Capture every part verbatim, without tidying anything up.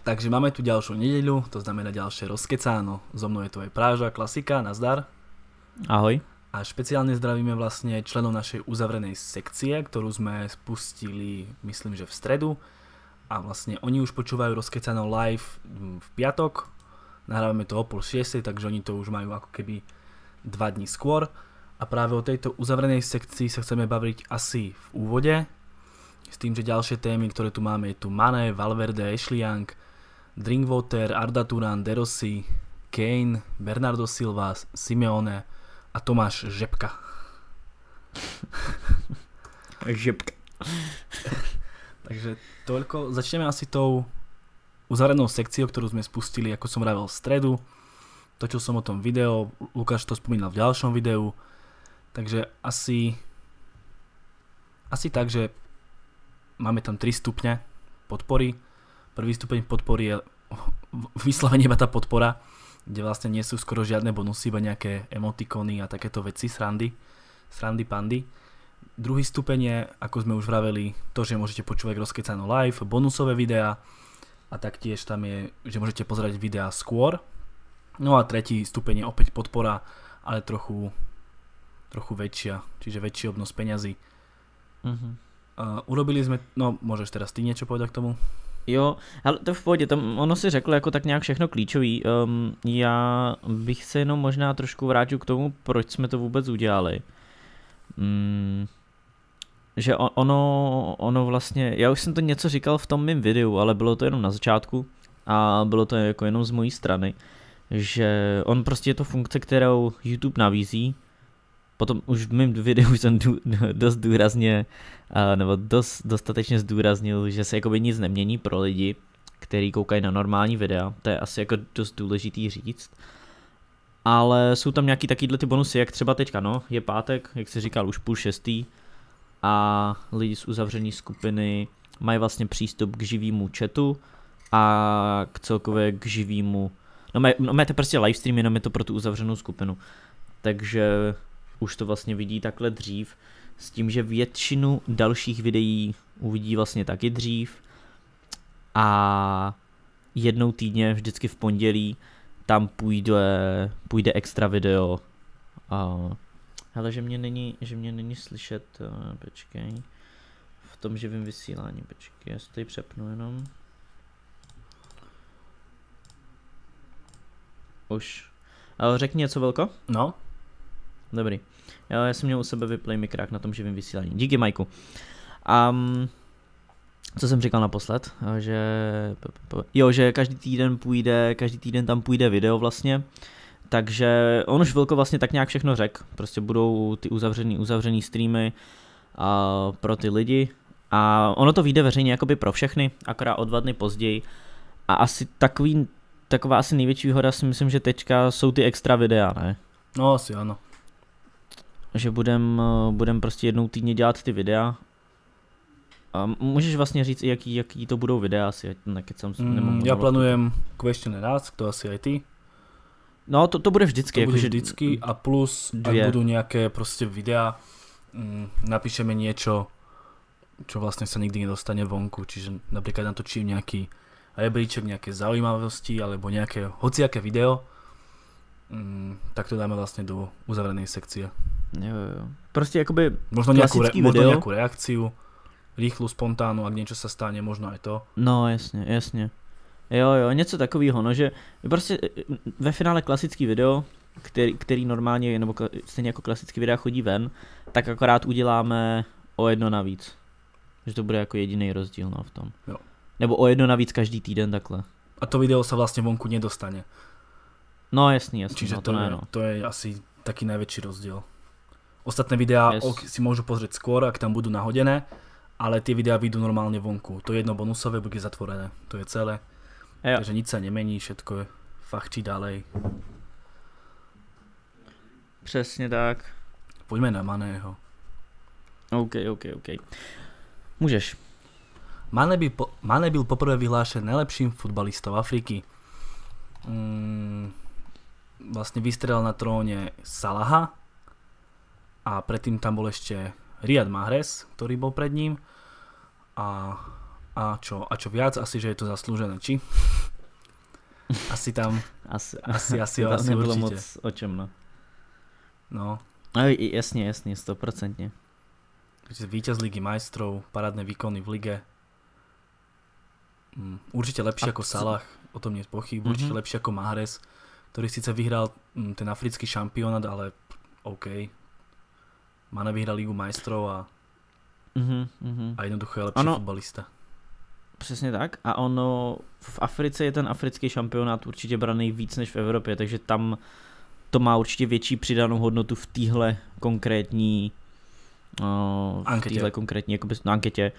Takže máme tu ďalšiu nedeľu, to znamená ďalšie rozkecáno. So mnou je tu aj Práža, klasika, nazdar. Ahoj. A špeciálne zdravíme vlastne členov našej uzavrenej sekcie, ktorú sme spustili, myslím, že v stredu. A vlastne oni už počúvajú rozkecáno live v piatok. Nahrávame to o pol šiestej, takže oni to už majú ako keby dva dní skôr. A práve o tejto uzavrenej sekcii sa chceme baviť asi v úvode. S tým, že ďalšie témy, ktoré tu máme, je tu Mané, Valverde, Ashley Young, Drinkwater, Arda Turan, De Rossi, Kane, Bernardo Silva, Simeone a Tomáš Žepka. Žepka. Takže toľko. Začneme asi tou uzavrenou sekciou, ktorú sme spustili, ako som vravel, v stredu. Točil som o tom video, Lukáš to spomínal v ďalšom videu. Takže asi asi tak, že máme tam tri stupne podpory. Prvý stupeň podpory je vyslovene iba tá podpora, kde vlastne nie sú skoro žiadne bonusy, iba nejaké emotikony a takéto veci, srandy, srandy pandy. Druhý stupeň je, ako sme už vraveli, to, že môžete počúvať rozkecáno live, bonusové videá a taktiež tam je, že môžete pozerať videá skôr. No a tretí stupeň je opäť podpora, ale trochu, trochu väčšia, čiže väčší obnos peňazí. Mhm. Uh, urobili sme, no môžeš teraz ty niečo povedať k tomu? Jo, ale to v pohodě, tam ono si řeklo jako tak nějak všechno klíčový. Um, já bych se jenom možná trošku vrátil k tomu, proč jsme to vůbec udělali. Um, že ono, ono vlastně, já už jsem to něco říkal v tom mým videu, ale bylo to jenom na začátku a bylo to jako jenom z mojí strany, že on prostě je to funkce, kterou YouTube nabízí. Potom už v mém videu jsem dů, dost důrazně, uh, nebo dost, dostatečně zdůraznil, že se jakoby nic nemění pro lidi, kteří koukají na normální videa. To je asi jako dost důležitý říct. Ale jsou tam nějaký takovýhle ty bonusy, jak třeba teďka, no, je pátek, jak jsi říkal, už půl šestý a lidi z uzavřené skupiny mají vlastně přístup k živému chatu a k celkově k živému, no, maj, no máte prostě livestream, jenom je to pro tu uzavřenou skupinu. Takže už to vlastně vidí takhle dřív, s tím, že většinu dalších videí uvidí vlastně taky dřív a jednou týdně, vždycky v pondělí, tam půjde, půjde extra video. A, hele, že mě není, že mě není slyšet, uh, počkej, v tom živém vysílání, počkej, já se tady přepnu jenom. Už. Ale řekni něco, Velko? No. Dobrý. Jo, já jsem měl u sebe vyplay mikrák na tom živém vysílání. Díky, Majku. Um, co jsem říkal naposled? Že, jo, že každý týden půjde, každý týden tam půjde video vlastně. Takže on už Velko vlastně tak nějak všechno řekl. Prostě budou ty uzavřený, uzavřený streamy a pro ty lidi. A ono to vyjde veřejně jakoby pro všechny, akorát o dva dny později. A asi takový, taková asi největší výhoda si myslím, že teďka jsou ty extra videa, ne? No asi ano. Že budem, budem prostě jednou týdně dělat ty videa. A můžeš vlastně říct, jaký, jaký to budou videa asi, nekecám si. Mm, já plánujem question and ask, to asi aj ty. No to, to bude vždycky. To bude jako, vždycky a plus, dvě. Ak budú nejaké prostě videa, mm, napíšeme niečo, čo vlastne sa nikdy nedostane vonku, čiže napríklad natočím nejaký rebríček, nejaké zaujímavosti, alebo nejaké hociaké video, mm, tak to dáme vlastne do uzavrenej sekcie. Jo, jo. Prostě jakoby možno nejakú, re, video. možno nejakú reakciu, rýchlu, spontánnu, ak niečo sa stane, možno aj to. No jasně, jasně. Jo, jo, něco takového, no, že prostě ve finále klasický video, který, který normálně, nebo stejně jako klasický videa chodí ven, tak akorát uděláme o jedno navíc. Že to bude jako jediný rozdíl, no, v tom. Jo. Nebo o jedno navíc každý týden takhle. A to video sa vlastne vonku nedostane. No jasný, jasný, čiže no, to, to, je, ne, no. to je asi taký najväčší rozdiel. Ostatné videá yes. ok, si môžu pozrieť skôr, ak tam budú nahodené, ale tie videá vyjdú normálne vonku. To jedno bonusové bude zatvorené, to je celé. Jo. Takže nič sa nemení, všetko je fachčí ďalej. Přesně tak. Poďme na Maného. OK, OK, OK. Můžeš. Mané, by po, Mané byl poprvé vyhlášen najlepším futbalistou Afriky. Mm, vlastne vystrelal na tróne Salaha a predtým tam bol ešte Riyad Mahrez, ktorý bol pred ním a A čo, a čo viac, asi, že je to zaslúžené, či? Asi tam, Asi, asi, asi, tam asi nebylo určite. moc o čem, no. No, No jasně, jasně, stoprocentně. takže víťaz Ligy majstrov, parádne výkony v lige. Mm, určite lepšie A ako co- Salah, o tom nie je pochyb, určite Mhm. lepšie ako Mahrez, ktorý síce vyhral mm, ten africký šampionát, ale OK. Mane vyhral Ligu majstrov a, Mhm, mhm. a jednoducho je lepší Ano. fotbalista. Přesně tak. A ono, v Africe je ten africký šampionát určitě braný víc než v Evropě, takže tam to má určitě větší přidanou hodnotu v téhle konkrétní uh, v Anketě. téhle konkrétní jakoby, no, anketě.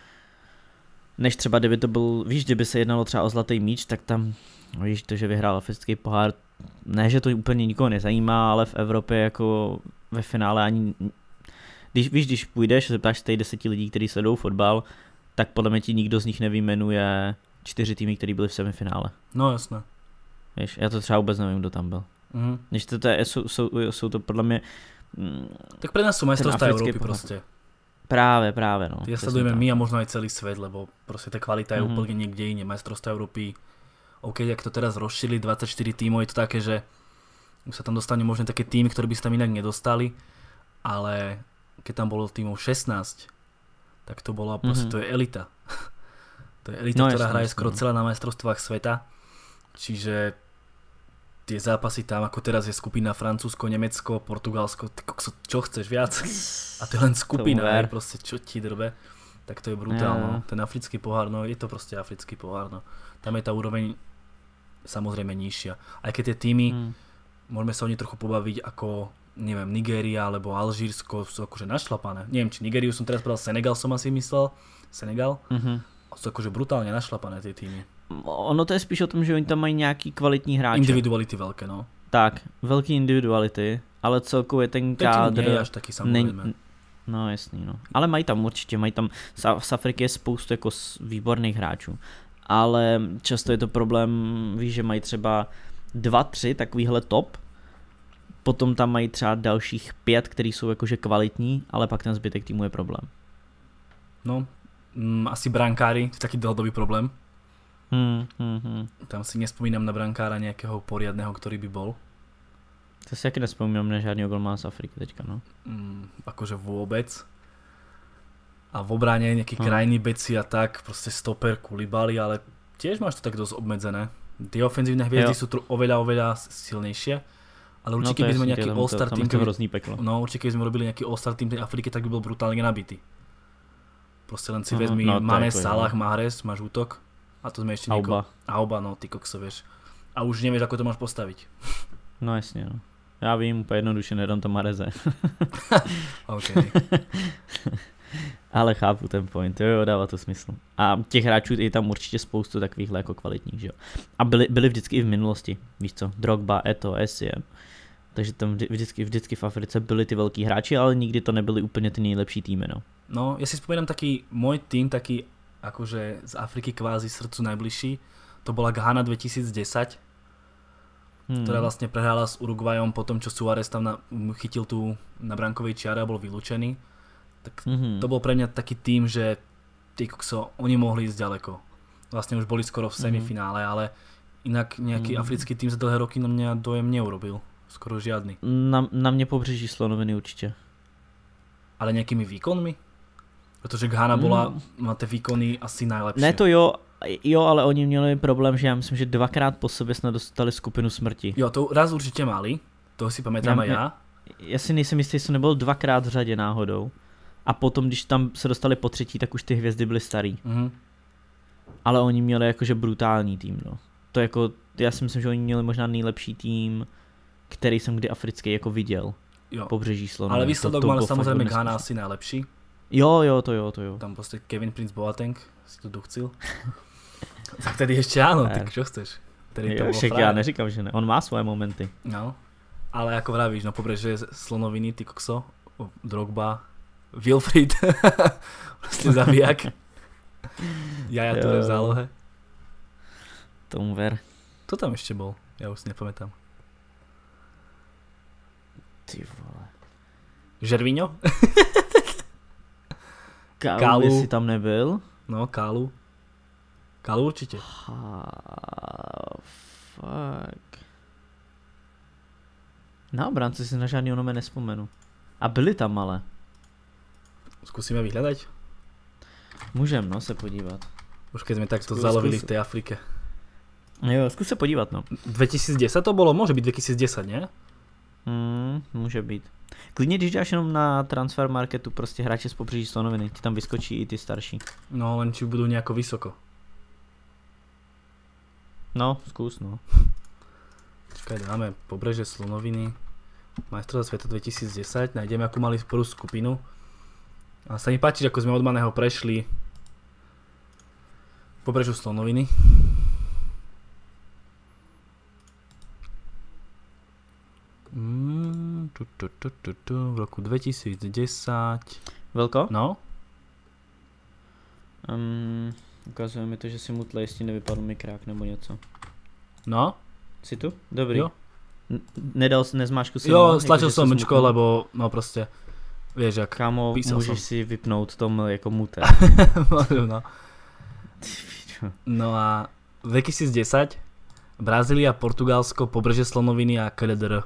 Než třeba, kdyby to byl, víš, kdyby se jednalo třeba o zlatý míč, tak tam, no, víš, to, že vyhrál africký pohár, ne, že to úplně nikoho nezajímá, ale v Evropě jako ve finále ani, když, víš, když půjdeš, zeptáš se tady deseti lidí, kteří sledují fotbal, tak podle mě ti nikdo z nich nevyjmenuje čtyři týmy, který byli v semifinále. No jasné. Víš, já to třeba vůbec nevím, kdo tam byl. Mhm. Než to, to je, jsou, jsou, jsou to podle mě mm, Tak pre nás sú majstrovstvá africký Európy pohár. proste. právě, právě, no. Tie přesně sledujeme tak. my a možno aj celý svet, lebo proste tá kvalita je Mhm. úplne niekde inde. Majstrovstvá Európy, OK, ak to teraz rozšili, dvadsaťštyri tímov, je to také, že už sa tam dostane možno také týmy, ktoré by sa tam inak nedostali, ale keď tam bolo tímov šestnásť, tak to bola proste, Mhm. to je elita. To je elita, No, ktorá jasné, hraje jasné, skoro no. celá na majstrovstvách sveta. Čiže tie zápasy tam, ako teraz je skupina Francúzsko, Nemecko, Portugalsko, ty kokso, čo chceš viac? A to je len skupina, ver. hej, proste čo ti drbe. Tak to je brutálno. Ja. Ten africký pohár, no je to proste africký pohár, no. Tam je tá úroveň samozrejme nižšia. Aj keď tie týmy, Hmm. môžeme sa o nich trochu pobaviť ako, neviem, Nigéria alebo Alžírsko sú akože našlapané. Neviem, či Nigériu som teraz povedal, Senegal som asi myslel. Senegal. Mhm. Sú akože brutálne našlapané tie týmy. Ono to je spíš o tom, že oni tam mají nějaký kvalitní hráče. Individuality veľké, no. Tak, velký individuality, ale celkově ten Ten tým kádr... nie je až taký samozrejme. není- No jasný, no. Ale mají tam určitě, mají tam, z Af- z Afriky je spoustu jako s- výborných hráčů. Ale často je to problém, víš, že mají třeba dva, tři takovýhle top, potom tam mají třeba dalších pět, který jsou jakože kvalitní, ale pak ten zbytek týmu je problém. No, mm, asi brankári, to je taký dlhodobý problém. Hmm, hmm, hmm. Tam si nespomínam na brankára nejakého poriadného, ktorý by bol. To si taky nespomínám na žádného golmana z Afriky teďka, no. Mm, akože vôbec. A v obrane nejakí Hm. krajní beci a tak, proste stoper, Koulibaly, ale tiež máš to tak dosť obmedzené. Tie ofenzívne hviezdy Jo. sú tr- oveľa, oveľa silnejšie. Ale No určite to keby sme jasný, nejaký tam to- all-star tam tým, je to keby, hrozný peklo. no určite keby sme robili nejaký all-star tým tej Afriky, tak by bol brutálne nabitý. Proste len si Aha, vezmi no to Mane, jako jo. Salah, Mahrez, máš útok a to sme ešte niekoho. Auba. Auba, no ty kokso, vieš. A už nevieš, ako to máš postaviť. No jasně, no. Já vím, úplně jednoduše nedám to Mareze. OK. Ale chápu ten point, jo, jo, dává to smysl. A těch hráčů je tam určitě spoustu takovýchhle jako kvalitních, že jo. A byli, byli vždycky i v minulosti, víš co, Drogba, Eto, Essien. Takže tam vždy- vždycky, vždycky v Africe byli ty velký hráči, ale nikdy to nebyly úplně ty nejlepší týmy, no. No, ja si spomínam taký, môj tým, taký akože z Afriky kvázi srdcu najbližší, to bola Ghana dvetisícdesať, Hmm. ktorá vlastne prehrála s Uruguayom po tom, čo Suárez tam na, chytil tu na brankovej čiare a bol vylúčený. Tak Mhm. to bol pre mňa taký tým, že tí kokso, oni mohli ísť ďaleko. Vlastne už boli skoro v Mhm. semifinále, ale inak nejaký Mhm. africký tým za dlhé roky na mňa dojem neurobil. Skoro žiadny. Na, na mě pobřeží slonoviny určitě. Ale nejakými výkonmi? Pretože Ghana bola, Mm. má tie výkony asi najlepšie. Ne to jo, jo, ale oni měli problém, že já myslím, že dvakrát po sobě jsme dostali skupinu smrti. Jo, to raz určite mali, to si pamätám Ja- aj ja. Já si nejsem jistý, jestli nebyl dvakrát v řadě náhodou. A potom, když tam se dostali po třetí, tak už ty hvězdy byly starý. Mhm. Ale oni měli jakože brutální tým, no. To jako, já si myslím, že oni měli možná nejlepší tým, který jsem kdy africký jako viděl. Jo. Pobřeží slonovin. Ale To- výsledok to mal bylo fakt samozrejme neskutečné. Ghana asi najlepší. Jo, jo, to jo, to jo. Tam proste Kevin Prince Boateng si to duchcil. Tak tedy ešte áno, Ne. tak čo chceš? Tedy to Jo, bolo však frajer. já neříkám, že ne. On má svoje momenty. No, ale ako vravíš, no pobrežie slonoviny, ty kokso, Drogba, Wilfried, proste zabijak. Jaja Jo. Toure v zálohe. Tomu ver. To tam ešte bol? Ja už si nepamätám. Ty vole. Žervíňo? Kálu, Kálu. jestli tam nebyl. No, Kálu. Kalu určite. Ha, fuck. Na obránce si na žádný onome nespomenu. A byli tam ale. Skúsime vyhľadať? Můžem, no, se podívat. Už keď sme takto Skús, zalovili skús. v tej Afrike. Jo, zkus se podívat, no. dvetisícdesať to bolo? Môže byť dvetisícdesať, nie? Hmm, může být. Klidně, když dáš jenom na transfer marketu prostě hráče z pobřeží Slonoviny, ti tam vyskočí i ty starší. No, len či budú nejako vysoko. No, zkus, no. Čakaj, dáme pobreže Slonoviny. Majstrovstvá sveta dvetisícdesať, nájdeme akú mali prvú skupinu. A sa mi páči, ako sme od Maného prešli pobrežu Slonoviny. Mm, tu, tu, tu, tu, tu, v roku dvetisícdesať. Velko? No? Um, ukazuje mi to, že si mutla, jestli nevypadl mi krák nebo něco. No? Jsi tu? Dobrý. Jo. N- nedal, nezmáčku si. Jo, no, stlačil jako, že som se mčko, smutnul. lebo no proste, vieš jak. Kámo, písal můžeš som. si vypnout tom jako mute. no. No a dvetisícdesať Brazília, Portugalsko, pobreže Slonoviny a ká dé er.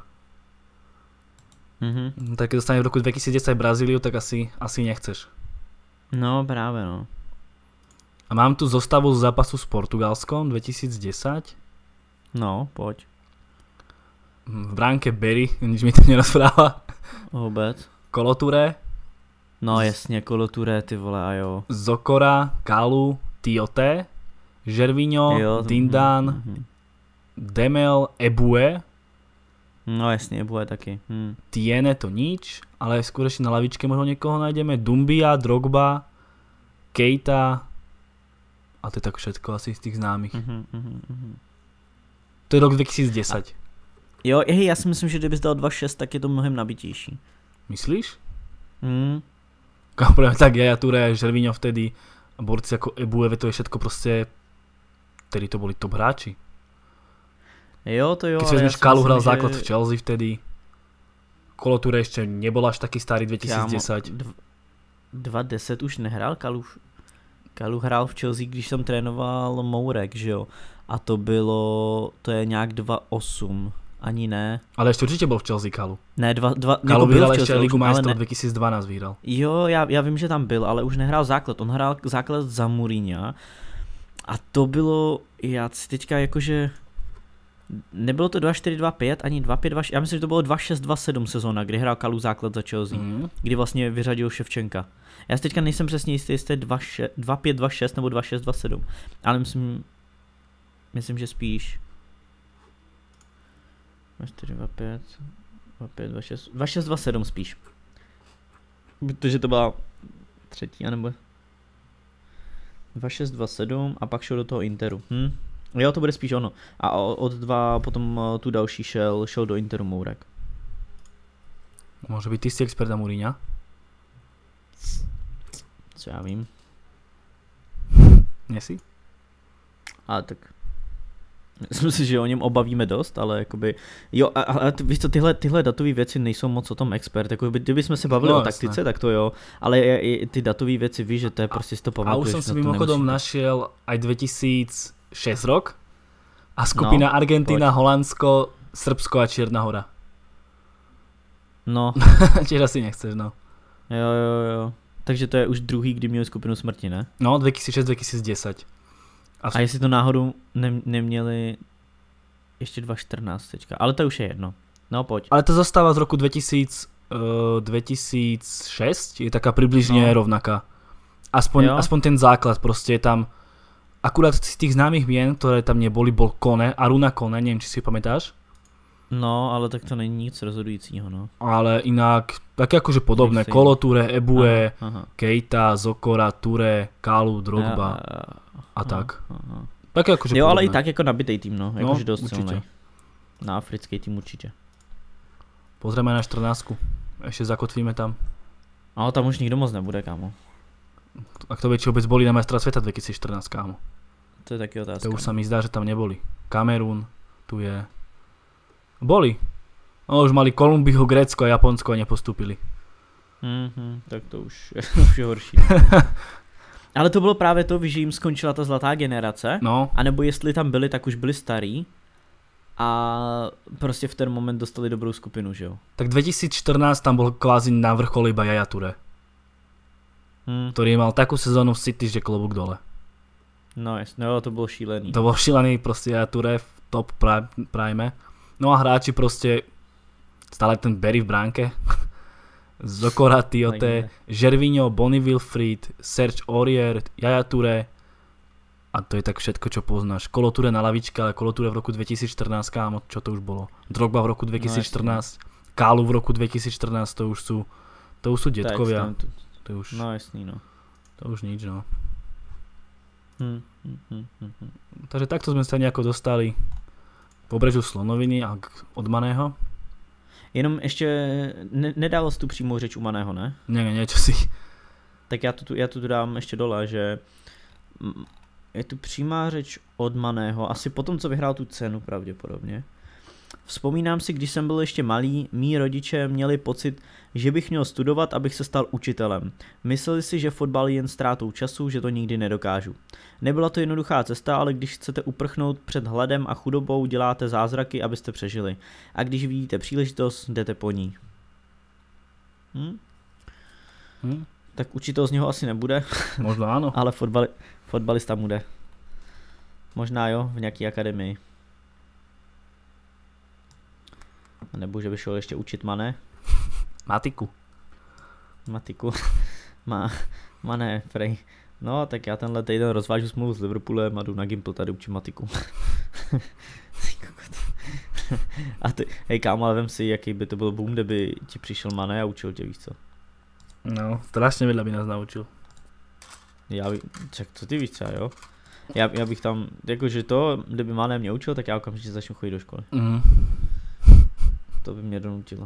Mhm. Tak keď dostane v roku dvetisícdesať Brazíliu, tak asi, asi nechceš. No, právě no. A mám tu zostavu z zápasu s Portugalskom dvetisícdesať. No, pojď. V bránke Berry, nič mi to nerozpráva. Vůbec. Koloture, No jasně, koloture, ty vole, a jo. Zokora, Kalu, Tiote, Žervinho, Jo, Dindan, mhm. Demel, Ebue, No jasně, bude taky. Hm. Tiene to nič, ale skôr ešte na lavičke možno niekoho nájdeme. Dumbia, Drogba, Keita a to je tak všetko asi z tých známych. Mhm, mhm, mhm. To je rok dvetisícdesať. Jo, hej, já si myslím, že kdybys dal dva šest, tak je to mnohem nabitější. Myslíš? Hm. Práve tak, Jaja Touré, Žervinho vtedy a borci ako Ebue, to je všetko proste, vtedy to boli top hráči. Jo, to jo, Keď si ale já vezmeš, si Kalu myslím, hral že- základ v Chelsea vtedy. Kolo Touré ešte nebol až taký starý dvetisícdesať. Kámo, dv- dva deset už nehrál Kalu. Kalu hrál v Chelsea, když tam trénoval Mourek, že jo. A to bylo, to je nějak dva osm, ani ne. Ale ešte určite bol v Chelsea Kalu. Ne, dva, dva, Kalu jako byl vyhral v ešte Chelsea, Ligu ale majstrov ne. dvetisícdvanásť vyhral. Jo, já, já vím, že tam byl, ale už nehrál základ. On hrál základ za Mourinha. A to bylo, já si teďka jakože, nebylo to dva čtyři dva pět, ani dva pět dva šest, já myslím, že to bylo dva šest dva sedm sezóna, kdy hrál Kalu základ za Chelsea. Mm. Kdy vlastně vyřadil Ševčenka. Já si teďka nejsem přesně jistý, jestli je dva pět dva šest nebo dva šest dva sedm, ale myslím, myslím, že spíš dva čtyři dva pět, dva pět dva šest, dva šest dva sedm spíš. Protože to byla třetí, anebo dva šest dva sedm a pak šel do toho Interu. Hm? Jo, to bude spíš ono. A o- od dva potom eh, tu další šel, šel do Interu Mourek. Môže byť ty si expert na Mourinha? Co já vím. Nie si? Ale tak myslím si, že o něm obavíme dost, ale jakoby, jo, a, a ty, víš co, tyhle, tyhle datové věci nejsou moc o tom expert, jakoby, kdybychom se bavili No, o taktice, jasné. tak to jo, ale je, je, ty datové věci víš, že to je prostě si to A pamatuješ. už som si na to mimochodom nemusíš- našiel aj dvetisícšesť rok a skupina No, Argentína, poď. Holandsko, Srbsko a Čierna hora. No, Čiže asi nechceš, no. jo, jo, jo. Takže to je už druhý, kdy měli skupinu smrti, ne? No, dvetisícšesť dvetisícdesať. A, A jestli to náhodou ne, neměli ještě dva čtrnáct teďka, ale to už je jedno. No, pojď. ale to zostáva z roku dvetisíc, uh, dvetisícšesť, je taká približne No. rovnaká. Aspoň, Jo. aspoň ten základ, proste je tam, akurát z tých známych mien, ktoré tam neboli, bol Kone, Aruna Kone, neviem, či si pamätáš, No, ale tak to není nic rozhodujícího, no. ale inak také akože podobné, Nechci. Kolo Touré, Ebue, Aha, aha. Keita, Zokora, Touré, Kalu, Drogba A- a tak. aha. Také akože Jo, ale i podobné. tak jako nabitej tým, no, jakože dost určitě. silnej. Na africký tým určitě. Pozrieme na štrnáctku, ešte zakotvíme tam. Ale tam už nikdo moc nebude, kámo. Ak to vie, či vôbec boli na majstra sveta dvetisícštrnásť, kámo. To je taky otázka. To už sa mi zdá, že tam neboli. Kamerún, tu je. Boli. No, už mali Kolumbiu, Grécko a Japonsko a nepostúpili. Mhm, tak to už je, už je horší. Ale to bylo právě to, že jim skončila ta zlatá generace, No. anebo jestli tam byli, tak už byli starý a prostě v ten moment dostali dobrou skupinu, že jo. Tak dvetisícštrnásť tam bol kvázi na vrchole iba Yaya Touré, Hmm. ktorý mal takú sezónu v City, že klobúk dole. No jasně, no, to bylo šílený. To bol šílený proste Yaya Touré v top prime. No a hráči proste stále ten Barry v bránke. Zokora, Tiote, Žervinho, Bonny Wilfried, Serge Aurier, Yaya Touré. A to je tak všetko, čo poznáš. Kolo Touré na lavičke, ale Kolo Touré v roku dvetisícštrnásť, kámo, čo to už bolo. Drogba v roku dvetisícštrnásť, no, Kálu v roku dvetisícštrnásť, to už sú, to už sú detkovia. To, to už, no jasný, no. To už nič, no. Hm, hm, hm, hm, hm. Takže takto sme sa nejako dostali pobrežu Slonoviny a od Maného. Jenom ještě, ne, nedával jsi tu přímou řeč u Maného, ne? Ne, ne, niečo si. Tak já tu, já tu dám ještě dole, že je tu přímá řeč od Maného, asi potom, co vyhrál tu cenu pravděpodobně. Vzpomínám si, když jsem byl ještě malý, mí rodiče měli pocit, že bych měl studovat, abych se stal učitelem. Mysleli si, že fotbal je jen ztrátou času, že to nikdy nedokážu. Nebyla to jednoduchá cesta, ale když chcete uprchnout před hladem a chudobou, děláte zázraky, abyste přežili. A když vidíte příležitost, jdete po ní. Hm? Hm? Tak učitel z něho asi nebude. Možno áno. Ale fotbali, fotbalista bude. Možná jo, v nějaké akademii. Nebo že by šel ještě učit Mané. Matiku. Matiku. Má, Mané, prej. No, tak já tenhle týden rozvážu smlouvu s Liverpoolem a jdu na Gimple tady učit matiku. A ty, hej kámo, ale vem si, jaký by to byl boom, kdyby ti přišel Mané a učil tě, víš co? No, strašne veľa by nás naučil. Já by, čak, co ty víš třeba, jo? Já, já bych tam, jakože to, kdyby Mané mě učil, tak já okamžitě začnu chodit do školy. Mm. To by mě donutilo.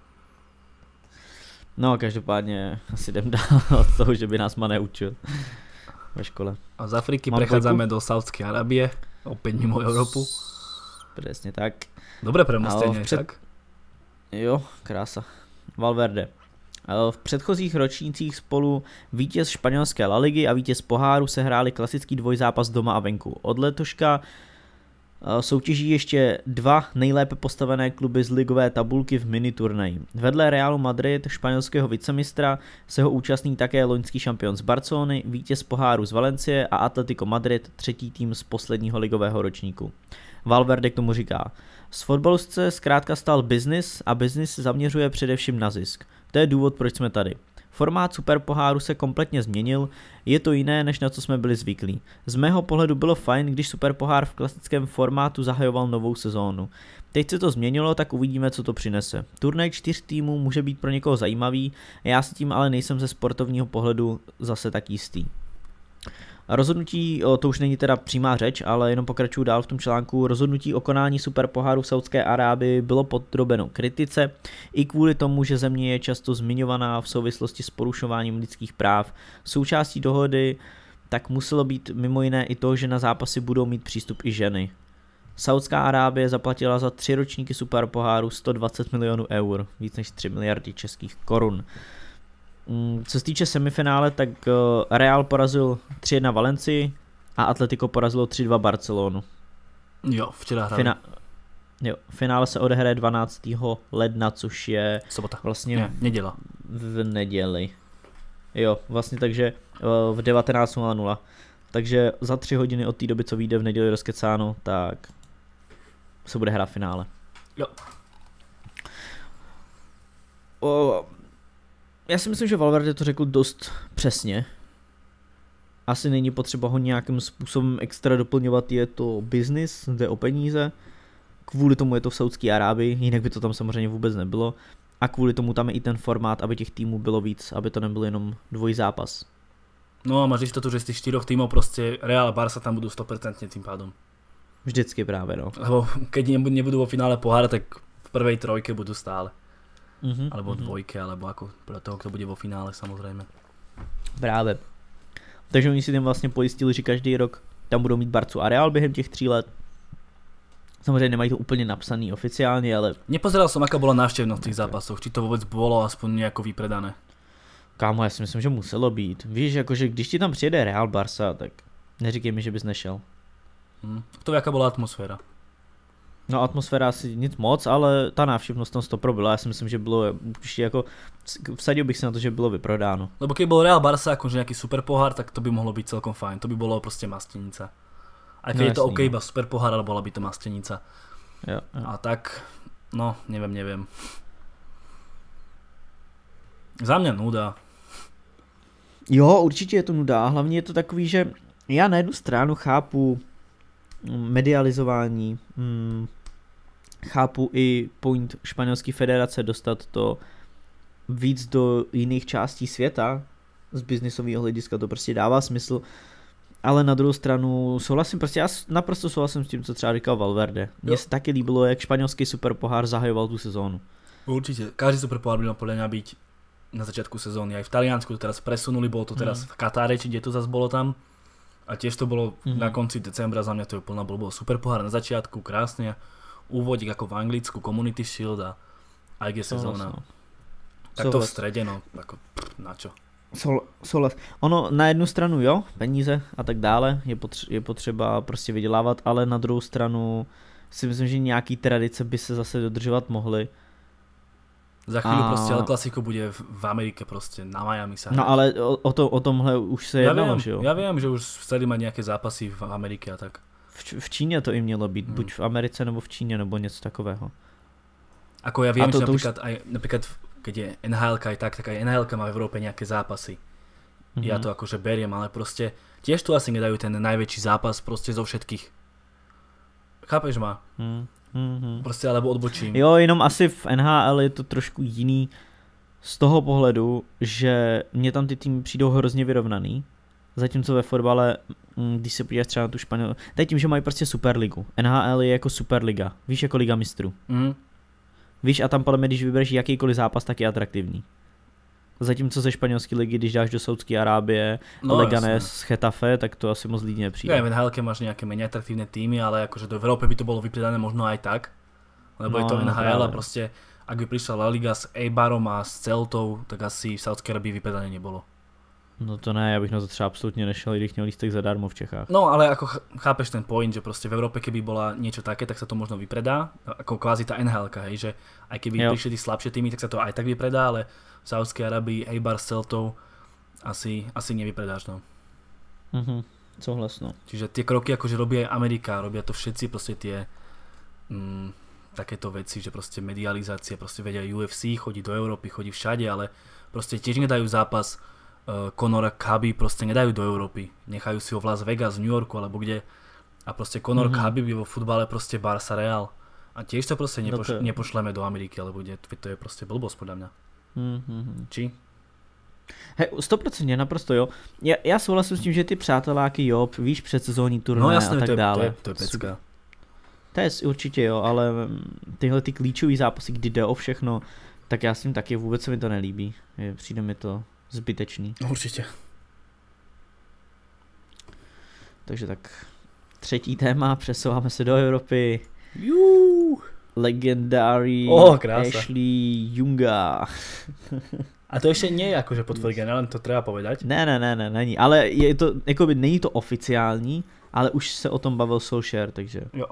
No, každopádně asi jdem dál od toho, že by nás Mané učil ve škole. A z Afriky Mám prechádzame do Saudskej Arábie, opäť mimo Európu. Přesně tak. Dobré premostenie, před... tak? Jo, krása. Valverde. V předchozích ročnících spolu vítěz španělské La Ligy a vítěz poháru se hráli klasický dvojzápas doma a venku. Od letoška soutěží ještě dva nejlépe postavené kluby z ligové tabulky v miniturnaji. Vedle Realu Madrid, španělského vicemistra, se ho účastní také loňský šampion z Barcelony, vítěz poháru z Valencie a Atletico Madrid, třetí tým z posledního ligového ročníku. Valverde k tomu říká: z fotbalu se zkrátka stal biznis a biznis se zaměřuje především na zisk. To je důvod, proč jsme tady. Formát superpoháru se kompletně změnil, je to jiné, než na co jsme byli zvyklí. Z mého pohledu bylo fajn, když superpohár v klasickém formátu zahajoval novou sezónu. Teď se to změnilo, tak uvidíme, co to přinese. Turnaj čtyř týmů může být pro někoho zajímavý, já si tím ale nejsem ze sportovního pohledu zase tak jistý. Rozhodnutí, to už není teda přímá řeč, ale jenom pokračuju dál v tom článku, rozhodnutí o konání superpoháru v Saudské Arábii bylo podrobeno kritice, i kvůli tomu, že země je často zmiňovaná v souvislosti s porušováním lidských práv. Součástí dohody tak muselo být mimo jiné i to, že na zápasy budou mít přístup i ženy. Saudská Arábie zaplatila za tři ročníky superpoháru sto dvacet milionů eur, víc než tři miliardy českých korun. Co se týče semifinále, tak Real porazil tři jedna Valencii a Atletico porazilo tři dva Barcelonu. Jo, včera hráli. Fina- jo, finále se odehraje dvanáctého ledna, což je sobota. Vlastně ne, neděla. V neděli. Jo, vlastně takže v devatenáct nula nula. Takže za tři hodiny od té doby, co vyjde v neděli rozkecáno, tak se bude hrát finále. Jo. O, já si myslím, že Valverde to řekl dost přesně. Asi není potřeba ho nějakým způsobem extra doplňovat, je to business, jde o peníze. Kvůli tomu je to v Saudské Arábii, jinak by to tam samozřejmě vůbec nebylo. A kvůli tomu tam je i ten formát, aby těch týmů bylo víc, aby to nebyl jenom dvojzápas. No a máš jistotu, že z těch čtyřoch týmov prostě Real a Barca tam budou sto percent tým pádom. Vždycky právě, no. Lebo keď nebudú vo finále pohára, tak v prvej trojke budú stále. Mm-hmm, alebo mm-hmm. dvojke, alebo ako pre toho, kto bude vo finále samozrejme. Právě. Takže oni si tím vlastně pojistili, že každý rok tam budou mít Barcu a Real během těch tří let. Samozřejmě nemají to úplně napsaný oficiálně, ale... Nepozeral som, aká bola návštevnosť v tých zápasoch, či to vôbec bolo aspoň nejako vypredané. Kámo, já si myslím, že muselo být. Víš, jakože když ti tam přijede Real Barca, tak neříkej mi, že bys nešel. Hmm. To jaká byla atmosféra? No atmosféra asi nic moc, ale ta návštěvnost tam stopro byla, já si myslím, že bylo určitě jako, vsadil bych se na to, že bylo vyprodáno. Lebo keď bol Real Barca akože nejaký super pohár, tak to by mohlo byť celkom fajn, to by bolo proste mastenica. Aj keď no, je to OK, iba super pohár, ale bola by to mastenica. Jo, jo. A tak, no, neviem, neviem. Za mňa nuda. Jo, určitě je to nuda, hlavně je to takový, že já na jednu stranu chápu medializování, hmm, chápu i point španělské federace dostat to víc do jiných částí světa, z biznisového hlediska to prostě dává smysl, ale na druhou stranu souhlasím, prostě já naprosto souhlasím s tím, co třeba říkal Valverde. Mně se taky líbilo, jak španělský superpohár zahajoval tu sezónu. Určite, každý superpohár by mal podľa mňa byť na začiatku sezóny, aj v Taliansku to teraz presunuli, bolo to teraz mm. v Katáre, či kde to zase bolo tam. A tiež to bolo mm. na konci decembra, za mňa to je plná blbosť. Super pohár na začiatku, krásne, úvodík ako v Anglicku, Community Shield a aj je sezóna. Tak to v strede, no, ako pff, na čo? Sol, souhlas. Ono na jednu stranu jo, peníze a tak dále, je, potře- je potřeba prostě vydělávat, ale na druhou stranu si myslím, že nějaký tradice by se zase dodržovat mohly. Za chvíľu a... proste El Clasico bude v Amerike proste, na Miami sa. No ale o, o, to, o tomhle už se ja jednalo, viem, že jo? Ja viem, že už chceli mať nejaké zápasy v Amerike a tak. V, v Číně to i mělo být, hmm. buď v Americe nebo v Číně, nebo něco takového. Ako ja viem, to, že to napríklad, už... aj, napríklad keď je en há elka aj tak, tak aj en há elka má v Európe nejaké zápasy. Mm-hmm. Ja to akože beriem, ale proste tiež tu asi nedajú ten najväčší zápas proste zo všetkých. Chápeš ma? Mm-hmm. Proste alebo odbočím. Jo, jenom asi v en há el je to trošku jiný z toho pohledu, že mě tam ty týmy přijdou hrozně vyrovnaný. Zatímco ve fotbale, když se podíváš třeba na tu Španěl, tady tím, že mají prostě Superligu. en há el je jako Superliga, víš, jako Liga mistrů. Mm. Víš, a tam podle mě, když vybereš jakýkoliv zápas, tak je atraktivní. Zatímco ze španělské ligy, když dáš do Saudské Arábie, no, Leganés z Getafe, tak to asi moc lidí nepřijde. Ja, v en há elke máš nejaké menej atraktívne týmy, ale akože do Európy by to bolo vypredané možno aj tak. Lebo no, je to en há el a proste, ak by prišla La Liga s Eibarom a s Celtou, tak asi v Saudské Arábii vypredané nebolo. No to ne, já bych na to třeba absolutně nešel, i když měl lístek zadarmo v Čechách. No ale ako chápeš ten point, že proste v Európe keby bola niečo také, tak sa to možno vypredá, ako kvázi tá en há elka, hej, že aj keby jo. prišli tí slabšie týmy, tak sa to aj tak vypredá, ale v Saudskej Arabii Eibar s Celtou asi, asi nevypredáš, no. Mhm, souhlas, no. Čiže tie kroky akože robí aj Amerika, robia to všetci proste tie mm, takéto veci, že proste medializácia, proste vedia ú ef cé, chodí do Európy, chodí všade, ale proste tiež nedajú zápas Conora Khabib proste nedajú do Európy. Nechajú si ho v Las Vegas, v New Yorku alebo kde. A proste Conor mm-hmm. Khabib je vo futbale proste Barca Real. A tiež to proste nepoš- no to... nepošleme do Ameriky, alebo kde. To je proste blbosť podľa mňa. Mm-hmm. Či? Hej, sto procent naprosto jo. Já, já souhlasím s tím, že ty přáteláky jo, víš, předsezónní turné no, jasné, a tak to je, dále. To je, to je pecka. To je určitě jo, ale tyhle ty klíčové zápasy, kdy jde o všechno, tak já s tím taky vůbec se mi to nelíbí. Je, přijde mi to zbytečný. Určitě. Takže tak třetí téma, přesouváme se do Evropy. Jú. Legendary oh, Ashley Younga. A to ještě nie je akože potvrdené, len to treba povedať. Ne, ne, ne, ne, není, ale je to, jakoby není to oficiální, ale už se o tom bavil Solskjaer, takže. Jo.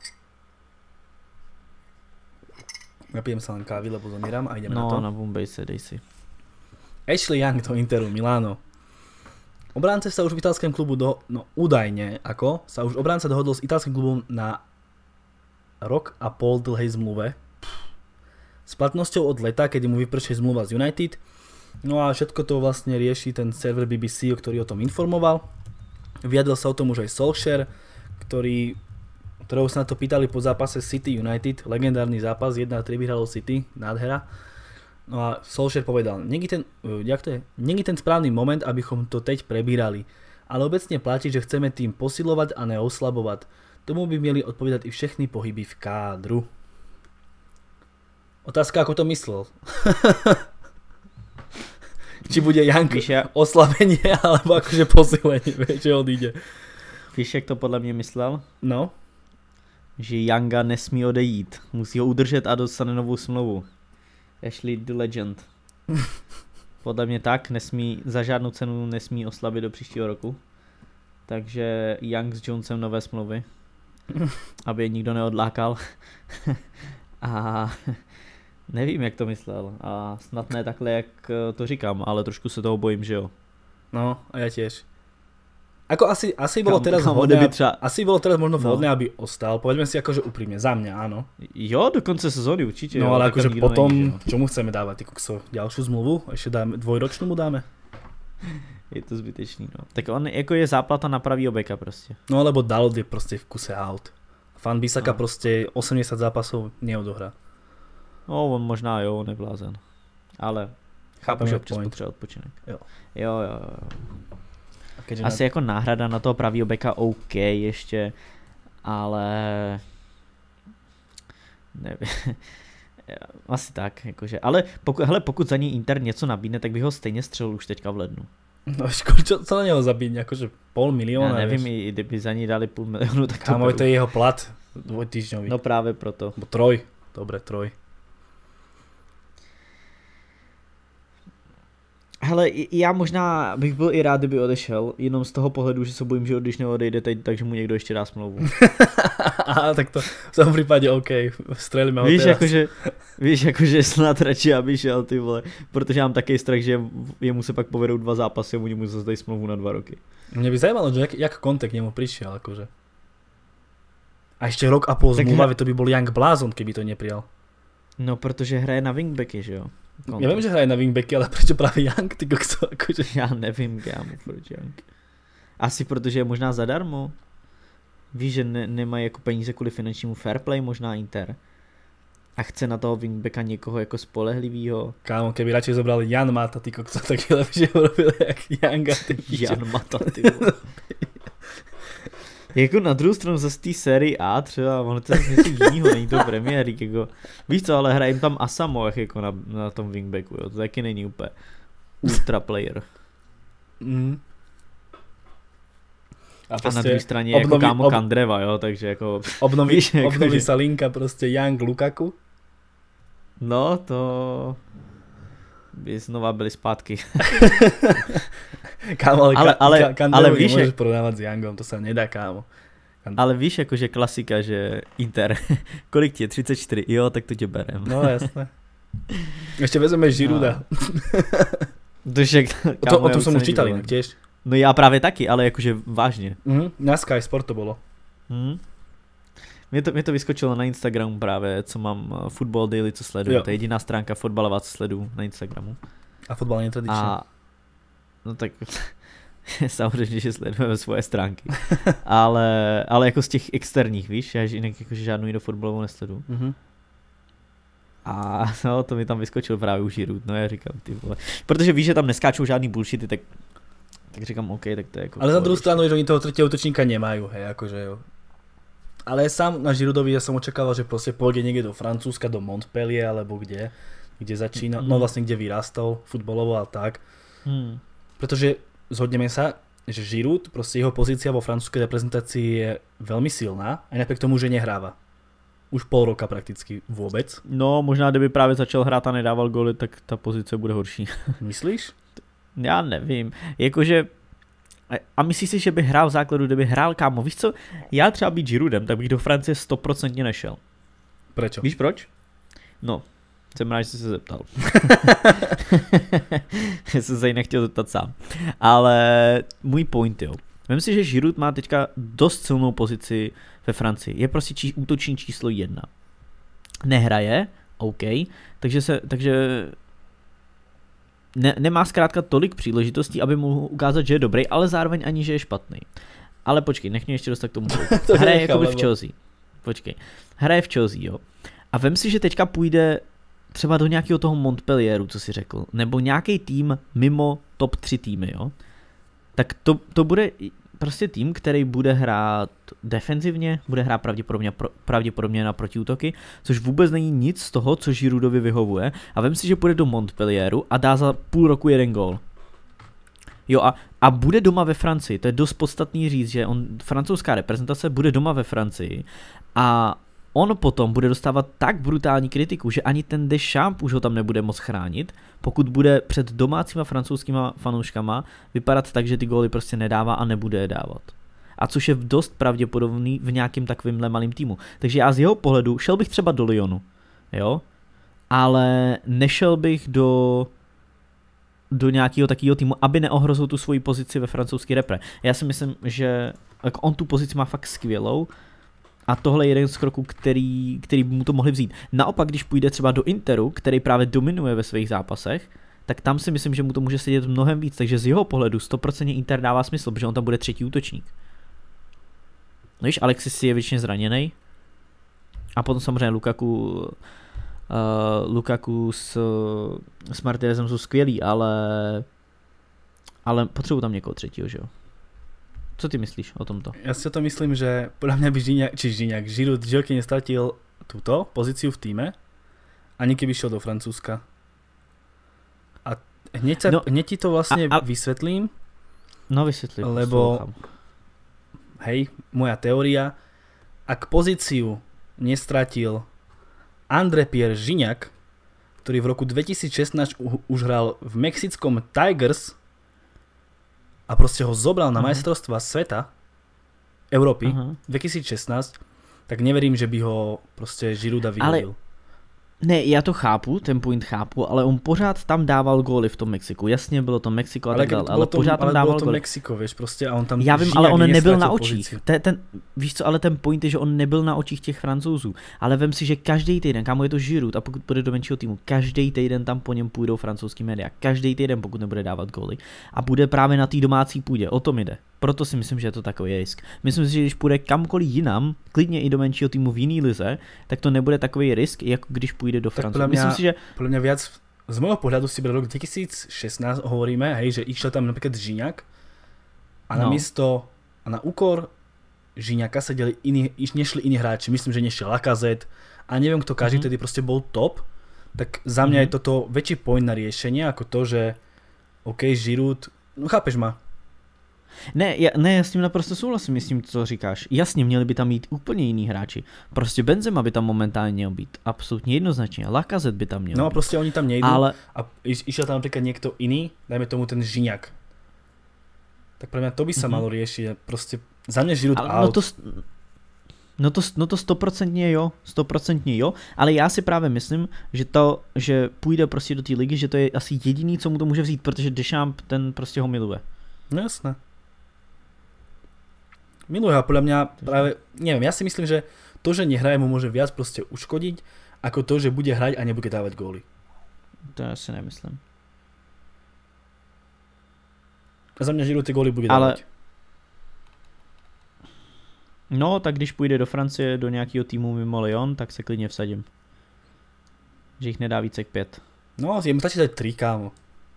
Napijem sa len kávy, lebo zomieram a ideme no, na to. No, na Bombay se, dej si. Ashley Young do Interu Milano. Obránce sa už v italském klubu do... No údajne, ako? Sa už obránca dohodol s italským klubom na rok a pol dlhej zmluve. S platnosťou od leta, kedy mu vyprší zmluva z United. No a všetko to vlastne rieši ten server bé bé cé, ktorý o tom informoval. Vyjadril sa o tom už aj Solskjaer, ktorý, ktorého sa na to pýtali po zápase City United. Legendárny zápas, jedna tri vyhralo City, nádhera. No a Solskjaer povedal, není ten, jak to je? Není ten správny moment, abychom to teď prebírali, ale obecne platí, že chceme tým posilovať a neoslabovať. Tomu by mieli odpovedať i všechny pohyby v kádru. Otázka, ako to myslel. Či bude Young oslabenie, alebo akože posilenie, že odíde. Víš, jak to podle mě myslel? No. Že Younga nesmí odejít, musí ho udržet a dostane novou smlouvu. Ashley the Legend. Podle mě tak, nesmí, za žádnou cenu nesmí oslabit do příštího roku. Takže Young s Jonesem nové smlouvy, aby je nikdo neodlákal. A nevím, jak to myslel. A snad ne takhle, jak to říkám, ale trošku se toho bojím, že jo. No, a ja tiež. Ako asi, asi bolo Kam- teraz kam vhodné, odeby třeba- asi bolo teraz možno No. vhodné, aby ostal. Povedzme si akože úprimne, za mňa áno. Jo, do konce sezóny určitě. No jo, ale tak akože tam nikdo potom, není, že jo. čo mu chceme dávať, ty kokso, ďalšiu zmluvu? Ešte dáme, dvojročnú mu dáme? Je to zbytečný, no. Tak on jako je záplata na pravýho beka prostě. No lebo Dalot je proste v kuse out. Fan Bissaka No. proste osemdesiat zápasov neodohrá. No, on možná jo, neblázen. Ale chápu, Chápem, že že občas point. potřebuje odpočinek. Jo. Jo, jo, jo. A keďže Asi jako náhrada na toho pravýho beka OK ještě, ale nevím. Asi tak, jakože, ale pokud, hele, pokud za ní Inter něco nabídne, tak bych ho stejně střelil už teďka v lednu. No škoda, čo, co na neho zabíť, akože pol milióna, Já nevím, vieš. i kdyby za ní dali půl milionu, tak to Kámo, beru. to je jeho plat dvojtýždňový. No právě proto. Bo troj, dobre, troj. Hele, i- já možná bych byl i rád, kdyby odešel, jenom z toho pohledu, že se bojím, že když neodejde teď, takže mu někdo ještě dá smlouvu. Aha, tak to v tom prípade OK, strelíme ho Víš, teraz. jakože, víš, jakože snad radši, aby šel, ty vole, protože mám takový strach, že jemu se pak povedou dva zápasy a oni mu zazdají smlouvu na dva roky. Mne by zajímalo, že jak, jak Conte k nemu prišiel, akože. A ešte rok a pol Tak zmluva, hra- to by bol Young Blázon, keby to neprijal. No, protože hraje na wingbacky, že jo? Ja viem, že hraje na wingbacky, ale prečo práve Young, ty kokso, akože. Já nevím, kámo, proč Young. Asi protože je možná zadarmo. Víš, že ne, nemají jako peníze kvůli finančnímu fair play, možná Inter. A chce na toho wingbacka někoho jako spolehlivýho. Kámo, keby radšej zobrali Jan Mata, ty kokso, tak je lepšie ho robili jak Younga, ty piče. Jan Mata, ty vole. Jako na druhou stranu zase té sérii A třeba, ono to je něco jinýho, není to Premier League, jako. Víš co, ale hraje jim tam Asamoah jako na, na tom wingbacku, jo, to taky není úplně ultra player. Mm. A, A na druhé straně obnoví, jako kámo ob... Kandreva, jo, takže jako... Obnoví, víš, jako obnoví že- sa linka proste Young Lukaku. No, to... by znova byli zpátky. Kámo, ale, Ale- ka, ale- ka, Kandrvu ale víš, nemôžeš jak- prodávať s Youngom, to sa nedá, kámo. Ale víš, jakože klasika, že Inter, kolik ti je, třicet čtyři, jo, tak to tě berem. No jasné. Ešte vezmeme Žiruda. To, že, O, to, kámo, o já tom už som se už čítal nedívám. inak tiež. No já právě taky, ale jakože vážně. Mhm, na Sky Sport to bolo. Hm? Mě to, mě to vyskočilo na Instagramu právě, co mám uh, Football Daily, co sleduju. Jo. To je jediná stránka fotbalová, co sleduju na Instagramu. A fotbal nie je tradičný. A no tak samozřejmě, že sledujeme svoje stránky. ale, ale jako z těch externích, víš, já jinak jakože žádnou jinou fotbalovou nesleduju. Mhm. A no, to mi tam vyskočil právě už Giroud, no já říkám, ty vole. Protože víš, že tam neskáčou žádný bullshity, tak, tak říkám, OK, tak to je jako... Ale za druhú pohodě. stranu, že oni toho tretieho útočníka nemajú, hej, akože jo. Ale sám na Žirudovi ja som očakával, že proste pôjde niekde do Francúzska, do Montpellier, alebo kde, kde začína, no vlastne kde vyrastol futbolovo a tak. Hmm. Pretože zhodneme sa, že Giroud, proste jeho pozícia vo francúzskej reprezentácii je veľmi silná, aj napriek tomu, že nehráva. Už pol roka prakticky vôbec. No, možná kdyby právě začal hrát a nedával góly, tak ta pozice bude horší. Myslíš? Já nevím, jakože... a- A myslíš si, že by hrál v základu, kdyby hrál, kámo, víš co? Já třeba být Giroudem, tak bych do Francie stoprocentně nešel. Prečo? Víš proč? No, jsem rád, že jsi se zeptal. Já jsem se jinak chtěl zeptat sám. Ale můj point, jo. Vem si, že Giroud má teďka dost silnou pozici ve Francii. Je prostě či, útoční číslo jedna. Nehraje, OK, takže se, takže ne, nemá zkrátka tolik příležitostí, aby mohl ukázat, že je dobrý, ale zároveň ani, že je špatný. Ale počkej, nech mě ještě dostat k tomu. To Hraje nechám, jakoby v lebo- Chelsea. Počkej. Hraje v Chelsea, jo. A vem si, že teďka půjde třeba do nějakého toho Montpellieru, co si řekl, nebo nějaký tým mimo top tři týmy, jo. Tak to, to bude prostě tým, který bude hrát defenzivně, bude hrát pravděpodobně, pro, pravděpodobně na protiútoky, což vůbec není nic z toho, co Giroudovi vyhovuje. A vem si, že půjde do Montpellieru a dá za půl roku jeden gól. Jo a, a bude doma ve Francii, to je dost podstatný říct, že on, francouzská reprezentace bude doma ve Francii a on potom bude dostávat tak brutální kritiku, že ani ten Deschamps už ho tam nebude moc chránit, pokud bude před domácíma francouzskýma fanouškama vypadat tak, že ty góly prostě nedává a nebude je dávat. A což je dost pravděpodobný v nějakém takovýmhle malým týmu. Takže já z jeho pohledu šel bych třeba do Lyonu, jo, ale nešel bych do do nějakého takového týmu, aby neohrozil tu svoji pozici ve francouzské repre. Já si myslím, že jako on tu pozici má fakt skvělou a tohle je jeden z kroků, který, který by mu to mohli vzít. Naopak, když půjde třeba do Interu, který právě dominuje ve svých zápasech, tak tam si myslím, že mu to může sedět mnohem víc, takže z jeho pohledu sto procent Inter dává smysl, protože on tam bude třetí útočník. No víš, Alexis je většině zraněný a potom samozřejmě Lukaku Uh, Lukaku s, s Martinezem jsou skvělý, ale ale potřebují tam někoho třetího, že jo? Co ty myslíš o tomto? Ja si to myslím, že podľa mňa by Žíňak, či Žíňak, Giroud Gioky nestratil túto pozíciu v týme, ani keby šiel do Francúzska. A hneď, sa, no, hneď ti to vlastne a, a, vysvetlím. No vysvetlím. Lebo, hej, moja teória, ak pozíciu nestratil André Pierre Gignac, ktorý v roku dvetisícšestnásť u, už hral v mexickom Tigers a proste ho zobral na uh-huh. majstrovstvá sveta Európy uh-huh. dvetisícšestnásť, tak neverím, že by ho proste Girouda vyhodil. Ale ne, já to chápu, ten point chápu, ale on pořád tam dával góly v tom Mexiku. Jasně, bylo to Mexiko a ale tak dále, ale to, pořád tam ale dával bylo to góly. Mexiko, vieš, prostě a on tam já vím, ale on nebyl na očích. Ten, ten, víš co, ale ten point je, že on nebyl na očích těch Francouzů. Ale vem si, že každý týden, kámo, je to Giroud a pokud půjde do menšího týmu, každý týden tam po něm půjdou francouzský média. Každý týden, pokud nebude dávat góly. A bude právě na té domácí půdě. O tom jde. Proto si myslím, že je to takový risk. Myslím si, že když půjde kamkoliv jinam, klidně i do menšího týmu v jiný lize, tak to nebude takový risk, jako když půjde do Francie. Myslím si, že podľa mňa viac z môjho pohľadu si bral rok dvetisícšestnásť hovoríme, hej, že išiel tam napríklad Gignac a na no. miesto a na úkor Gignaca sedeli iní, nešli iní hráči. Myslím, že nešiel Lacazette a neviem, kto každý mm-hmm. tedy proste bol top. Tak za mňa mm-hmm. je toto väčší point na riešenie ako to, že OK, Giroud, no chápeš ma. Ne, já, ne, já s tím naprosto souhlasím s tím, co říkáš. Jasně, měli by tam být úplně jiní hráči. Prostě Benzema by tam momentálně měl být. Absolutně jednoznačně. Lacazette by tam měl No a být. prostě oni tam nejdou ale... a išiel tam napríklad niekto iný, dajme tomu ten Gignac. Tak pre mňa to by sa mm-hmm. malo riešiť. Prostě za mňa Giroud out. No to, no to, no to stoprocentně jo, stoprocentně jo, ale já si právě myslím, že to, že půjde prostě do té ligy, že to je asi jediný, co mu to může vzít, protože Deschamps ten prostě ho miluje. No jasné. Miluje a podľa mňa práve, neviem, ja si myslím, že to, že nehraje, mu môže viac proste uškodiť, ako to, že bude hrať a nebude dávať góly. To ja si nemyslím. A za mňa Giroud ty góly bude Ale... dávať. No, tak když půjde do Francie, do nějakého týmu mimo Lyon, tak se klidně vsadím. Že jich nedá více jak pět. No, jemu stačí dať tri, kámo.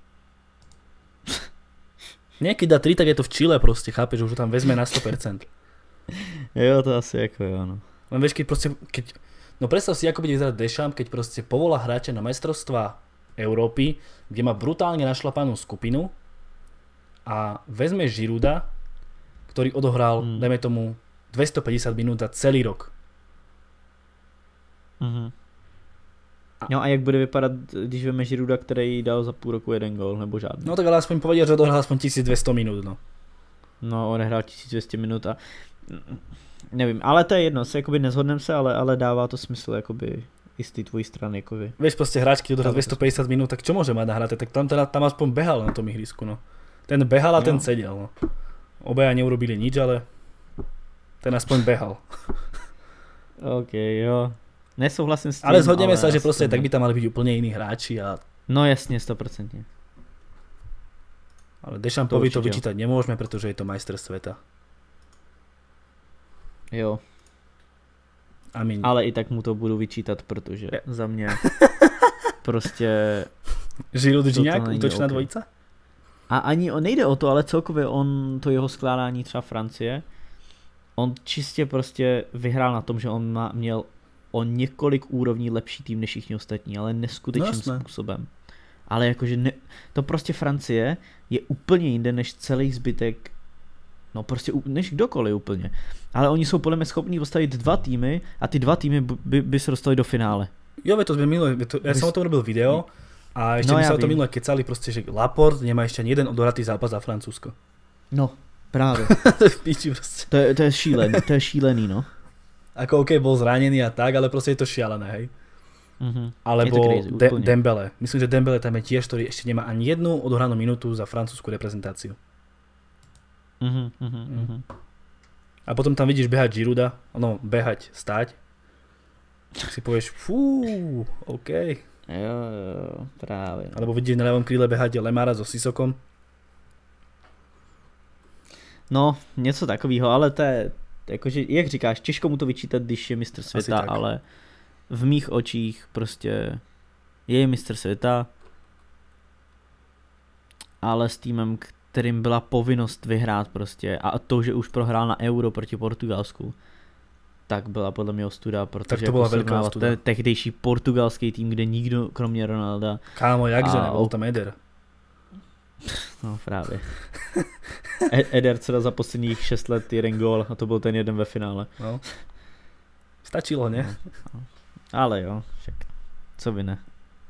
Niekedy dá tri, tak je to v Chile proste, chápeš, že už ho tam vezme na sto percent. Jo, to asi jako jo, no. Len vieš, keď proste, keď, no predstav si, ako bude vyzerať Deschamps, keď proste povolá hráča na majstrovstvá Európy, kde má brutálne našlapanú skupinu a vezme Girouda, ktorý odohral, hmm. dajme tomu, dvestopäťdesiat minút za celý rok. Mhm. No a jak bude vypadat, když veme Girouda, který dal za půl roku jeden gól, nebo žádný? No tak ale aspoň povedia, že odohrál aspoň tisícdvě stě minut, no. No, on hrál tisíc dvě stě minut a nevím, ale to je jedno, se jakoby nezhodneme se, ale, ale dává to smysl jakoby i z té tvojí strany, jakoby. Vieš, proste hráč, keď odohrál dvestopäťdesiat minút, tak čo môže mať na hráte? Tak tam teda tam aspoň behal na tom ihrisku, no. Ten behal a no. ten sedel, no. Obaja neurobili nič, ale ten aspoň behal. OK, jo. Nesouhlasím s tím, ale zhodneme ale sa, že proste tak by tam mali byť úplne iní hráči a... No jasne, sto percent. Ale Deschampovi to, to vyčítať nemôžeme, pretože je to majster sveta. Jo. Amin. Ale i tak mu to budu vyčítat, protože je. Za mě prostě... Giroud Gignac, útočná okay. dvojica? A ani on nejde o to, ale celkově on, to jeho skládání třeba Francie, on čistě prostě vyhrál na tom, že on má, měl o několik úrovní lepší tým než všichni ostatní, ale neskutečným no, způsobem. Ale jakože ne, to prostě Francie je úplně jinde než celý zbytek No prostě než kdokoliv úplně. Ale oni jsou podle mě schopní postavit dva týmy a ty dva týmy by, by se dostali do finále. Jo, to sme minulé, to, ja som o tom robil video a ešte no, my ja sa o tom vím. minulé kecali, proste, že Laporte nemá ešte ani jeden odohratý zápas za Francúzsko. No, právě. To je v píči proste. To je, to je šílený, to je šílený, no. Ako OK, bol zranený a tak, ale proste je to šialené, hej. Mm-hmm. Alebo crazy, De- úplne. Dembele. Myslím, že Dembele tam je tiež, ktorý ešte nemá ani jednu odohranú minútu za francúzsku reprezentáciu. Mm-hmm, mm-hmm. A potom tam vidíš behať Girouda, no behať, stáť. Tak si povieš, fú, OK. Jo, jo, právě. Alebo vidíš na ľavom kríle behať Lemara so Sisokom. No, něco takového, ale to je, jakože, jak říkáš, těžko mu to vyčítat, když je mistr světa, ale v mých očích prostě je mistr světa, ale s týmem, kterým byla povinnost vyhrát prostě, a to, že už prohrál na Euro proti Portugalsku, tak byla podle mě ostuda, protože tak to byla jako velká ostuda. Ten tehdejší portugalský tým, kde nikdo kromě Ronalda. Kámo, jakže, A- bol tam Eder. No právě. E- Eder co dal za posledních šest let jeden gól a to byl ten jeden ve finále. No. Stačilo, ne? Ale jo, však co by ne.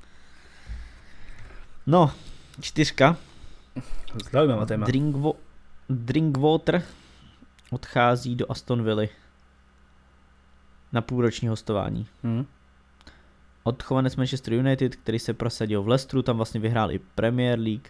No, čtyřka. Zaujímavá téma. Drinkwo- Drinkwater odchází do Aston Villy na půlroční hostování. Hm. Odchovanec Manchester United, který se prosadil v Leicesteru, tam vlastně vyhrál i Premier League.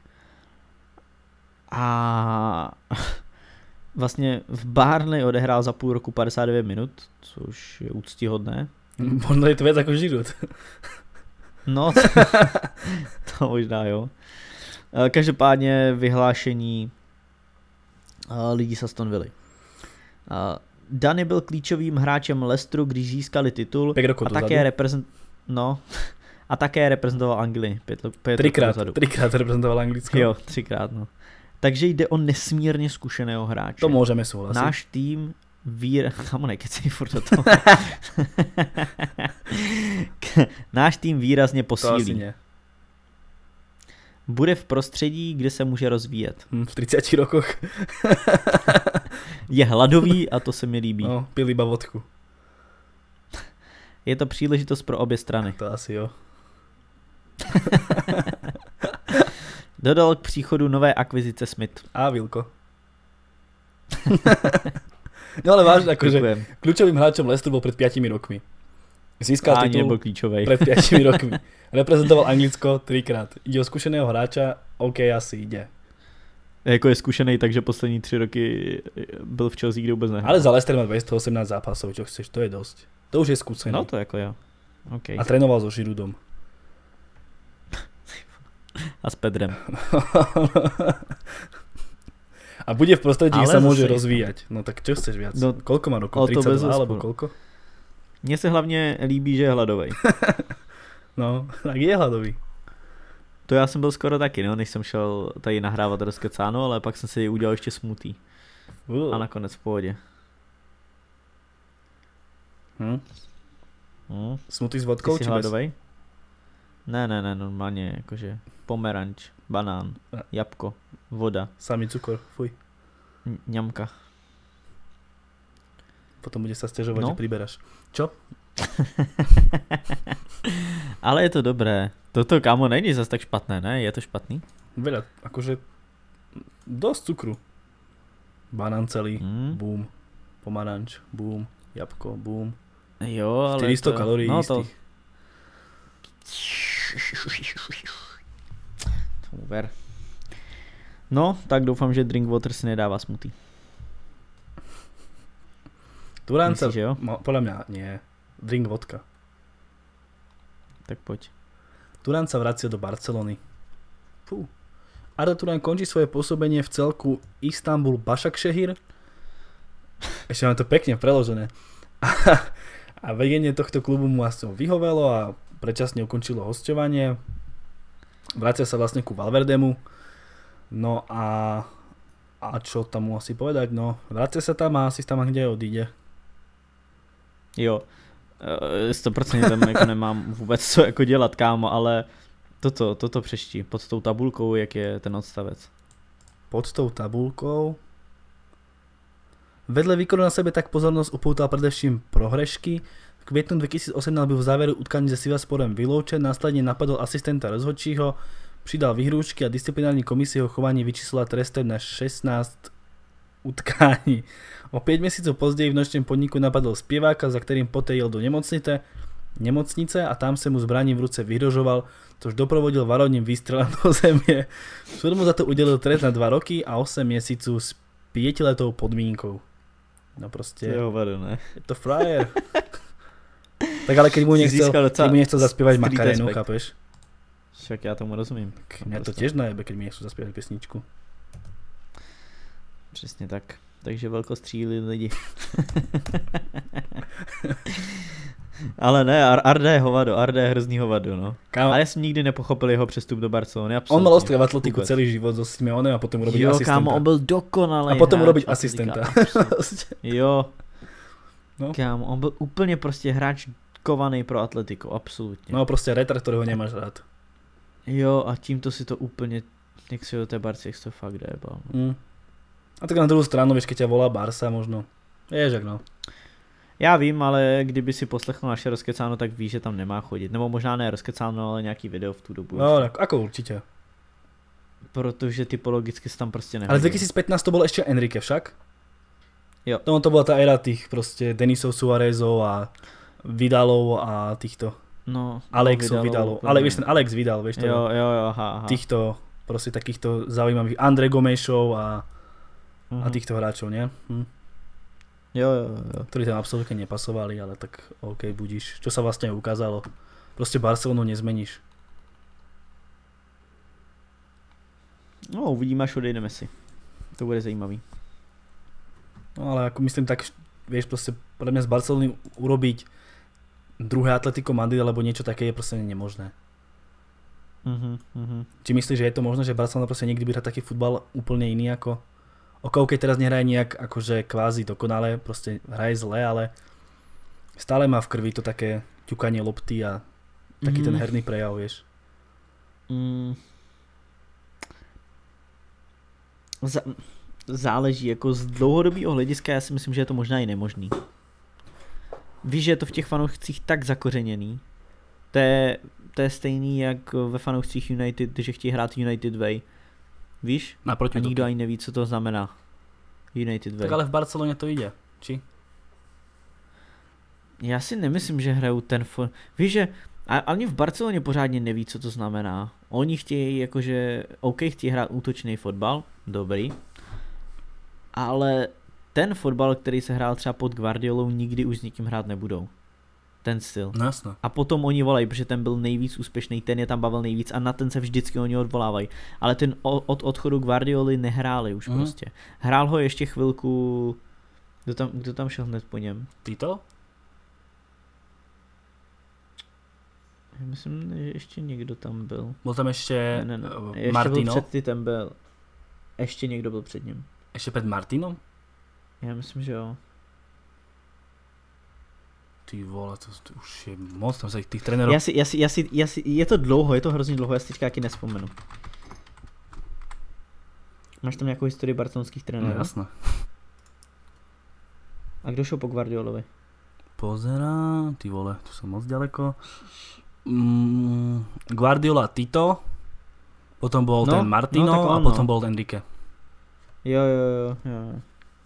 A vlastně v Barnley odehrál za půl roku padesát devět minut, což je úctyhodné. Možno je to viac ako Giroud. No, to, to možná jo. Eh, Každopádně vyhlášení eh, lidí z Aston Villy. Eh, Dany byl klíčovým hráčem Leicesteru, když získali titul Pět roků a dozadu. také, reprezent... no, a také reprezentoval Anglii. Pět, pět Trikrát, roků dozadu. trikrát reprezentoval Anglicko. Jo, třikrát, no. Takže jde o nesmírně zkušeného hráče. To môžeme súhlasiť. Náš tým vír... Kamo, nekecej furt do toho. Náš tým výrazně To asi posílí. nie. Bude v prostředí, kde se může rozvíjet. Hm, v tridsiatich rokoch. Je hladový a to se mi líbí. No, pil iba vodku. Je to příležitost pro obě strany. To asi jo. Dodal k příchodu nové akvizice Smith. A Vilko. No ale vážne, akože Děkujem. kľúčovým hráčom Leicester bol pred piatimi rokmi. Získal Ani titul nebyl klíčový. pred piatimi rokmi. Reprezentoval Anglicko trikrát. Ide o skúseného hráča, OK, asi ide. Jako je zkušený, takže poslední tři roky byl v Chelsea, kde vůbec nehrál. Ale za Leicester má dvestoosemnásť zápasov, čo chceš, to je dosť. To už je skúsený. No to jako jo. Okay. A trénoval so Giroudom. A s Pedrem. A bude v prostredí, kde Ale sa môže zase- rozvíjať. No tak čo chceš viac? No, koľko má o rokov? to bez tridsaťdva alebo rozporu. koľko? Mně se hlavně líbí, že je hladovej. No, tak je hladový. To já jsem byl skoro taky, no, než jsem šel tady nahrávat rozkecáno, ale pak jsem si udělal ještě smutý. Uh. A nakonec v pohodě. Hm? Hm? Smutý s Ty vodkou, jsi či bez? hladovej? Ne, ne, ne, normálně, jakože pomeranč, banán, A. jabko, voda, Samý cukor, fuj. ň- ňamka. Potom bude sa sťažovať, No. že priberáš. Čo? Ale je to dobré. Toto, kámo, není zase tak špatné, ne? Je to špatný? Veľa, akože dosť cukru. Banán celý, Mm. bum. Pomaranč, bum. Jabko, bum. Jo, ale štyristo to... kalórií no, istých. To... to ver. No, tak doufám, že Drinkwater si nedává smutý. Turán sa, Myslíš, že jo? no, podľa mňa nie. Drink vodka. Tak pojď. Turán sa vracia do Barcelony. Fú. Arda Turán končí svoje pôsobenie v celku Istanbul Başakşehir. Ešte mám to pekne preložené. A vedenie tohto klubu mu asi vyhovelo a predčasne ukončilo hosťovanie. Vracia sa vlastne ku Valverdemu. No a a čo tam mu asi povedať? No, vracia sa tam a asi tam kde odíde. Jo, sto procent tam jako nemám vůbec co jako dělat, kámo, ale toto, toto přeští pod tou tabulkou, jak je ten odstavec. Pod tou tabulkou Vedle výkonu na sebe tak pozornosť upútal predevším prohrešky. V květnu dvetisícosemnásť byl v záveru utkání se Sivassporem vyloučen, následne napadol asistenta rozhodčího, přidal vyhrúčky a disciplinární komisie ho chovanie vyčíslila trestem na šestnásť utkání. O päť měsíců později v nočnom podniku napadol zpěváka, za kterým poté jel do nemocnice, nemocnice a tam se mu zbraní v ruce vyhrožoval, tož doprovodil varovným výstrelem do země. Súd mu za to udělil trest na dva roky a osem měsíců s pětiletou podmínkou. No prostě... Je hovado, ne? Je to frajer. Tak ale keď mu nechcel, keď mu nechcel zaspívať Makarenu, chápeš? Však já tomu rozumím. Mňa to tiež najebe, keď mi nechcú zaspívať pesničku. Přesně tak. Takže velkostříli lidi. Ale ne, Ar- Arda je hovado, Arda je hrozný hovado, no. Kámo. Ale já jsem nikdy nepochopil jeho přestup do Barcelony, absolutně. On mal ostrej v Atletiku celý život so Simeonem a potom urobiť jo, asistenta. Jo, kámo, on byl dokonalý. A potom urobiť asistenta. Jo. No. Kámo, on byl úplně prostě hráč kovaný pro Atletico, absolutně. No prostě retard, ktorého nemáš rád. Jo, a tímto si to úplně, jak si do té Barci, jak si to fakt débal. Mm. A tak na druhou stranu, víš, keď ťa volá Barsa možno. Vieš, jak no. Já vím, ale kdyby si poslechnul naše rozkecáno, tak víš, že tam nemá chodit. Nebo možná ne rozkecáno, ale nějaký video v tu dobu. No, tak, ako určitě. Protože typologicky se tam prostě nehodí. Ale dvetisícpätnásť to bol ešte Enrique však? Jo. No, to bola tá éra tých prostě Denisov Suárezov a Vidalov a týchto. No. Alexov Vidalov. Ale vieš, ten Alex Vidal, vieš to? Jo, jo, jo, aha, aha. Týchto, prostě takýchto zaujímavých Andre Gomešov a, mhm. a týchto hráčov, nie? Hm. Jo, jo, jo. Ktorí tam absolútne nepasovali, ale tak OK, budíš. Čo sa vlastne ukázalo? Prostě Barcelonu nezmeníš. No, uvidíme, až odejde Messi. To bude zajímavý. No ale ako myslím tak, vieš, prostě podľa mňa z Barcelony urobiť druhé Atletico Madrid alebo niečo také je prostě nemožné. Mhm, mhm. Či myslíš, že je to možné, že Barcelona prostě niekdy bude hrať taký futbal úplne iný ako... OK, keď teraz nehraje nejak akože kvázi dokonale, prostě hraje zle, ale stále má v krvi to také ťukanie lopty a taký mm. ten herný prejav, vieš. Mm. Z- záleží, jako z dlouhodobého hlediska já si myslím, že je to možná i nemožný. Víš, že je to v těch fanoušcích tak zakořeněný. To je, to je stejný jak ve fanoušcích United, že chtějí hrát United Way. Víš? Naproti a nikdo to. Ani neví, co to znamená. United Way. Tak ale v Barceloně to jde, či? Já si nemyslím, že hrajou ten fo... Víš, že a ani v Barceloně pořádně neví, co to znamená. Oni chtějí jakože, OK, chtějí hrát útočný fotbal, dobrý. Ale ten fotbal, který se hrál třeba pod Guardiolou, nikdy už s nikým hrát nebudou. Ten styl. No jasno. A potom oni volají, protože ten byl nejvíc úspěšný, ten je tam bavil nejvíc a na ten se vždycky oni odvolávají. Ale ten od odchodu Guardioli nehráli už mm. prostě. Hrál ho ještě chvilku, kdo tam, kdo tam šel hned po něm? Tito? Já myslím, že ještě někdo tam byl. Byl tam ještě ne, ne, ne. Uh, ještě Martino? Byl před Titem byl. Ještě někdo byl před ním. Ještě před Martinom? Já myslím, že jo. Ty vole, to, to už je moc, tam se těch trenérů... Já si, já si, já si, já si, je to dlouho, je to hrozně dlouho, já si teďka taky nespomenu. Máš tam nějakou historii barcelonských trenérů? No jasné. A kdo šel po Guardiolovi? Pozerám, ty vole, tu jsem moc ďaleko. Mm, Guardiola Tito, potom bol no, ten Martino no, a potom bol Enrique. Jo, jo, jo, jo.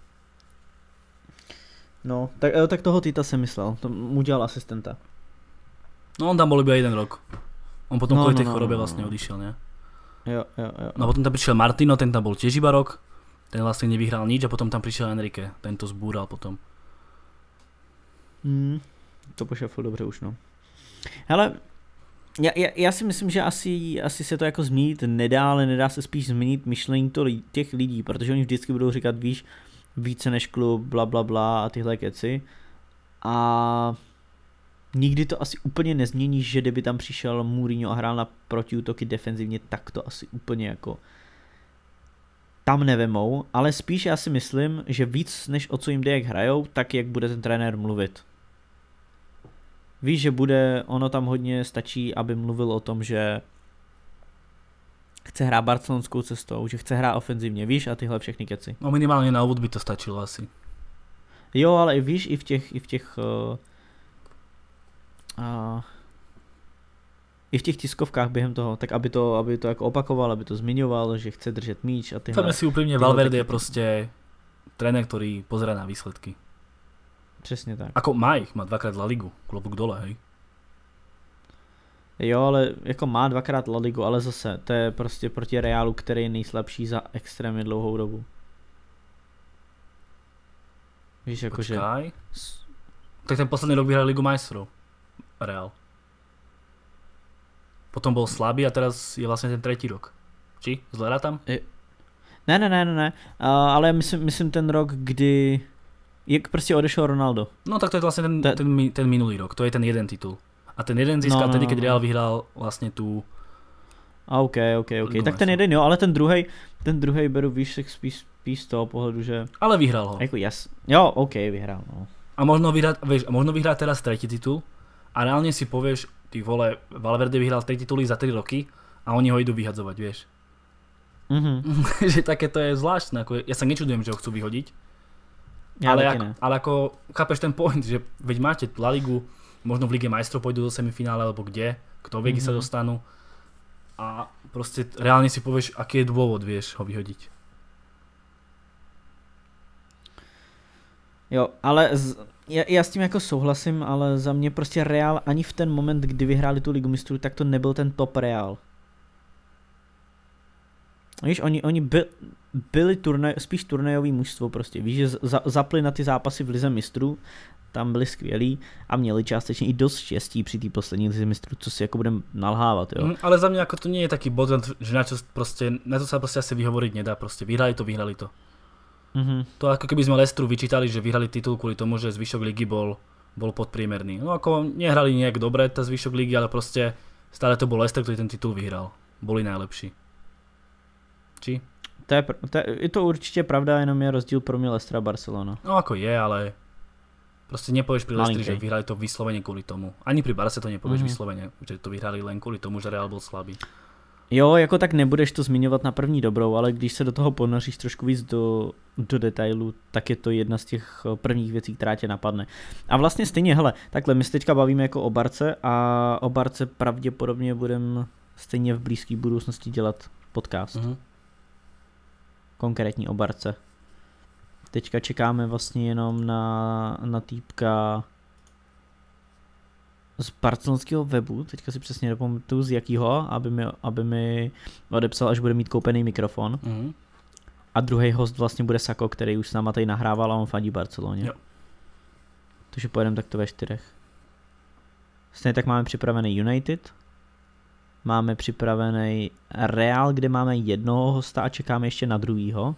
No, tak, tak toho Tita jsem myslel, to mu dělal asistenta. No on tam bol iba jeden rok. On potom no, kvôli no, tej no, chorobe no, vlastne no. odišiel, ne? Jo, jo, jo. No a potom tam prišiel Martino, ten tam bol tiež iba rok. Ten vlastne nevyhral nič a potom tam prišiel Enrique, ten to zbúral potom. Hmm, to pošafil dobře už, no. Hele, já, já, já si myslím, že asi, asi se to jako změnit nedá, ale nedá se spíš změnit myšlení to, těch lidí, protože oni vždycky budou říkat, víš, více než klub, bla bla bla a tyhle keci. A nikdy to asi úplně nezmění, že kdyby tam přišel Mourinho a hrál na protiútoky defenzivně, tak to asi úplně jako tam nevemou, ale spíš já si myslím, že víc než o co jim jde, jak hrajou, tak jak bude ten trenér mluvit. Víš, že bude, ono tam hodně stačí, aby mluvil o tom, že chce hrát barcelonskou cestou, že chce hrát ofenzivně, víš, a tyhle všechny keci. No minimálně na úvod by to stačilo asi. Jo, ale i víš, i v těch, i v těch, uh, uh, i v těch tiskovkách během toho, tak aby to, aby to jako opakoval, aby to zmiňoval, že chce držet míč a tyhle. Tam si úprimne, Valverde je prostě tréner, ktorý pozerá na výsledky. Přesně tak. Ako má ich, má dvakrát La Ligu, klobúk dole, hej. Jo, ale jako má dvakrát La Ligu, ale zase, to je prostě proti Realu, který je nejslabší za extrémně dlouhou dobu. Víš, jakože... Počkaj. Tak ten posledný rok vyhral Ligu majstrov. Real. Potom bol slabý a teraz je vlastne ten tretí rok. Či? Zle tam? Je... Ne, ne, ne, ne, ne. Uh, ale myslím, myslím ten rok, kdy... Jak prostě odešel Ronaldo. No tak to je vlastne ten, Ta... ten, ten minulý rok. To je ten jeden titul. A ten jeden získal no, no, tedy, keď Real vyhral vlastne tú... A ok, ok, ok. Tak ten jeden jo, ale ten druhej, ten druhej beru víš spíš, spíš z toho pohledu, že... Ale vyhral ho. Jako jas. Jo, ok, vyhrál, no. A možno vyhrá, vieš, možno vyhrá teraz tretí titul a reálne si povieš, ty vole, Valverde vyhral tri tituly za tri roky a oni ho idú vyhadzovať, vieš. Mhm. Že také to je zvláštne, ako ja sa nečudujem, že ho chcú vyhodiť. Ja ale, ako, ne. ale ako, chápeš ten point, že veď máte La Ligu, možno v Lige majstrov pôjdu do semifinále alebo kde, kto vie, kde mm-hmm. sa dostanú. A proste reálne si povieš, aký je dôvod, vieš, ho vyhodiť. Jo, ale z, já, já s tím jako souhlasím, ale za mě prostě Real ani v ten moment, kdy vyhráli tu Ligu mistrů, tak to nebyl ten top Real. Víš, oni, oni by, byli turnaj, spíš turnajový mužstvo prostě, víš, že za, zapli na ty zápasy v Lize mistrů, tam byli skvělí a měli částečně i dost štěstí při té poslední Lize mistrů, co si jako budem nalhávat, jo. Mm, ale za mě jako to nie je taký bod, že na, čo prostě, na to sa prostě asi vyhovoriť nedá, prostě vyhrali to, vyhrali to. Mm-hmm. To ako keby sme Leicesteru vyčítali, že vyhrali titul kvôli tomu, že zvyšok ligy bol, bol podpriemerný. No ako nehrali nejak dobre tá zvyšok ligy, ale proste stále to bol Leicester, ktorý ten titul vyhral. Boli najlepší. Či? To je, to je, je to určite pravda, jenom je rozdíl pro mě Leicester a Barcelona. No ako je, ale proste nepovieš pri Leicesteri, že vyhrali to vyslovene kvôli tomu. Ani pri Barce to nepovieš mm-hmm. vyslovene, že to vyhrali len kvôli tomu, že Real bol slabý. Jo, jako tak nebudeš to zmiňovat na první dobrou, ale když se do toho ponoříš trošku víc do, do detailu, tak je to jedna z těch prvních věcí, která tě napadne. A vlastně stejně, hele, takhle, my se teďka bavíme jako o Barce a o Barce pravděpodobně budeme stejně v blízké budoucnosti dělat podcast. Mm-hmm. Konkrétní o Barce. Teďka čekáme vlastně jenom na, na týpka z barcelonského webu, teďka si přesně nepamatuju z jakýho, aby mi, aby mi odepsal, až bude mít koupený mikrofon. Mm-hmm. A druhý host vlastně bude Sako, který už s náma tady nahrával a on fandí Barceloně. Jo. Takže pojedeme takto ve čtyřech. Stejně tak máme připravený United, máme připravený Real, kde máme jednoho hosta a čekáme ještě na druhýho.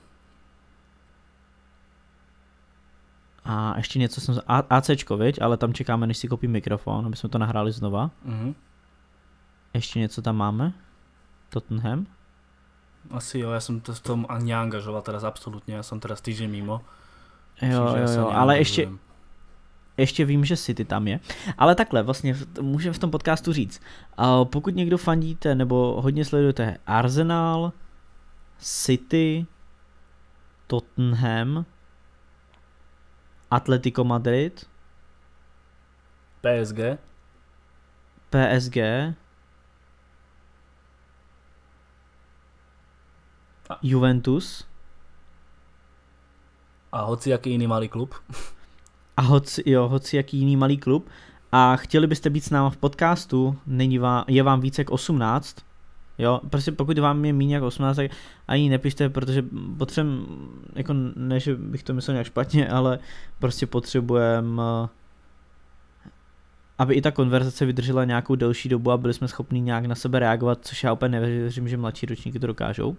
A ještě něco jsem... ACčko, viď? Ale tam čekáme, než si koupím mikrofon, aby jsme to nahráli znova. Mm-hmm. Ještě něco tam máme? Tottenham? Asi jo, já jsem to v tom ani neangažoval teraz absolutně, já jsem teraz týždeň mimo. Jo, jo, jo, ale ještě... Ještě vím, že City tam je. Ale takhle, vlastně můžeme v tom podcastu říct. Pokud někdo fandíte, nebo hodně sledujete Arsenal, City, Tottenham, Atletico Madrid, P S G, P S G, a. Juventus a hocijaký jiný malý klub. A hoci, jo, hocijaký jiný malý klub. A chtěli byste být s náma v podcastu, není vám, je vám více jak osmnáct. Jo, prostě pokud vám je méně jak osmnáct, tak ani nepište, protože potřebujeme, jako ne, že bych to myslel nějak špatně, ale prostě potřebujeme, aby i ta konverzace vydržela nějakou delší dobu a byli jsme schopni nějak na sebe reagovat, což já úplně nevěřím, že mladší ročníky to dokážou.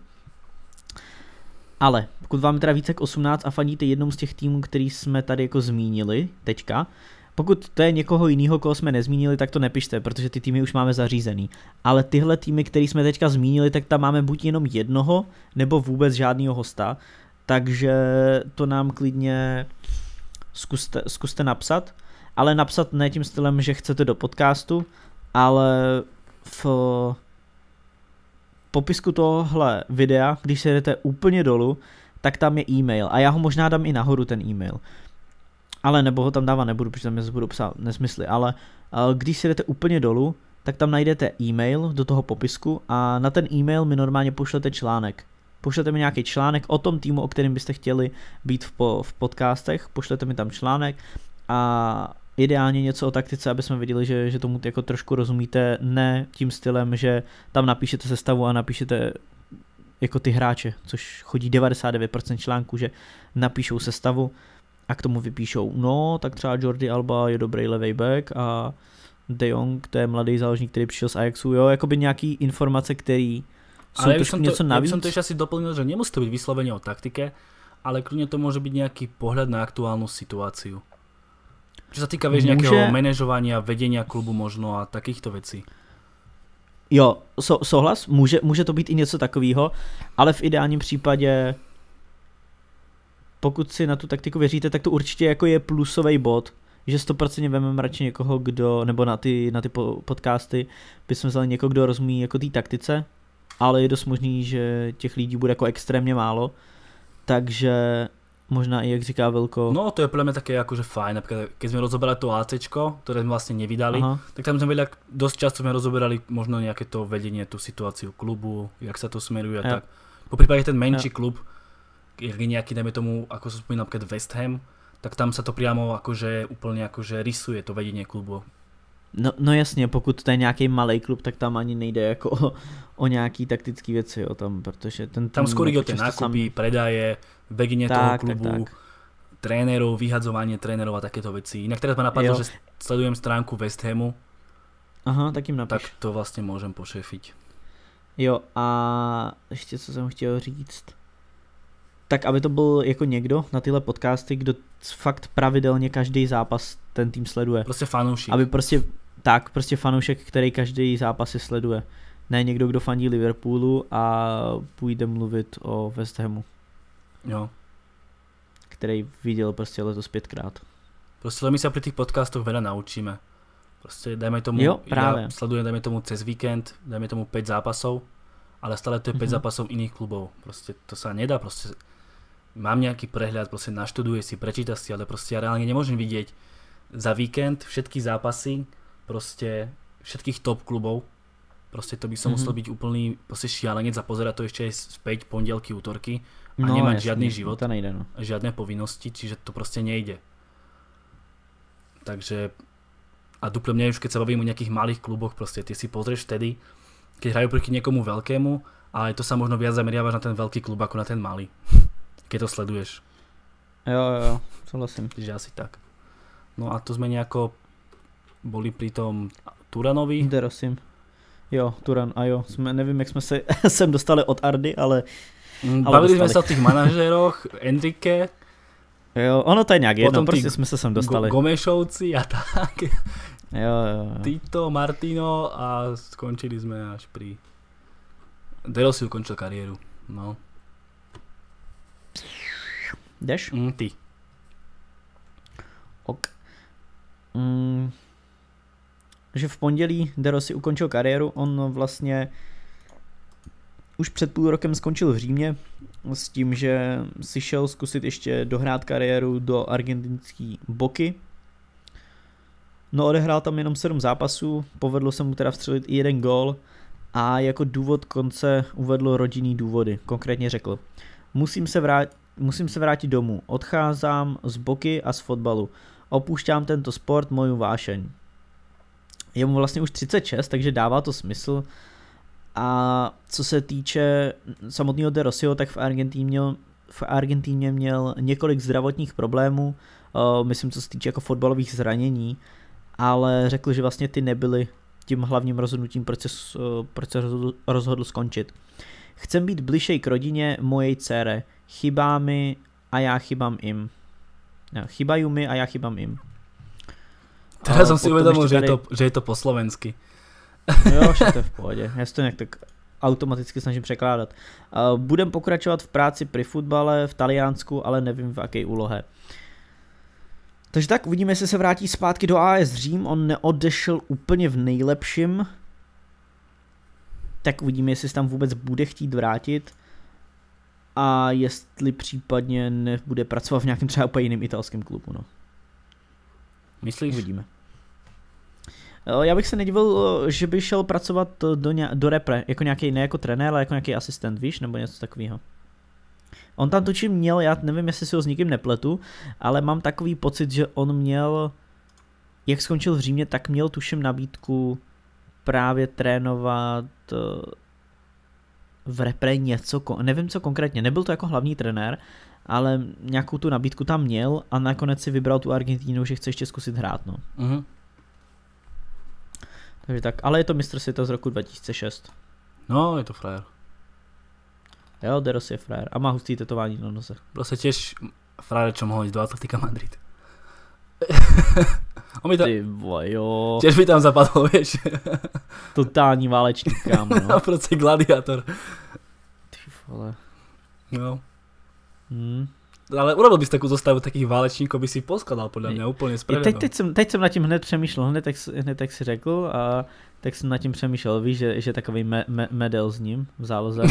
Ale pokud vám je teda více jak osmnáct a fandíte jednou z těch týmů, který jsme tady jako zmínili teďka, pokud to je někoho jiného, koho jsme nezmínili, tak to nepište, protože ty týmy už máme zařízený. Ale tyhle týmy, které jsme teďka zmínili, tak tam máme buď jenom jednoho, nebo vůbec žádného hosta. Takže to nám klidně zkuste, zkuste napsat. Ale napsat ne tím stylem, že chcete do podcastu, ale v popisku tohohle videa, když se jdete úplně dolů, tak tam je e-mail. A já ho možná dám i nahoru ten e-mail. ale nebo ho tam dávat nebudu, protože tam zase budu psát nesmysly, ale uh, když si jdete úplně dolů, tak tam najdete e-mail do toho popisku a na ten e-mail mi normálně pošlete článek. Pošlete mi nějaký článek o tom týmu, o kterém byste chtěli být v, po, v podcastech, pošlete mi tam článek a ideálně něco o taktice, aby jsme viděli, že, že tomu jako trošku rozumíte, ne tím stylem, že tam napíšete sestavu a napíšete jako ty hráče, což chodí devadesát devět procent článků, že napíšou sestavu a k tomu vypíšou, no tak třeba Jordi Alba je dobrý levej back a De Jong, to je mladý záložník, který přišel z Ajaxu, jo, jakoby nějaký informace, který sú ale trošku to, něco navíc. Ja by som to ešte asi doplnil, že nemusí to byť vyslovene o taktike, ale kľudne to môže byť nejaký pohľad na aktuálnu situáciu. Čo sa týka, vieš, nejakého Může... manažovania, vedenia klubu možno a takýchto vecí. Jo, so, souhlas, může, může to být i něco takového, ale v ideálním případě, pokud si na tu taktiku věříte, tak to určitě jako je plusový bod, že sto procent vezmeme radši někoho, kdo, nebo na ty, na ty podcasty bychom vzali někoho, kdo rozumí jako té taktice, ale je dost možný, že těch lidí bude jako extrémně málo, takže možná i jak říká Vilko. No to je podľa mňa také akože fajn, napríklad keď sme rozoberali to ACčko, ktoré sme vlastne nevydali, Aha. tak tam sme vedeli, dosť často sme rozoberali možno nejaké to vedenie, tú situáciu klubu, jak sa to smeruje a ja. tak. Po prípade ten menší ja. klub, jak je nejaký, dajme tomu, ako som spomínal napríklad West Ham, tak tam sa to priamo akože úplne akože rysuje to vedenie klubu. No, no jasně, pokud to je nějaký malý klub, tak tam ani nejde jako o, o nějaký taktický věci, jo, tam, protože ten Tam skôr ide o tie sam... nákupy, predaje, vedenie toho klubu, tak, tak. trénerov, vyhadzovanie trénerov a takéto veci. Inak teraz ma napadlo, že sledujem stránku West Hamu. Aha, tak jim napiš. Tak to vlastně môžem pošefiť. Jo, a ještě co jsem chtěl říct. Tak aby to byl jako někdo na tyhle podcasty, kdo fakt pravidelně každý zápas ten tým sleduje. Prostě fanoušek. Aby prostě, tak, prostě fanoušek, který každý zápas si sleduje. Ne někdo, kdo fandí Liverpoolu a půjde mluvit o West Hamu. Jo. Který viděl prostě letos pětkrát. Prostě my sa pri tých podcastoch veľa naučíme. Prostě dajme tomu, jo, právě. ja sledujem dajme tomu cez víkend, dajme tomu päť zápasov, ale stále to je päť mm-hmm. zápasov iných klubov. Prostě to sa nedá, prostě mám nejaký prehľad, prostě naštuduje si, prečíta si, ale prostě ja reálne nemôžem vidieť za víkend všetky zápasy, prostě všetkých top klubov. Prostě to by som mm-hmm. musel byť úplný prostě šialenec a pozerať to ešte aj späť pondelky, útorky a no, nemať jasný, žiadny život, to nejde, no. žiadne povinnosti, čiže to prostě nejde. Takže a duple mňa už keď sa bavím o nejakých malých kluboch, prostě ty si pozrieš vtedy, keď hrajú proti niekomu veľkému, ale to sa možno viac zameriavaš na ten veľký klub ako na ten malý, keď to sleduješ. Jo, jo, jo, souhlasím. Takže asi tak. No a to sme nejako boli pri tom Turanovi. Derosim. Jo, Turan, a jo, jsme, nevím, jak jsme se sem dostali od Ardy, ale... Mm, ale bavili dostali. Sme sa o tých manažéroch, Enrique. Jo, ono to je nějak jedno, prostě tí jsme se sem dostali. Go- Gomešovci a tak. Jo, jo, jo. Tito, Martino a skončili sme až pri... Derosi ukončil kariéru, no. Jdeš? Mm, ty. Ok. Mm. Že v pondělí Derosi ukončil kariéru, on vlastně už před půl rokem skončil v Římě s tím, že si šel zkusit ještě dohrát kariéru do argentinský Boky. No odehrál tam jenom sedm zápasů, povedlo se mu teda vstřelit i jeden gól a jako důvod konce uvedl rodinný důvody, konkrétně řekl: Musím se, vrát, musím se vrátit domů, odcházím z Boky a z fotbalu, opouštím tento sport, moju vášeň. Je mu vlastně už třicet šest, takže dává to smysl. A co se týče samotného De Rossiho, tak v Argentíně měl, v Argentíně měl několik zdravotních problémů, uh, myslím co se týče jako fotbalových zranění, ale řekl, že vlastně ty nebyly tím hlavním rozhodnutím, proč se, uh, proč se rozhodl, rozhodl skončit. Chcem být bližšej k rodině mojej dcere, chybá mi a já chybám im. No, chybajú mi a já chybám im. Teraz som si uvedomil, že, tady... že je to po slovensky. Jo, že to je v pohodě. Já si to nějak tak automaticky snažím překládat. Uh, budem pokračovat v práci pri fotbale v Taliansku, ale nevím v jaké úlohe. Takže tak, uvidíme, jestli se vrátí zpátky do á es Řím. On neodešel úplně v nejlepším. Tak uvidíme, jestli se tam vůbec bude chtít vrátit. A jestli případně nebude pracovat v nějakém třeba úplně jiném italském klubu. No. Myslíš? Uvidíme. Já bych se nedivil, že by šel pracovat do, ně, do repre, jako nějaký, ne jako trenér, ale jako nějaký asistent, víš, nebo něco takového. On tam tučím měl, já nevím, jestli si ho s nikým nepletu, ale mám takový pocit, že on měl, jak skončil v Římě, tak měl tuším nabídku právě trénovat v repre něco, nevím co konkrétně, nebyl to jako hlavní trenér, ale nějakou tu nabídku tam měl a nakonec si vybral tu Argentínu, že chce ještě zkusit hrát, no. Mhm. Takže tak, ale je to mistr světa z roku dva tisíce šest. No, je to frajer. Jo, De Rossi je frajer a má hustý tetování na nose. Proste tiež frajer, čo mohol ísť do Atletika Madrid. On mi tam, Ty vole, jo. tiež by tam zapadol, vieš. Totální válečník, kámo, no. Proste gladiátor. Ty vole. No. Hmm. Ale urobil by si takú zostavu takých válečníkov, by si poskladal podľa mňa úplne s teď, teď, jsem, teď jsem nad tím hned přemýšlel, hned tak, hned tak si řekl a tak jsem nad tím přemýšlel, víš, že, že takový me, me, medel s ním v záloze.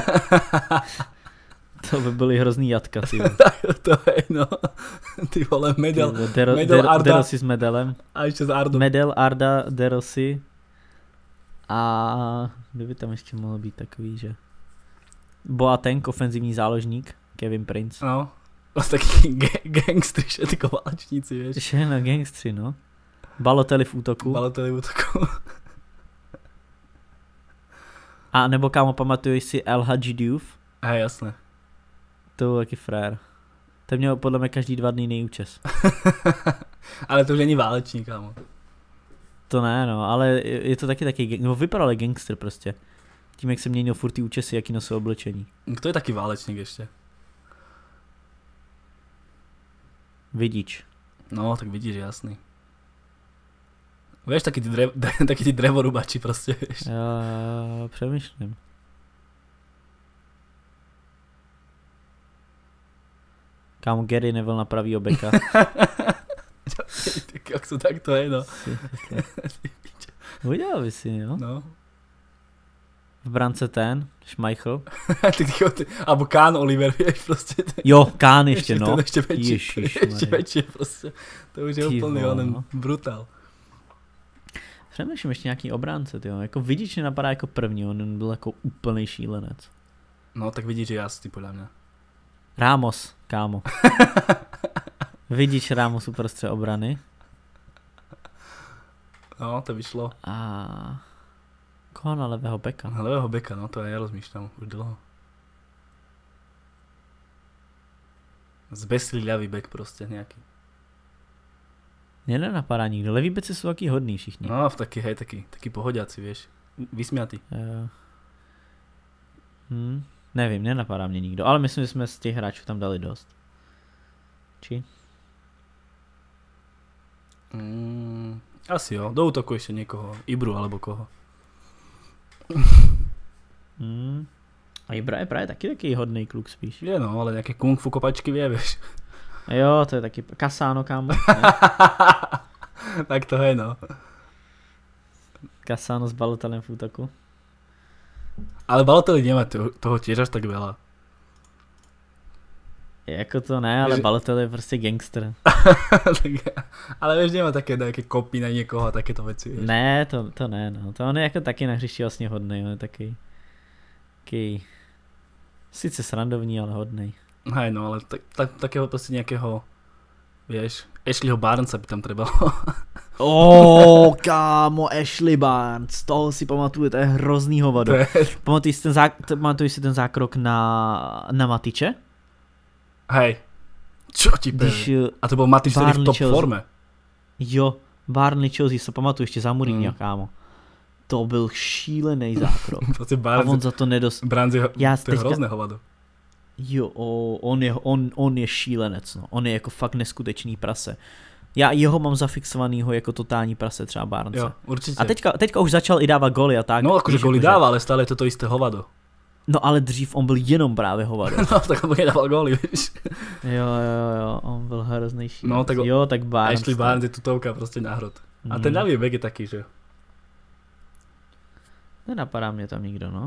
To by byly hrozný jatka, ty vole. To je, no. Ty vole, medel, ty vole, Dero, medel Dero, Arda. De Rossi s medelem. A ešte s Ardom. Medel, Arda, De Rossi. A kdo by tam ještě mohl být takový, že? Boateng, ofenzivní záložník, Kevin Prince. No. Vlastně taký ga- gangstri, všetko válečníci, vieš. Že na gangstři, no. Balotelli v útoku. Balotelli v útoku. A nebo kámo, pamatuješ si El Hadji Diouf? Hej, jasné. To byl taky frér. Ten měl podle mě každý dva dny nejúčes. Ale to už není válečník, kámo. To ne, no, ale je je to taky taky, no vypadal jak gangster prostě. Tím, jak se měnil furt ty účesy, jaký nosil oblečení. Kto je taký válečník ešte? Vidič. No, tak vidíš, jasný. Vieš, taký tí, drev, taký tí drevorubači proste, vieš. Já přemýšlím. Kámo, Gary Neville na pravýho beka. Jak to tak to je, no. Udělal by si, jo? No. V brance ten, Schmeichel. Abo Kahn Oliver, vieš, proste. Ten, Jo, Kahn ještě, no. Ten ešte väčší, Ježišmarja. ešte väčší, proste. To už je Ty úplný vole, onen no. brutál. Přemýšlím ještě nějaký obránce, tyjo. Jako Vidič mě napadá jako první, on byl jako úplný šílenec. No, tak vidíš, že jasný, podľa mňa. Ramos, kámo. Vidíš Ramos uprostřed obrany. No, to by šlo. A koho na levého beka? Na levého beka, no, to ja nerozmýšľam už dlho. Zbeslý ľavý bek proste nejaký. Mně nenapadá nikdo, levý beci jsou taky hodný všichni. No, v taký, hej, taký, taký pohodiaci, vieš. Vysmiatý. Uh, hm, nevím, nenapadá mě nikdo, ale myslím, že jsme z těch hráčů tam dali dost. Či? Mm, asi jo, do útoku ešte niekoho, Ibru alebo koho. Hmm. A Ibra je právě taky taky hodný kluk spíš. Je no, ale nejaké kung fu kopačky vie, vieš. Jo, to je taky Casano, kámo. Tak to je, no. Casano s Balotelem v útoku. Ale Balotelli nemá toho, toho tiež až tak veľa. Jako to ne, ale Že... Balotelli je prostě gangster. Ale vieš, nemá také nejaké kopy na niekoho a takéto veci, vieš. Ne, to, to ne, no. To on je jako taky na hřišti vlastně hodnej, on je taky, taky sice srandovní, ale hodnej. Hej, no, ale tak, tak, takého proste nejakého, vieš, Ashleyho Barnesa by tam trebalo. Oh, kámo, Ashley Barnes, toho si pamatuju, to je hrozný hovado. Pamatuješ si ten, zák- pamatuješ si ten zákrok na, na Matiče? Hej, čo ti Když, pere? A to bol Matič, ktorý v top Chelsea. forme. Jo, Barney Chelsea, se pamatuju ještě za Mourinho, Mm. kámo. To byl šílený zákrok. Proste A Barnes, on za to nedos... Barnes je, Já to je teďka- hrozné hovado. Jo, o, on je, on, on je šílenec, no. On je jako fakt neskutečný prase. Já jeho mám zafixovanýho jako totální prase, třeba Barnese. Jo, určite. A teďka, teďka už začal i dávat goly a tak. No, akože víš, góly jakože- dáva, ale stále je to to isté hovado. No ale dřív on byl jenom právě hovado. No, tak on nedával góly, vieš. Jo, jo, jo, on byl hrozný šílenec. No, tak o- jo, tak Barnes. Ashley Barnes je tutovka proste náhrod. A Mm. ten ľavý bek je taký, že... Nenapadá mě tam nikdo, no.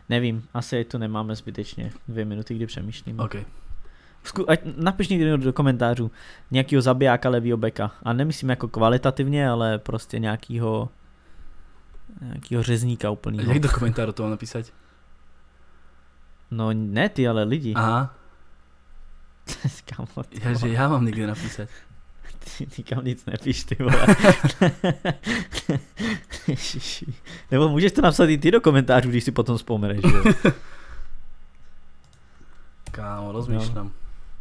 Nevím, asi to nemáme zbytečně. Dvě minuty, kdy přemýšlím. OK. Zku, ať napiš někdo do komentářů nějakýho zabijáka levýho beka. A nemyslím jako kvalitativně, ale prostě nějakýho nějakýho řezníka úplnýho. Jak do komentáru to mám napísať? No ne ty, ale lidi. Aha. Kámo, Ja, že ja mám niekde napísať. Ty, ty kam nic nepíš, ty vole. Nebo můžeš to napsat i ty do komentářů, když si potom vzpomeneš, že jo? Kámo, rozmýšľam.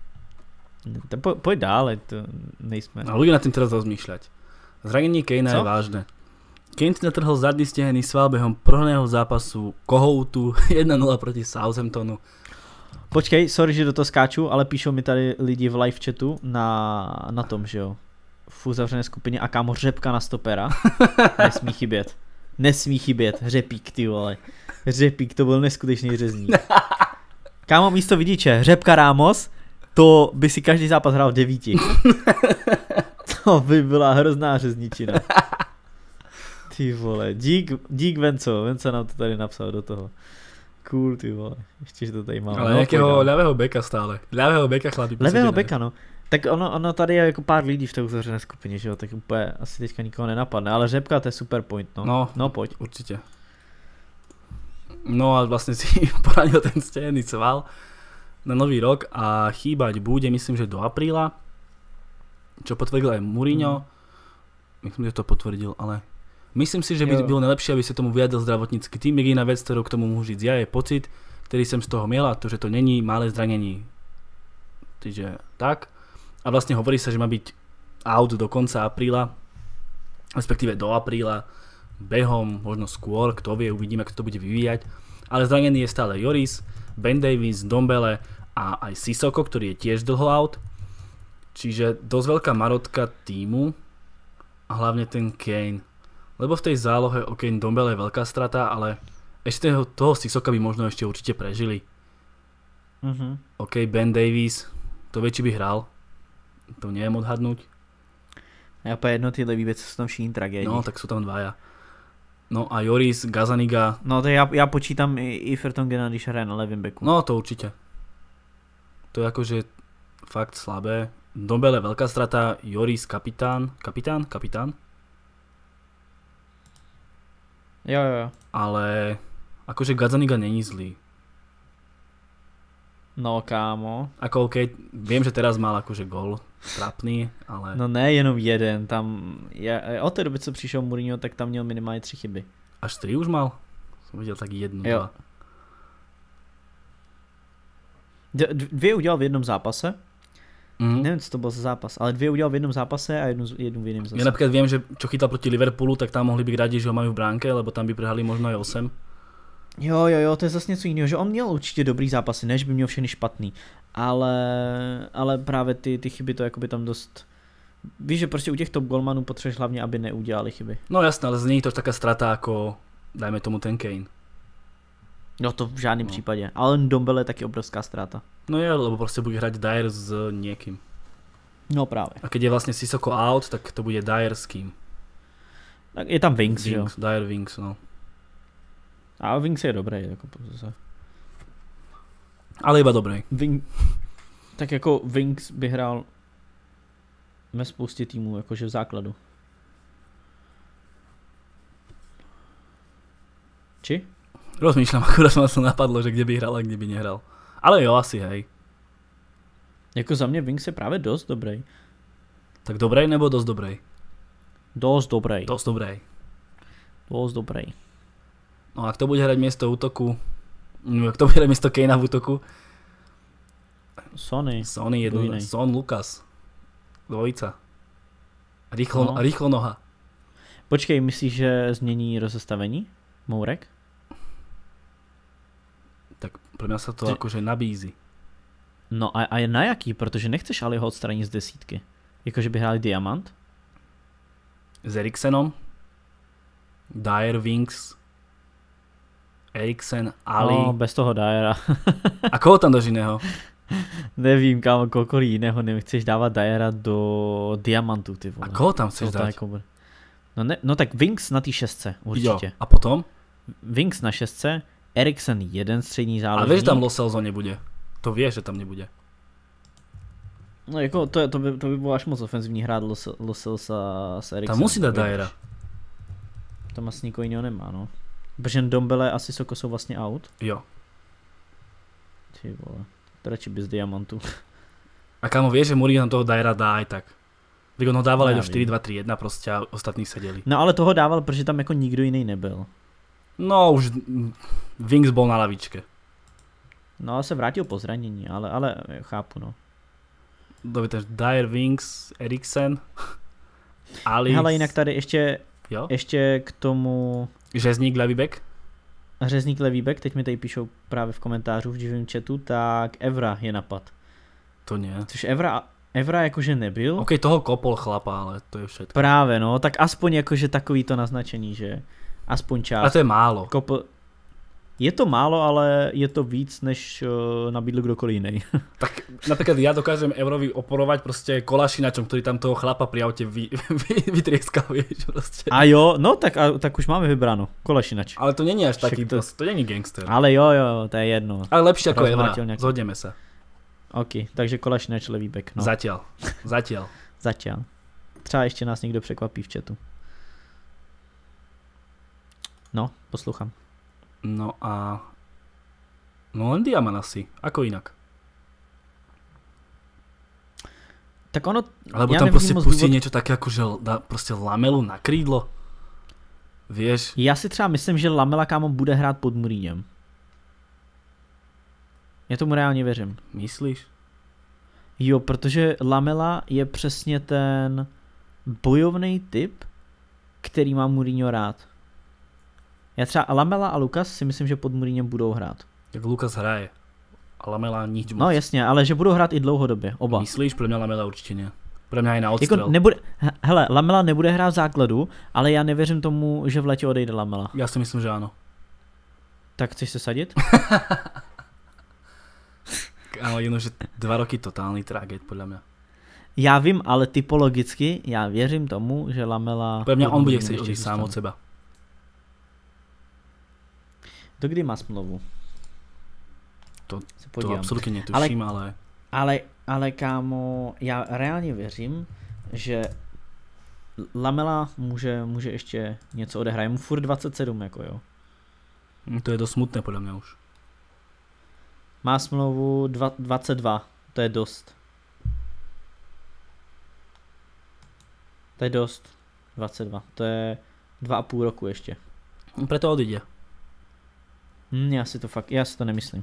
To po, pojď dále, to nejsme. A ľudia na tým teraz rozmýšľať. Zranenie Kanea je vážne. Kane si natrhol zadný stehenný sval behom prohraného zápasu Kohoutu jedna nula proti Southamptonu. Počkej, sorry, že do toho skáču, ale píšou mi tady lidi v live chatu na, na tom, že jo. V uzavřené skupině a kámo řepka na stopera. Nesmí chybět. Nesmí chybět. Řepík, ty vole. Řepík, to byl neskutečný řezník. Kámo, místo vidiče, řepka Ramos, to by si každý zápas hrál v devíti. To by byla hrozná řezničina. Ty vole, dík, dík Venco, Venco nám to tady napsal do toho. Cool, ty vole, ještě, že to tady máme. Ale nějakého ľavého beka stále. Ľavého beka chlapi. Ľavého beka, no. Tak ono, ono tady je jako pár lidí v té uzavřené skupině, že jo, tak úplně asi teďka nikoho nenapadne, ale řepka to je super point, no. No, no pojď. Určitě. No a vlastne si poranil ten stehenný sval na nový rok a chýbať bude, myslím, že do apríla, čo potvrdil aj Mourinho. Mm. Myslím, že to potvrdil, ale myslím si, že by jo. Bylo najlepšie, aby sa tomu vyjadril zdravotnícky tým. Jediná vec, ktorú k tomu môžu říct ja, je pocit, ktorý som z toho miel, a to, že to není malé zranení. Takže tak. A vlastne hovorí sa, že má byť out do konca apríla, respektíve do apríla, behom, možno skôr, kto vie, uvidíme, ako to bude vyvíjať. Ale zranený je stále Lloris, Ben Davies, Ndombele a aj Sissoko, ktorý je tiež dlho out. Čiže dosť veľká marotka týmu a hlavne ten Kane. Lebo v tej zálohe, ok, Ndombele je veľká strata, ale ešte toho, toho Sissoka by možno ešte určite prežili. Uh-huh. Ok, Ben Davies, to vie, či by hral. To neviem odhadnúť. Ja pa jedno ty levý věci sú tam všichni tragédii. No, tak sú tam dvaja. No a Lloris, Gazzaniga. No to ja, ja počítam i, i Fertongena, když hraje na levém beku. No to určite. To je akože fakt slabé. Ndombele veľká strata, Lloris kapitán. Kapitán? Kapitán? Jo, jo, jo. Ale akože Gazzaniga není zlý. No kámo. Ako OK, viem, že teraz mal akože gól trapný, ale... No ne, jenom jeden, tam, ja, od té doby, co přišel Mourinho, tak tam měl minimálně tři chyby. Až tři už mal? Som videl tak jednu, jo. dva. D- dvě udělal v jednom zápase. Mm. Nevím, co to byl za zápas, ale dvě udělal v jednom zápase a jednu, jednu v jiném zase. Ja napríklad viem, že čo chytal proti Liverpoolu, tak tam mohli byť radi, že ho majú v bránke, lebo tam by prehali možno aj osem. Jo, jo, jo, to je zase něco jiného, že on měl určitě dobrý zápasy, než by měl všechny špatný, ale, ale právě ty, ty chyby to jakoby tam dost, víš, že prostě u těch top golmanů potřebuješ hlavně, aby neudělali chyby. No jasné, ale z není to taká strata jako, dajme tomu ten Kane. No to v žádném no. případě, ale Ndombele je taky obrovská ztráta. No je, lebo prostě bude hrať Dyer s niekým. No právě. A keď je vlastně Sissoko out, tak to bude Dyer s kým? Tak je tam Winks, Winks jo. Dyer, Winks, no. A Winks je dobrý, jako zase. Ale iba dobrý. Wing... Tak jako Winks by hrál ve spoustě týmů, jakože v základu. Či? Rozmýšľam, akurát ma to napadlo, že kde by hral a kde by nehral. Ale jo, asi hej. Jako za mě Winks je právě dost dobrý. Tak dobrý nebo dost dobrý? Dost dobrý. Dost dobrý. Dost dobrý. No a kto bude hrať miesto útoku? Kto bude hrať miesto Kanea v útoku? Sony. Sony jedno. Son, Lukas. Dvojica. Rýchlo, no. Rýchlo noha. Počkej, myslíš, že změní rozestavení? Mourek? Tak pre mňa sa to Ty... akože nabízí. No a, a na jaký? Protože nechceš ale ho odstranit z desítky. Jakože by hráli Diamant? S Eriksenom? Dyer, Winks, Eriksen, Ali. No, bez toho Dyera. A koho tam dáš jiného? Nevím, kámo, koho jiného, nechceš dávat Dyera do Diamantu, ty vole. A koho tam chceš dát? Jako... No, ne, no tak Winks na té šestce, určitě. Jo, a potom? Winks na šestce, Eriksen jeden střední A záložník. vieš, že tam Lo Celso nebude. To vieš, že tam nebude. No jako to, to, by, to by bylo až moc ofenzivní hrát Lo Celsa s Eriksenem. Tam musí dát Dyera. Tam asi nikoho jiného nemá, no. Protože Dombele a Sissoko jsou vlastně out. Jo. Ty vole, to radši bez diamantu. A kámo, vieš, že Mourinho tam toho Dyera dá aj tak. Vík on ho dával No, aj já do štyri dva tri jedna prostě a ostatní seděli. No ale toho dával, protože tam jako nikdo jiný nebyl. No už Wings bol na lavičke. No ale se vrátil po zranění, ale, ale chápu, no. Dobře, takže Dyer, Wings, Eriksen, Ali. Ale jinak tady ještě, jo? ještě k tomu Řezník, levý back? Řezník levý back, teď mi tady píšou právě v komentáři v živém chatu, tak Evra je napad. To nie. Což Evra, Evra jakože nebyl. OK, toho kopol chlapa, ale to je všetko. Právě no, tak aspoň jakože takový to naznačení, že aspoň část. A to je málo. Kopl... Je to málo, ale je to víc, než uh, nabídl kdokoliv jiný. Tak napríklad ja dokážem Evrovi oporovať proste Kolašinačom, ktorý tam toho chlapa pri aute vy, vy, vytrieskal, vieš, proste. A jo, no tak, a, tak už máme vybráno. Kolašinač. Ale to není až taký, to... to, to není gangster. Ale jo, jo, to je jedno. Ale lepšie ako Evra, nějaký... zhodneme sa. OK, takže Kolašinač levý back, no. Zatiaľ, zatiaľ. Zatiaľ. Třeba ještě nás někdo překvapí v chatu. No, poslouchám. No a... No len Diaman asi, ako inak. Tak ono... Alebo tam proste pustí důvod... niečo také ako, že dá proste Lamelu na krídlo. Vieš? Já si třeba myslím, že Lamela kámo bude hrát pod Mourinhem. Já tomu reálně věřím. Myslíš? Jo, protože Lamela je přesně ten bojovný typ, který má Mourinho rád. Já třeba Lamela a Lukas si myslím, že pod Mourinhem budou hrát. Tak Lukas hraje. A Lamela nič moc. No jasně, ale že budou hrát i dlouhodobě, oba. Myslíš? Pre mňa Lamela určitě ne. Pre mňa aj na odstrel. Jako nebude, hele, Lamela nebude hrát v základu, ale já nevěřím tomu, že v letě odejde Lamela. Já si myslím, že áno. Tak chceš se sadit? Ale jenom, že dva roky totálny tragéd, podľa mňa. Já vím, ale typologicky já věřím tomu, že Lamela... Pre mňa on bude chcieť odísť sám od seba. Do kdy má smlouvu? To, to absolutně netuším, ale, ale... Ale, ale kámo, já reálně věřím, že Lamela může, může ještě něco odehrát. Je mu furt dvacet sedm, jako jo. To je dost smutné, podle mě už. Má smlouvu dva, dvacet dva, to je dost. To je dost. dvacet dva, to je dva a půl roku ještě. Preto odjde. Hm, já si to fakt, já si to nemyslím.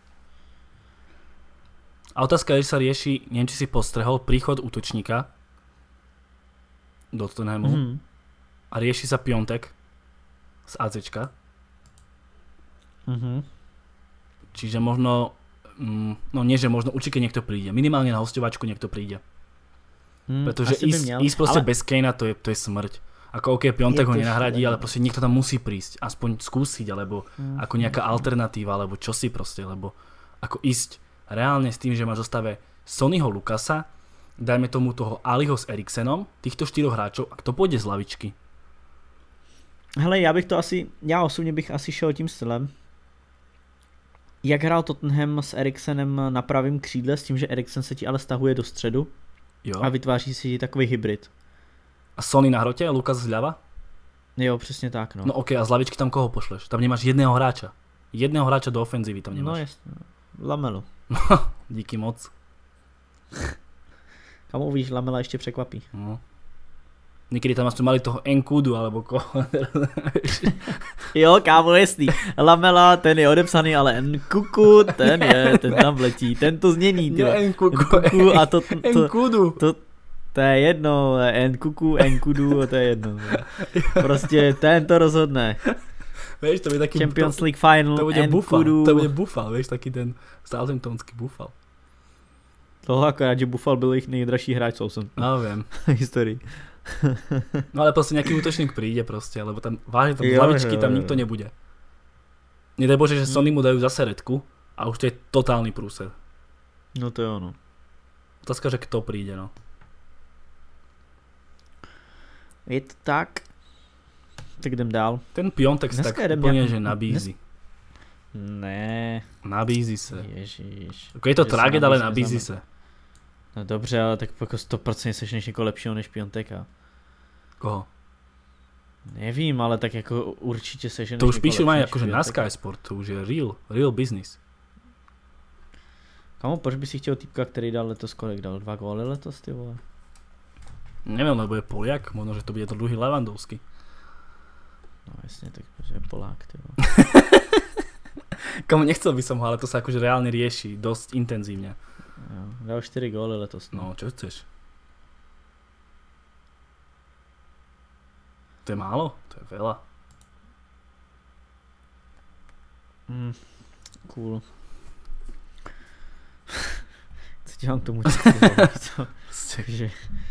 A otázka, že sa rieši, neviem, či si postrehol, príchod útočníka do Tottenhamu mm. a rieši sa Piontek z ACčka. Mm-hmm. Čiže možno, mm, no nie, že možno určite niekto príde. Minimálne na hostovačku niekto príde. Mm, Pretože ísť, ísť proste ale... bez Kanea to je, to je smrť. Ako OK, Piontek ho nenahradí, ale proste niekto tam musí prísť. Aspoň skúsiť, alebo mm. ako nejaká alternatíva, alebo čosi proste, lebo ako ísť reálne s tým, že máš v zostave Sonnyho, Lukasa, dajme tomu toho Aliho s Eriksenom, týchto čtyroch hráčov, a kto pôjde z lavičky? Hele, já bych to asi, já osobně bych asi šel tím stylem. Jak hrál Tottenham s Eriksenem na pravém křídle, s tím, že Eriksen se ti ale stahuje do středu jo. a vytváří si takový hybrid. A Sonny na hrote a Lukas zľava? Jo, přesně tak, no. No ok, a z lavičky tam koho pošleš? Tam nemáš jedného hráča. Jedného hráča do ofenzívy tam nemáš. No jasně, Lamelu. No, díky moc. Kamu uvidíš, Lamela ještě překvapí. No. Někdy tam jsme mali toho Enkudu, alebo koho. Jo, kámo, jasný. Lamela, ten je odepsaný, ale Nkuku, ten je, ten tam letí, ten to změní. No, Nkuku, Nkuku a to, to, Enkudu. To, to je jedno, Nkuku, Enkudu, to je jedno. Prostě ten to rozhodne. Víš, to bude taký... Champions League Final, to bude Buffal, to bude Buffal, víš, taký ten Southamptonský Buffal. Tohle akorát, že Buffal byl jich nejdražší hráč Southampton. No, viem. Historii. No ale prostě nejaký útočník príde proste, lebo tam vážne tam z lavičky tam nikto nebude. Nedaj Bože, že Sonny mu dajú zase redku a už to je totálny prúser. No to je ono. Otázka, že kto príde, no. Je to tak. Tak jdem dál. Ten Piontek tak úplně, že nabízí. Ne. Nabízí se. Ježiš. Jako je to tragédia, ale nabízí se. No dobře, ale tak jako sto procent seš než někoho lepšího než Piontek. Koho? Nevím, ale tak jako určitě seš než to už někoho píšu lepší mají než jakože na Piontek. Sky Sport, to už je real, real business. Kamo, proč by si chtěl týpka, který dal letos kolik? Dal dva góly letos, ty vole? Neviem, lebo je Poliak, možno, že to bude to druhý Lewandowski. No jasně, tak protože je Polák, ty vole. Komu nechcel by som ho, ale to sa akože reálne rieši dosť intenzívne. Jo, dal čtyři góly letos. No. No, čo chceš? To je málo? To je veľa. Mm, cool. Co ti mám k tomu říct? Takže...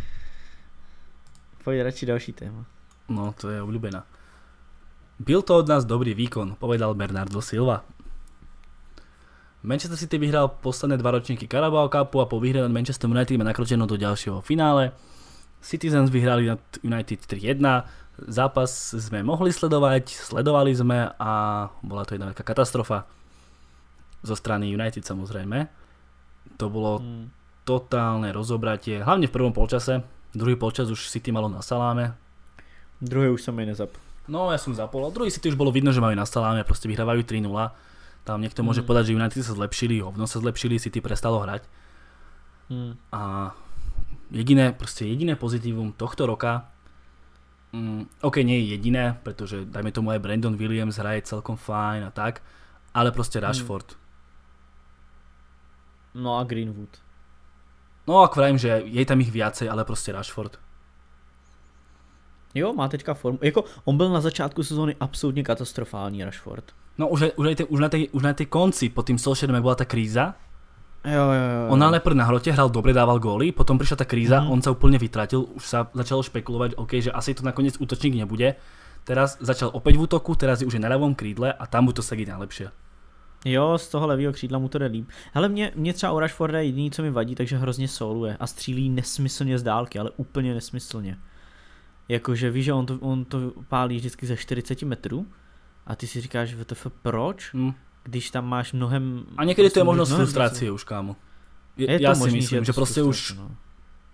Pojď radši další téma. No, to je obľúbená. Byl to od nás dobrý výkon, povedal Bernardo Silva. Manchester City vyhral posledné dva ročníky Carabao Cupu a po výhre nad Manchester United má nakročeno do ďalšieho finále. Citizens vyhrali nad United tri jedna. Zápas sme mohli sledovať, sledovali sme a bola to jedna veľká katastrofa. Zo strany United samozrejme. To bolo Hmm. totálne rozobratie, hlavne v prvom polčase. Druhý polčas už City malo na saláme. Druhý už som aj nezap. No ja som zapol. Druhý City už bolo vidno, že majú na saláme, proste vyhrávajú tri nula. Tam niekto môže Mm. povedať, že United sa zlepšili, hovno sa zlepšili, City prestalo hrať. Hmm. A jediné, proste jediné pozitívum tohto roka, mm, ok, nie je jediné, pretože dajme tomu aj Brandon Williams hraje celkom fajn a tak, ale proste Rashford. No a Greenwood. No ak vrajím, že je tam ich viacej, ale proste Rashford. Jo, má teďka formu. Jako, on byl na začátku sezóny absolutně katastrofální Rashford. No už, aj- už, aj te, už, na tej, už na tej konci, pod tým Solskjaerom, jak bola tá kríza, Jo, jo, jo. on najprv na hrote hral dobre, dával góly, potom prišla tá kríza, Mhm. on sa úplne vytratil, už sa začalo špekulovať, OK, že asi to nakoniec útočník nebude. Teraz začal opäť v útoku, teraz je už je na ľavom krídle a tam bude to sedieť najlepšie. Jo, z toho levýho křídla mu to jde líp. Hele, mě, mě třeba u Rashforda je jediný, co mi vadí, takže hrozně souluje a střílí nesmyslně z dálky, ale úplně nesmyslně. Jakože víš, že on to, on to pálí vždycky ze čtyřicet metrů a ty si říkáš, V T F, proč? Hm. Když tam máš mnohem... A niekedy to je prostě možnosť mnohem frustrácie už, kámo. Je, více- Je ja to si možný, myslím, je že to z proste už... frustrace, no.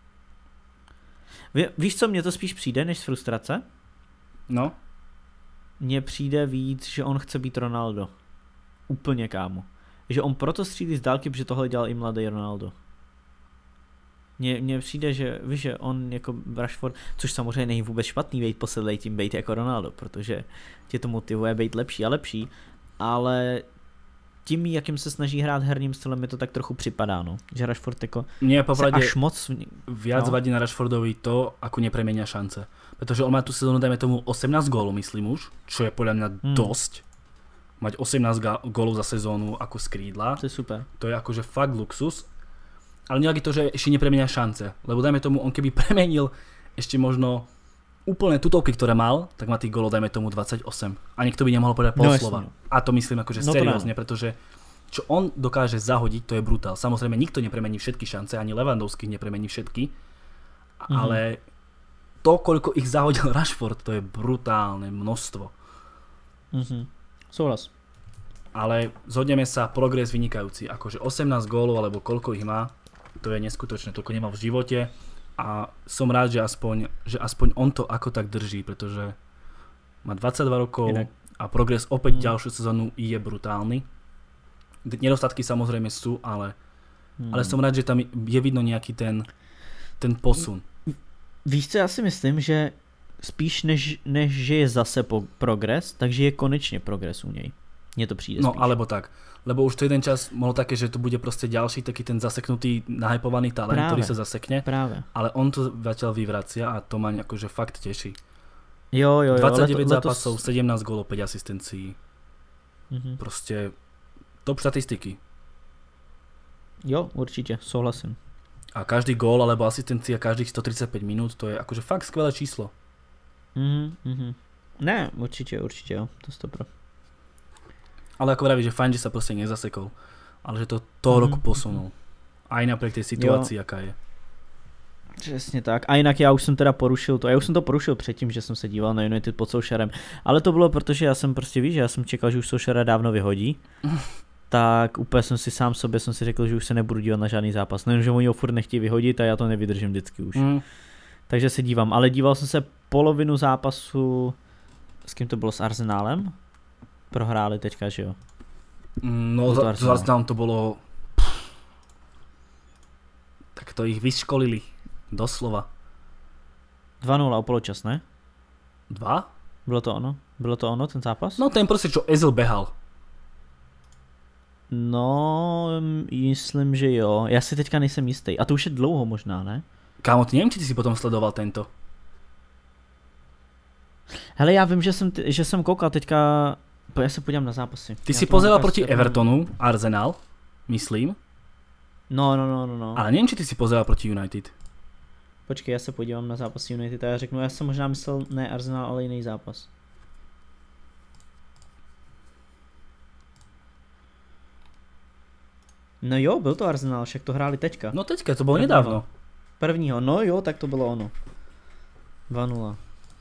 Ví, víš, co mně to spíš přijde, než z frustrace? No, Mně přijde víc, že on chce být Ronaldo. Úplně, kámo. Že on proto střílí z dálky, protože tohle dělal i mladý Ronaldo. Mně, mně přijde, že víš, že on jako Rashford, což samozřejmě není vůbec špatný být posedlej tím být jako Ronaldo, protože tě to motivuje být lepší a lepší, ale tím, jakým se snaží hrát herním stylem, mi to tak trochu připadá, no. Že Rashford jako mne se popravde až moc... viac no. vadí na Rashfordovi to, ako nepremenia šance. Pretože on má tú sezónu, dajme tomu, osemnásť gólov, myslím už, čo je podľa mňa Hmm. dosť. Mať osemnásť ga- gólov za sezónu ako z krídla, To je super. to je akože fakt luxus. Ale nevadí to, že ešte nepremenia šance. Lebo dajme tomu, on keby premenil ešte možno úplne tutovky, ktoré mal, tak má tých gólov, dajme tomu dvadsaťosem. A nikto by nemohol povedať pol No, slova. jasne. A to myslím akože No to seriózne, pretože čo on dokáže zahodiť, to je brutál. Samozrejme, nikto nepremení všetky šance, ani Lewandowski nepremení všetky, Mhm. ale to, koľko ich zahodil Rashford, to je brutálne množstvo. Mhm. Souhlas. Ale zhodneme sa, progres vynikajúci, akože osemnásť gólov, alebo koľko ich má, to je neskutočné, toľko nemal v živote a som rád, že aspoň, že aspoň on to ako tak drží, pretože má dvadsaťdva rokov Inak. a progres opäť Mm. ďalšiu sezónu je brutálny. D- Nedostatky samozrejme sú, ale, Hmm. ale som rád, že tam je vidno nejaký ten, ten posun. Víš co, já si myslím, že spíš než, než že je zase po progres, takže je konečně progres u něj. Mně to přijde No spíš. alebo tak, lebo už to jeden čas mohlo také, že to bude proste ďalší taký ten zaseknutý, nahypovaný talent, Práve. ktorý sa zasekne, Právě. ale on to zatiaľ vyvracia a to ma akože fakt teší. Jo, jo, jo. dvadsaťdeväť leto- zápasov, sedemnásť gólov, päť asistencií. Mhm. Proste top štatistiky. Jo, určitě, souhlasím. A každý gól alebo asistencia každých stotridsaťpäť minút, to je akože fakt skvelé číslo. Mhm, mhm. Ne, určitě, určitě, jo, to stopro. Ale ako vraví, že fajn, že sa proste nezasekol. Ale že to toho Mhm, roku posunul. Aj napriek tej situácii, aká je. Přesně tak. A jinak já už jsem teda porušil to. Já už jsem to porušil předtím, že jsem se díval na United pod Solskjaerem. Ale to bylo protože já jsem prostě, víš, já jsem čekal, že už Solskjaera dávno vyhodí. Tak úplně jsem si sám sobě jsem si řekl, že už se nebudu dívat na žádný zápas. Nejen, že oni ho furt nechtějí vyhodit a já to nevydržím vždycky už. Mm. Takže se dívám. Ale díval jsem se polovinu zápasu, s kým to bylo, s Arsenálem? Prohráli teďka, že jo? No za, s Arsenálem to bylo... Tak to ich vyškolili. Doslova. dva nula o poločas, ne? Dva? Bylo to ono? Bylo to ono, ten zápas? No ten prostě, čo Ezil behal. No, myslím, že jo. Já si teďka nejsem jistý. A to už je dlouho možná, ne? Kámo, ty nevím, či ty si potom sledoval tento. Hele, já vím, že jsem, že jsem koukal teďka... Já se podívám na zápasy. Ty já si pozeral proti Evertonu, Arsenal, myslím. No, no, no, no, no. Ale nevím, či ty si pozeral proti United. Počkej, já se podívám na zápasy United a já řeknu, já jsem možná myslel ne Arsenal, ale jiný zápas. No jo, byl to Arsenal, však to hráli teďka. No teďka, to bylo Prvního. nedávno. Prvního, no jo, tak to bylo ono. dva nula.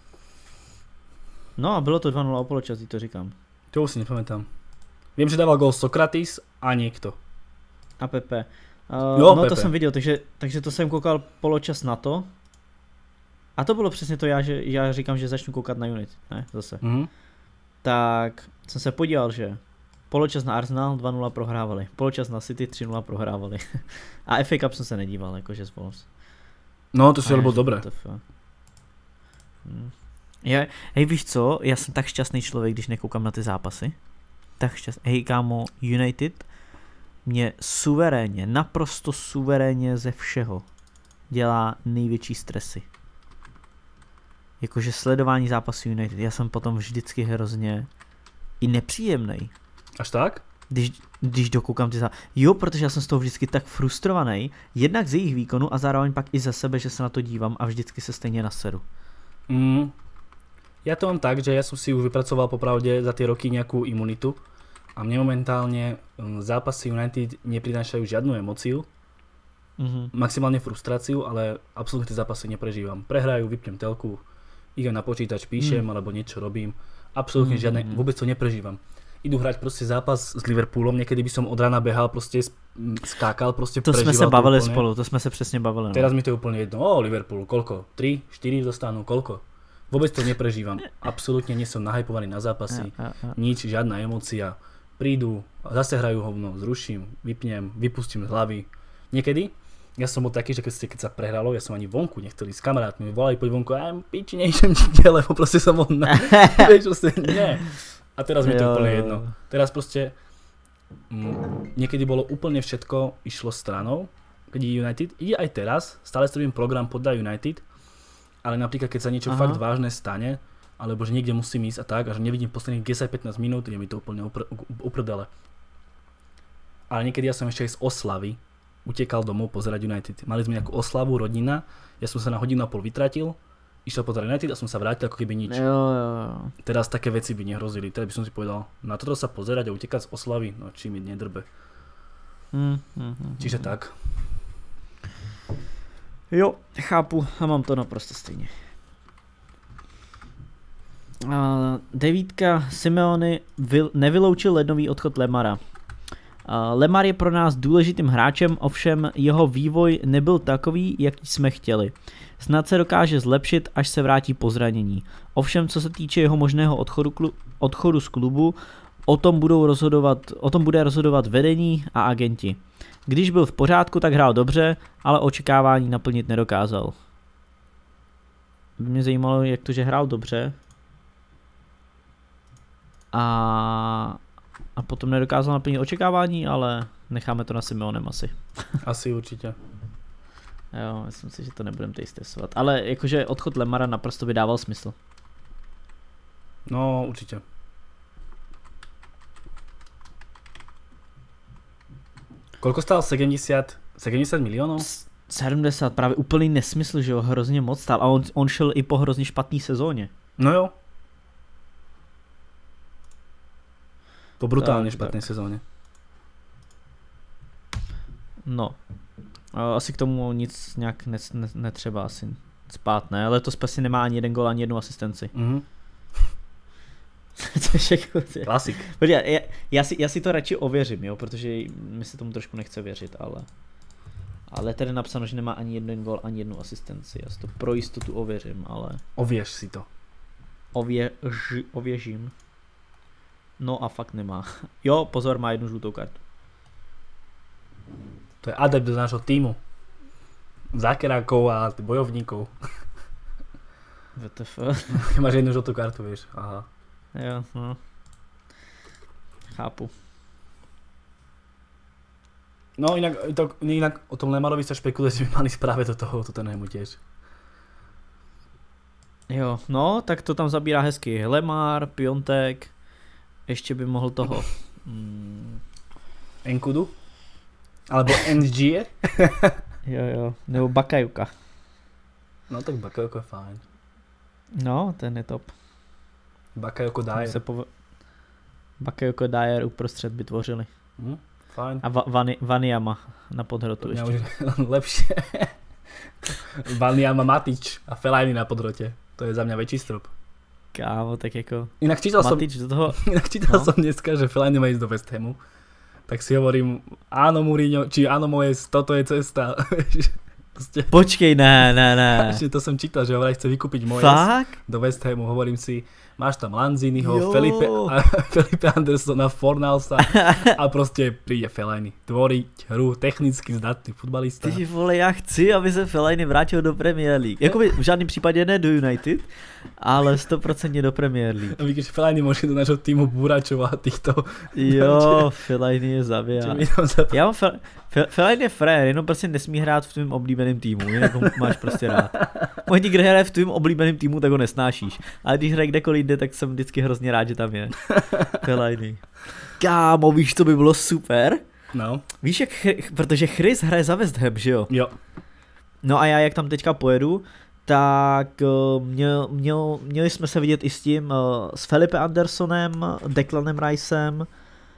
No a bylo to dva nula o poločasí, to říkám. To už si nepamätám. Vím, že dával gól Sokratis a někdo. A Pepe. Uh, jo, no Pepe. To jsem viděl, takže, takže to jsem koukal poločas na to. A to bylo přesně to, já, že já říkám, že začnu koukat na United, ne, zase. Mm-hmm. Tak jsem se podíval, že poločas na Arsenal dva nula prohrávali, poločas na City tři nula prohrávali. A F A Cup jsem se nedíval, jakože z Wolves. No, to si bylo dobré. Hmm. Já, hej, víš co, já jsem tak šťastný člověk, když nekoukám na ty zápasy. Tak šťastný. Hej, kámo, United mě suverénně, naprosto suverénně ze všeho dělá největší stresy. Jakože sledování zápasů United, já jsem potom vždycky hrozně i nepříjemnej. Až tak? Když, když dokoukám ty zápasy. Jo, protože já jsem z toho vždycky tak frustrovaný, jednak z jejich výkonu a zároveň pak i ze sebe, že se na to dívám a vždycky se stejně naseru. Mm. Ja to mám tak, že ja som si už vypracoval popravde za tie roky nejakú imunitu a mne momentálne zápasy United neprinášajú žiadnu emóciu, mm-hmm. maximálne frustráciu, ale absolútne tie zápasy neprežívam. Prehrajú, vypnem telku, idem na počítač, píšem mm. alebo niečo robím, absolútne mm-hmm. žiadne, vôbec to neprežívam. Idú hrať proste zápas s Liverpoolom, niekedy by som od rána behal, proste skákal, proste to prežíval. To sme sa bavili spolu, to sme sa presne bavili. No. Teraz mi to je úplne jedno, o Liverpool, koľko? tri, štyri dostanú, koľko? Vôbec to neprežívam. Absolútne nie som nahypovaný na zápasy. A, a, a. Nič, žiadna emócia. Prídu, zase hrajú hovno, zruším, vypnem, vypustím z hlavy. Niekedy, ja som bol taký, že keď, keď sa prehralo, ja som ani vonku nechcel ísť s kamarátmi. Volali poď vonku, a piči, nejdem nikde, lebo proste som bol na... Vieš, proste, nie. A teraz mi to úplne jedno. Teraz proste m, niekedy bolo úplne všetko išlo stranou, keď ide United. Ide aj teraz, stále strobím program podľa United, ale napríklad keď sa niečo Aha. fakt vážne stane, alebo že niekde musím ísť a tak, a že nevidím posledných desať pätnásť minút, je mi to úplne upr- uprdele. Ale niekedy ja som ešte aj z oslavy utekal domov pozerať United. Mali sme nejakú oslavu, rodina, ja som sa na hodinu a pol vytratil, išiel pozerať United a som sa vrátil ako keby nič. Jo, jo, jo. Teraz také veci by nehrozili, teraz by som si povedal, na toto sa pozerať a utekať z oslavy, no či mi nedrbe. Mm, mm, mm, Čiže mm. tak. Jo, chápu a mám to naprosto stejně. Uh, devítka Simeone vil, nevyloučil lednový odchod Lemara. Uh, Lemar je pro nás důležitým hráčem, ovšem jeho vývoj nebyl takový, jaký jsme chtěli. Snad se dokáže zlepšit, až se vrátí po zranění. Ovšem, co se týče jeho možného odchodu, klu, odchodu z klubu, o tom, budou rozhodovat, o tom bude rozhodovat vedení a agenti. Když byl v pořádku, tak hrál dobře, ale očekávání naplnit nedokázal. By mě zajímalo, jak to, že hrál dobře. A, a potom nedokázal naplnit očekávání, ale necháme to na Simeonem asi. Asi určitě. Jo, myslím si, že to nebudeme tady stresovat. Ale jakože odchod Lemara naprosto by dával smysl. No, určitě. Koľko stál? sedemdesiat, sedemdesiat miliónov? sedmdesát, právě úplný nesmysl, že jo, hrozně moc stál. A on, on šel i po hrozně špatný sezóně. No jo. Po brutálně špatné sezóně. No. Asi k tomu nic nějak ne, ne, netřeba asi spát, ne? Letos Pessi nemá ani jeden gól, ani jednu asistenci. Mhm. Což jako... Klasik. Já, já, já, si, já si to radši ověřím, jo, protože mi se tomu trošku nechce věřit, ale... Ale tady je napsáno, že nemá ani jeden gól, ani jednu asistenci. Já si to pro jistotu ověřím, ale... Ověř si to. Ověř, ověřím. No a fakt nemá. Jo, pozor, má jednu žlutou kartu. To je adept do nášho týmu. Zákerákov a bojovníkov. W T F. Máš jednu žlutú kartu, vieš. Aha. Jo, no. Chápu. No inak, to, inak o tom Lemarovi sa špekuluje, že by mali práve do toho Tottenhamu tiež. Jo, no, tak to tam zabírá hezky. Lemar, Piontek, ještě by mohl toho. Mm. Enkudu? Alebo N G? Jo, jo, nebo Bakayuka. No tak Bakayoko je fajn. No, ten je top. Bakayoko Dyer. Se pov... Bakayoko Dyer uprostřed by tvořili. Hm, fajn. A va- Vani- Vaniama na podhrotu ještě. Už lepšie. Vaniama Matič a Fellaini na podhrote. To je za mňa väčší strop. Kámo, tak jako... Inak čítal som, Matič do toho... inak čítal No. som dneska, že Fellaini má ísť do West Hamu. Tak si hovorím, áno Mourinho, či áno moje, toto je cesta. Proste, Počkej, ne, ne, ne. že to som čítal, že ho vraj chce vykúpiť moje Fakt? do West Hamu. Hovorím si, máš tam Lanziniho, Jo. Felipe, a Felipe Andersona, Fornalsa a proste príde Fellaini. Tvoriť hru, technicky zdatný futbalista. Ty vole, já chci, aby se Fellaini vrátil do Premier League. Jakoby v žádném případě ne do United, ale sto procent do Premier League. A víš, že Fellaini môže do nášho týmu Buračov a týchto. Jo, Fellaini je zabiják. Čo mi tam zap- Já mám Fel- Fel- Fellaini je frér, jenom prostě nesmí hrát v tvým oblíbeném týmu, jinak ho máš prostě rád. Oni když hraje v tvým oblíbeném týmu, tak ho nesnášíš. Ale když hraje kdekoliv jde, tak jsem vždycky hrozně rád, že tam je. Fellaini. Kámo, víš, to by bylo super? No, Víš, jak Chry- protože Chris hraje za West Ham, že jo? jo. No a já jak tam teďka pojedu, tak uh, měl, měl, měli jsme se vidět i s tím, uh, s Felipe Andersonem, Declanem Ricem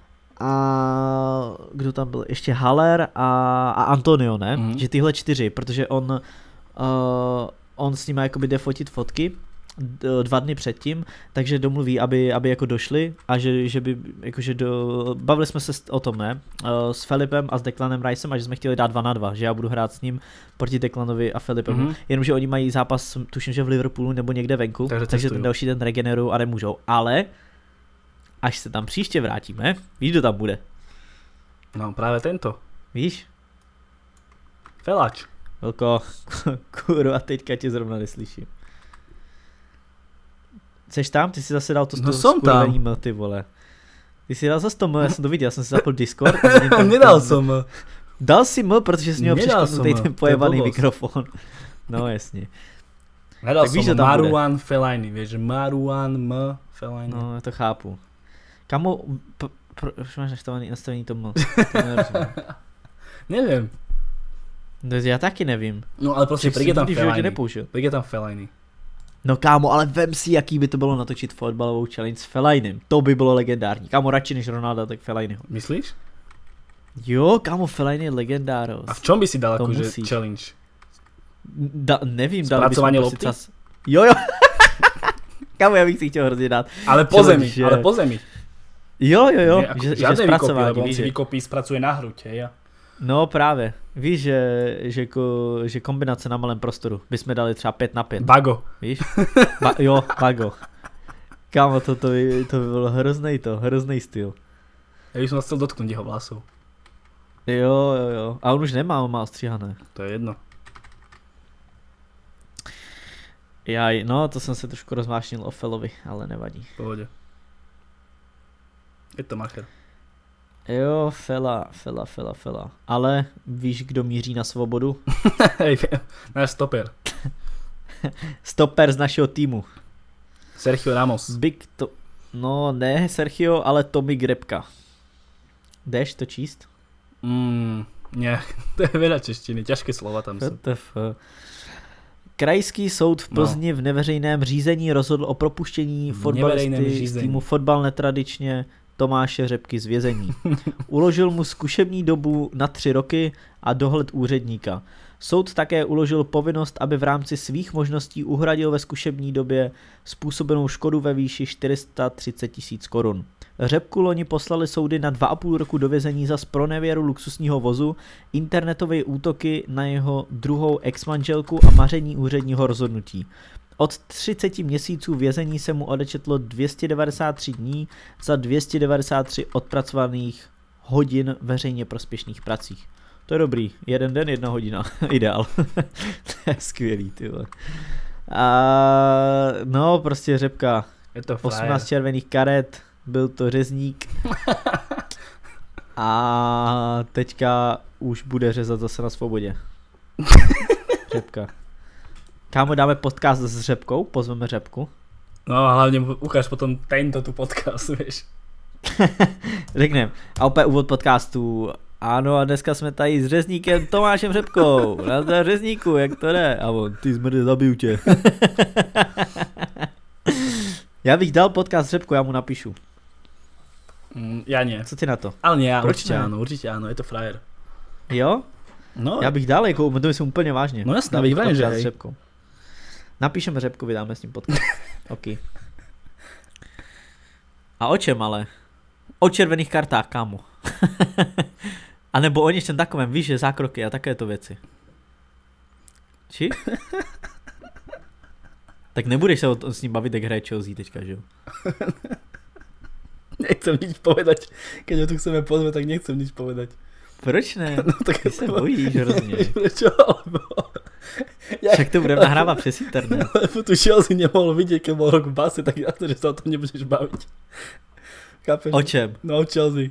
a kdo tam byl, ještě Haller a, a Antonio, ne? Mhm. Že tyhle čtyři, protože on, uh, on s nimi jakoby jde fotit fotky d- dva dny předtím, takže domluví, aby, aby jako došli a že, že by, jakože do, bavili jsme se s- o tom, ne? Uh, s Felipem a s Declanem Ricem a že jsme chtěli dát dva na dva, že já budu hrát s ním proti Declanovi a Felipemu, Mhm. jenomže oni mají zápas, tuším, že v Liverpoolu nebo někde venku, Takže takže, takže cestují. ten další den regenerují a nemůžou, ale až se tam příště vrátíme, víš, kdo tam bude, No, práve tento. víš? Felač. Velko, kurva, teďka tě zrovna neslyším. Jseš tam? Ty jsi zase dal to No som tam. skurvený M, ty vole. Ty jsi dal zase to M, já jsem to viděl, já jsem si zapl Discord. a vidím tam- Nedal som. Dal si M, protože jsi měl Nedal přeškodnutý som, ten to je pojebaný blbosť. mikrofon. No jasně. Nedal Tak víš, som že tam bude. Marouane Fellaini, vieš, že Marouane M Fellaini. No, já to chápu. Kamo, p- proč máš nastavený, nastavený to M? To nerozumím. Neviem. No, já taky nevím. No ale proste Že príde tam nikdy v životě Fellaini. nepoužil. Príde tam Fellaini. No kámo, ale vem si, jaký by to bylo natočit fotbalovou challenge s Fellainem. To by bylo legendární. Kámo, radši než Ronalda, tak Fellainiho. Myslíš? Jo, kámo, Fellaini je legendáros. A v čom by si dal To akože musíš. challenge? Da, nevím, dali bychom Spracovanie prostě lopty? čas. Jo, jo. Kámo, já bych si chtěl hrozně dát. Ale po Challenge, zemi, že- ale po zemi. Jo, jo, jo, Nie, ako že, že žiadne vykopy, zpracování, lebo on víš, si že... vykopí, spracuje na hruď, hej. a- No právě, víš, že, že, ko, že kombinace na malém prostoru, bychom dali třeba pět na pět, Bago. víš? Ba, jo, Bago. Kámo, to, to, by, to by bylo hrozný to, hrozný styl. Ja by som chcel dotknúť jeho vlasov. Jo, jo, jo, a on už nemá, on má ostříhané. To je jedno. Jaj, no, to jsem se trošku rozvášnil o Felovi, ale nevadí. V pohode. Je to macher. Jo, Fela, Fela, Fela, Fela. Ale víš, kdo míří na svobodu? Hej, náš stoper. Stoper z našeho týmu. Sergio Ramos. Big to... No, ne Sergio, ale Tommy Grebka. Jdeš to číst? Mm, nie, to je veľa češtiny, ťažké slova tam sú. W T F. Krajský soud v Plzni v neveřejném řízení rozhodl o propuštění V neveřejném fotbalisty z řízení. týmu Fotbal netradičně Tomáše Řepky z vězení. Uložil mu zkušební dobu na tři roky a dohled úředníka. Soud také uložil povinnost, aby v rámci svých možností uhradil ve zkušební době způsobenou škodu ve výši čtyři sta třicet tisíc korun. Řepku loni poslali soudy na dva a půl roku do vězení za zpronevěru luxusního vozu, internetové útoky na jeho druhou exmanželku a maření úředního rozhodnutí. Od třicet měsíců vězení se mu odečetlo dvě stě devadesát tři dní za dvě stě devadesát tři odpracovaných hodin veřejně prospěšných pracích. To je dobrý, jeden den, jedna hodina, ideál. To je skvělý, ty vole. A no, prostě Řepka, Je to osmnáct červených karet, byl to řezník. A teďka už bude řezat zase na svobodě. Řepka. Kámo, dáme podcast s Řepkou, pozveme Řepku. No a hlavně ukáž potom tento tu podcast, víš. Řeknem. A opět úvod podcastu. Ano, a dneska jsme tady s řezníkem Tomášem Řepkou. Nazdar řezníku, jak to jde? A on, ty zmrde, zabiju tě. Já bych dal podcast s Řepkou, já mu napíšu. Mm, ja nie. Co ty na to? Ale nie, Proč určite ne? áno, určite áno, je to frajer. Jo? No, Já bych dal, jako, to myslím úplně vážně. No jasné, Dal bych bych vrajím, že podcast hej. s Řepkou. Napíšeme Řepkovi, dáme s ním podcast. OK. A o čem ale? O červených kartách, kámo. A nebo o něčem takovém, víš, že zákroky a takovéto věci. Či? Tak nebudeš se o tom s ním bavit, jak hraje Chelsea teďka, že jo? Nechcem nič povedať. Keď ho tu chceme pozvať, tak nechcem nič povedať. Proč ne? No tak Ty se bojíš hrozně. Prečo? Lebo... Ja... Však to budeme nahrávat přes internet. Lebo tu Chelsea nemohol vidieť, keď bol rok v base, tak jasne, že sa o tom nebudeš baviť. Chápeš? O čem? No o Chelsea.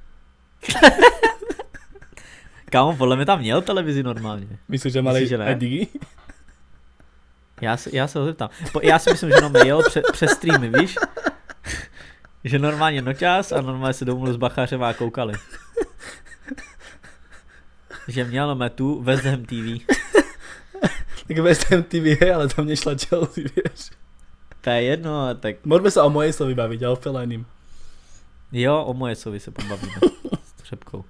Kámo, podle mě tam měl televizi normálně. Myslíš, že mali Myslíš, že ne? aj Digi? Já se, já se ho zeptám. Po, já si myslím, že jenom jel pře, přes streamy, víš? Že normálně noťás a normálně se domluvil s Bachářem a koukali. Že měl metu West Ham T V. Tak West Ham T V je, ale tam nešla Chelsea, vieš. To je jedno, a tak Môžeme sa o Mojesovi baviť a o Fellainým. jo, o Mojesovi se pobavíme s Řepkou.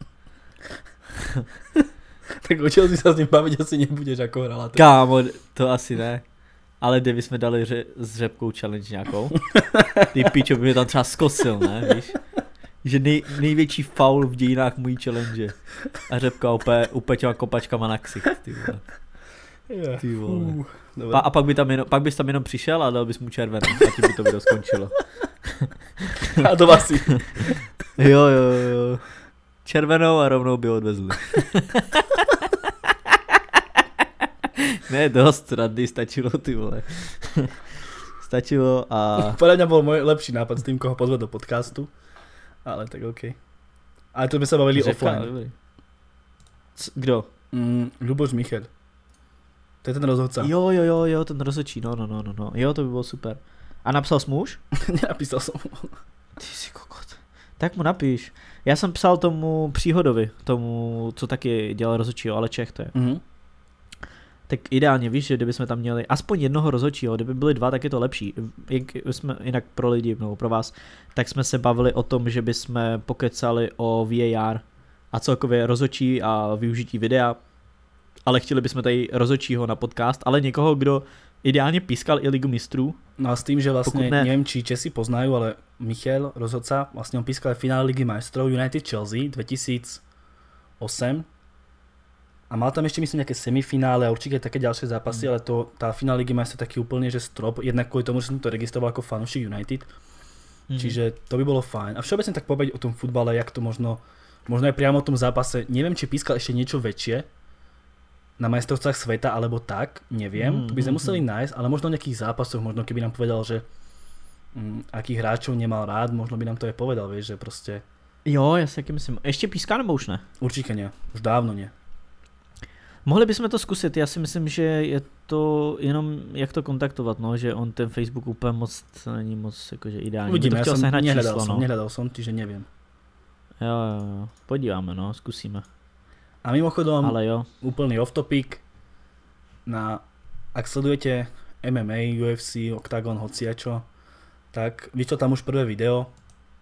Tak o Chelsea sa s ním baviť asi nebudeš, ako hrala. Kámo, to asi ne. Ale kdyby jsme dali ře, s Řepkou challenge nějakou, ty pičo by mě tam třeba zkosil, ne, víš? Že nej, největší faul v dějinách mojí challenge. A Řepka úplně, úplně těma kopačkama na ksich, ty vole. Yeah. Ty vole. Uh, Pa, a pak, by tam jenom, pak bys tam jenom přišel a dal bys mu červený a tím by to video skončilo. a to asi. Jo, jo, jo. Červenou a rovnou by odvezli. Ne, dost rady, stačilo, ty vole. Stačilo a... Podľa mňa bol môj lepší nápad s tým, koho pozvať do podcastu. Ale tak okej. Okay. Ale to by sa bavili Řepka, offline. dobrý. C- Kdo? Mm, Ľuboš Michel. To je ten rozhodca. Jo, jo, jo, jo, ten rozhodčí, no, no, no, no, no. Jo, to by bylo super. A napsal jsi mu už? Nenapísal som mu. Ty jsi kokot. Tak mu napíš. Já jsem psal tomu Příhodovi, tomu, co taky dělal rozhodčího, ale Čech to je. Mm-hmm. Tak ideálně víš, že kdyby jsme tam měli aspoň jednoho rozhodčího, kdyby byli dva, tak je to lepší. Jak jsme jinak pro lidi, nebo pro vás, tak jsme se bavili o tom, že bychom pokecali o V A R a celkově rozhodčí a využití videa, ale chtěli bychom tady rozhodčího na podcast, ale někoho, kdo ideálně pískal i Ligu mistrů. No a s tým, že vlastne, ne... neviem, či Česi poznajú, ale Michel, rozhodca, vlastne on pískal aj finále Ligy majstrov United Chelsea dvetisícosem a mal tam ešte myslím nejaké semifinále a určite také ďalšie zápasy, mm. ale to, tá finále Ligy majstrov taký úplne, že strop, jednak kvôli tomu, že som to registroval ako fanúšik United, mm. čiže to by bolo fajn. A všeobecne tak povedať o tom futbale, jak to možno, možno aj priamo o tom zápase, neviem, či pískal ešte niečo väčšie, na majstrovstvách sveta alebo tak, neviem, mm, to by sme mm, museli mm. nájsť, ale možno v nejakých zápasoch, možno keby nám povedal, že mm, akých hráčov nemal rád, možno by nám to aj povedal, vieš, že proste... Jo, já si taky myslím. Ještě píská nebo už ne? Určite nie, už dávno nie. Mohli bychom to zkusit, já si myslím, že je to jenom jak to kontaktovat, no, že on ten Facebook úplně moc není moc jakože ideální. Uvidíme, to chtěl ja som sehnat nehľadal číslo, som, no. nehľadal som, čiže neviem. Jo, jo, jo, podíváme, no, zkusíme. A mimochodom, ale jo. úplný off topic, na, ak sledujete M M A, U F C, Octagon, hociačo, tak vyšlo tam už prvé video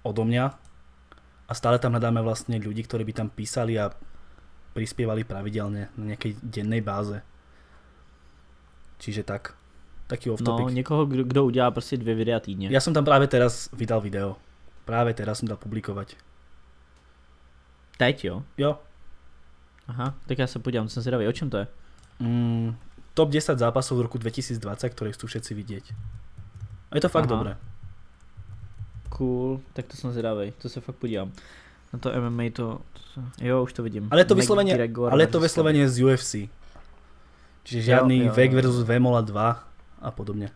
odo mňa a stále tam hľadáme vlastne ľudí, ktorí by tam písali a prispievali pravidelne na nejakej dennej báze. Čiže tak, taký off topic. No, někoho, kdo, kdo udělá prostě dvě videa týdně. Ja som tam práve teraz vydal video. Práve teraz som dal publikovať. Teď jo? Jo. Aha, tak já se podívám, jsem zvědavý, o čem to je? Mm, top desať zápasov v roku dvetisícdvadsať, ktoré chcú všetci vidieť. A je to fakt Aha. dobré. Cool, tak to jsem zvědavý, to se fakt podívám. Na to M M A to, to jo, už to vidím. Ale je to vyslovene, McGregor ale je to versus vyslovene z U F C. Čiže žiadny Jo, jo, Vek jo. versus Vemola dva a podobne.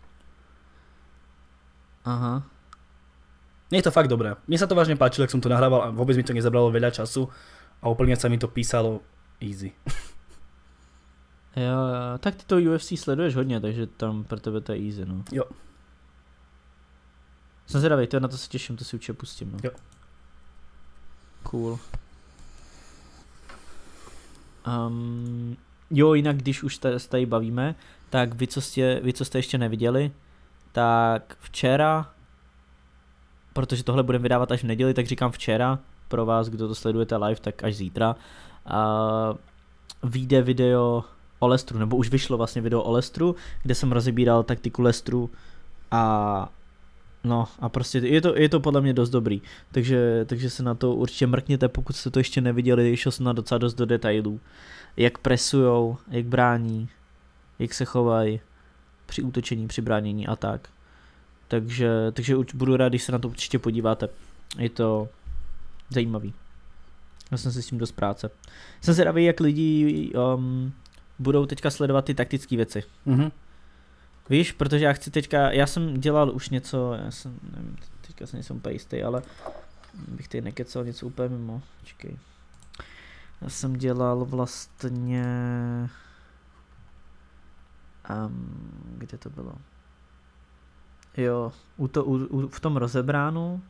Aha. Nie je to fakt dobré. Mne sa to vážne páčilo, ak som to nahrával a vôbec mi to nezabralo veľa času a úplne sa mi to písalo easy. Jo, jo, tak ty to U F C sleduješ hodně, takže tam pro tebe to je easy, no. Jo. Jsem zvědavý, to na to se těším, to si určitě pustím, no. Jo. Cool. Um, jo, jinak když už se tady bavíme, tak vy co, jste, vy, co jste ještě neviděli, tak včera, protože tohle budeme vydávat až v neděli, tak říkám včera, pro vás, kdo to sledujete live, tak až zítra, uh, vyjde video o Lestru, nebo už vyšlo vlastně video o Lestru, kde jsem rozebíral taktiku Lestru a no a prostě je to, je to podle mě dost dobrý, takže, takže se na to určitě mrkněte, pokud jste to ještě neviděli, šel jsem na docela dost do detailů, jak presujou, jak brání, jak se chovají při útočení, při bránění a tak. Takže, takže už budu rád, když se na to určitě podíváte, je to zajímavý. Já jsem si s tím dost práce. Jsem zvědavý, jak lidi um, budou teďka sledovat ty taktické věci. Mhm. Víš, protože já chci teďka, já jsem dělal už něco, já jsem, nevím, teďka jsem nejsem úplně jistý, ale bych tady nekecal něco úplně mimo, čekej. Já jsem dělal vlastně, um, kde to bylo? Jo, u to, u, u, v tom rozebránu,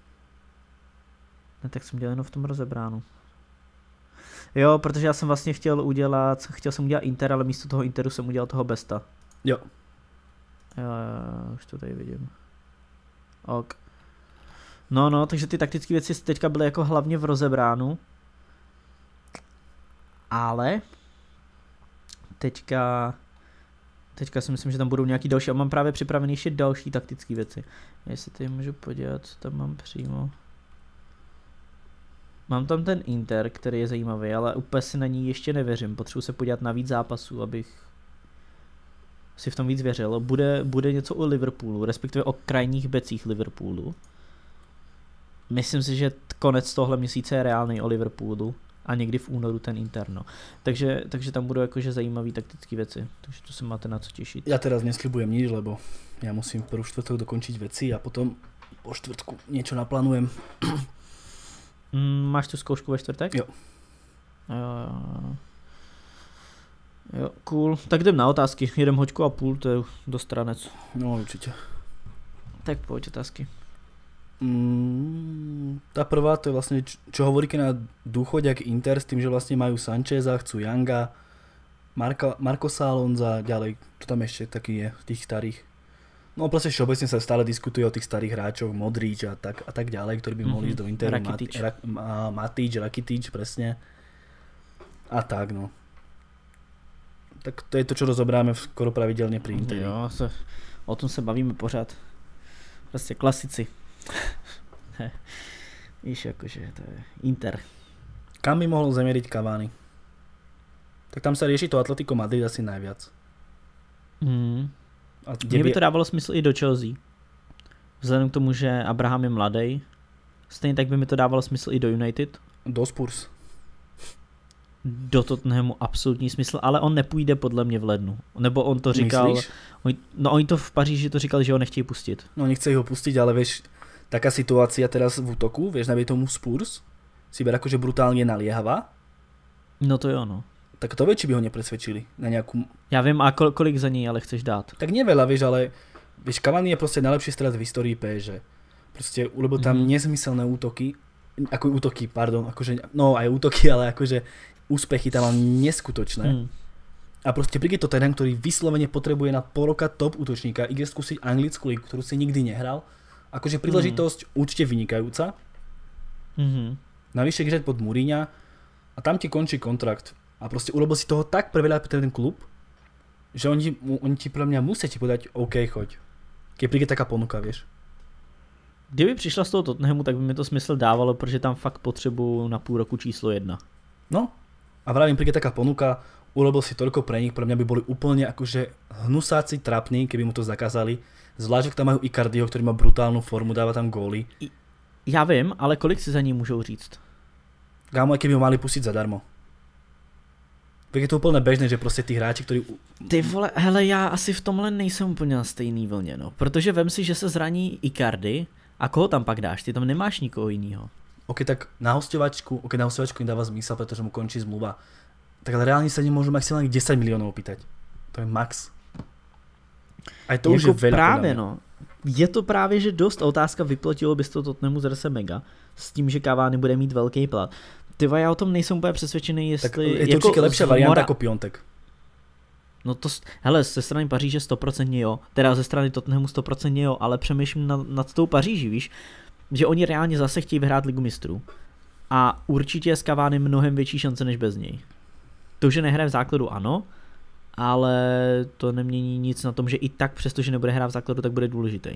ne, tak jsem dělal jenom v tom rozebránu. Jo, protože já jsem vlastně chtěl udělat, chtěl jsem udělat Inter, ale místo toho Interu jsem udělal toho Besta. Jo. Jo, jo, už to tady vidím. Ok. No, no, takže ty taktické věci teďka byly jako hlavně v rozebránu. Ale teďka teďka si myslím, že tam budou nějaký další a mám právě připravený ještě další taktické věci. Jestli tady můžu podívat, co tam mám přímo. Mám tam ten Inter, který je zajímavý, ale úplně si na ní ještě nevěřím. Potřebuji se podívat na víc zápasů, abych si v tom víc věřil. Bude, bude něco o Liverpoolu, respektive o krajních becích Liverpoolu. Myslím si, že konec tohle měsíce je reálný o Liverpoolu a někdy v únoru ten Inter, no. Takže, takže tam budou jakože zajímavé taktické věci, takže to se máte na co těšit. Ja teraz nesľubujem nič, lebo ja musím prvú štvrtok dokončiť veci a potom po štvrtku niečo naplánujem. Mm, máš tu zkoušku ve čtvrtek? Jo. Jo, jo. Jo, cool. Tak jdem na otázky. Jedem hoďku a půl, to je dost ranec. No určite. Tak pojď otázky. Mm, tá prvá to je vlastne, čo, čo hovoríte na dôchodiak Inter s tým, že vlastne majú Sancheza, chcú Younga, Marka, Marcosa Alonza, ďalej, to tam ešte taký je, tých starých. No proste všeobecne sa stále diskutuje o tých starých hráčoch, Modrič a tak, a tak ďalej, ktorí by mm-hmm. mohli ísť do Interu. Rakitic. Mat, Ra, Matič, Rakitic, presne. A tak no. Tak to je to, čo rozobráme skoro pravidelne pri Interi. Jo, se, o tom se bavíme pořád. Prostě klasici. Víš, jakože to je Inter. Kam by mohol zamieriť Cavani? Tak tam sa rieši to Atletico Madrid asi najviac. Mm. A Mně by to dávalo smysl i do Chelsea. Vzhledem k tomu, že Abraham je mladý. Stejně tak by mi to dávalo smysl i do United. Do Spurs. Do Tottenhamu absolutní smysl, ale on nepůjde podle mě v lednu. Nebo on to říkal... On, no oni to v Paříži to říkali, že ho nechtějí pustit. No nechce ho pustiť, ale vieš, taká situácia teraz v útoku, vieš, nabiť tomu Spurs, si ber akože brutálne naliehavá. No to jo, no. Tak to vie, či by ho nepresvedčili na nejakú... Já vím, a kol, kolik za něj ale chceš dát? Tak neveľa, vieš, ale vieš, Cavani je proste najlepší strelec v histórii P S G. Proste urobil tam mm-hmm. nezmyselné útoky, ako útoky, pardon, akože, no aj útoky, ale akože úspechy tam mal neskutočné. Mm. A proste príde to ten, ktorý vyslovene potrebuje na pol roka top útočníka, ide skúsiť anglickú ligu, ktorú si nikdy nehral Akože príležitosť mm. určite vynikajúca. Mm-hmm. Navyše hrať pod Mourinha a tam ti končí kontrakt. A proste urobil si toho tak preveľa pre ten klub, že oni, oni ti pre mňa musia ti povedať OK, choď. Keď príde taká ponuka, vieš. Kdyby přišla z toho Tottenhamu, tak by mi to smysl dávalo, protože tam fakt potřebuju na půl roku číslo jedna. No a vravím, príde taká ponuka, urobil si toľko pre nich, pre mňa by boli úplne akože hnusáci, trapní, keby mu to zakázali. Zvlášť, ak tam majú Icardiho, ktorý má brutálnu formu, dáva tam góly. Já vím, ale kolik si za ní můžou říct? Kámo, keby ho mali pustiť zadarmo. Tak je to úplně bežné, že prostě ty hráči, kteří... Ty vole, hele, já asi v tomhle nejsem úplně na stejný vlně, no. Protože vem si, že se zraní Icardi a koho tam pak dáš? Ty tam nemáš nikoho jiného. Ok, tak na hostovačku, ok, na hostovačku nedává zmysel, protože mu končí zmluva. Tak ale reálně se nemůžu maximálně desať milionů opýtať. To je max. A to jako už je veľa. Právě, no. Je to právě, že dost. Otázka, vyplatilo bys to Tottenhamu zase mega. S tím, že Cavani bude mít velký plat. Tyva, já o tom nejsem úplně přesvědčený, jestli... Tak je to jako určitě lepší varianta mora... jako Piontek. No to, hele, ze strany Paříže sto procent jo, teda ze strany Tottenhamu sto procent jo, ale přemýšlím nad, nad tou Paříží, víš, že oni reálně zase chtějí vyhrát Ligu mistrů. A určitě je s Cavani mnohem větší šance než bez něj. To, že nehraje v základu, ano, ale to nemění nic na tom, že i tak, přestože nebude hrát v základu, tak bude důležitý.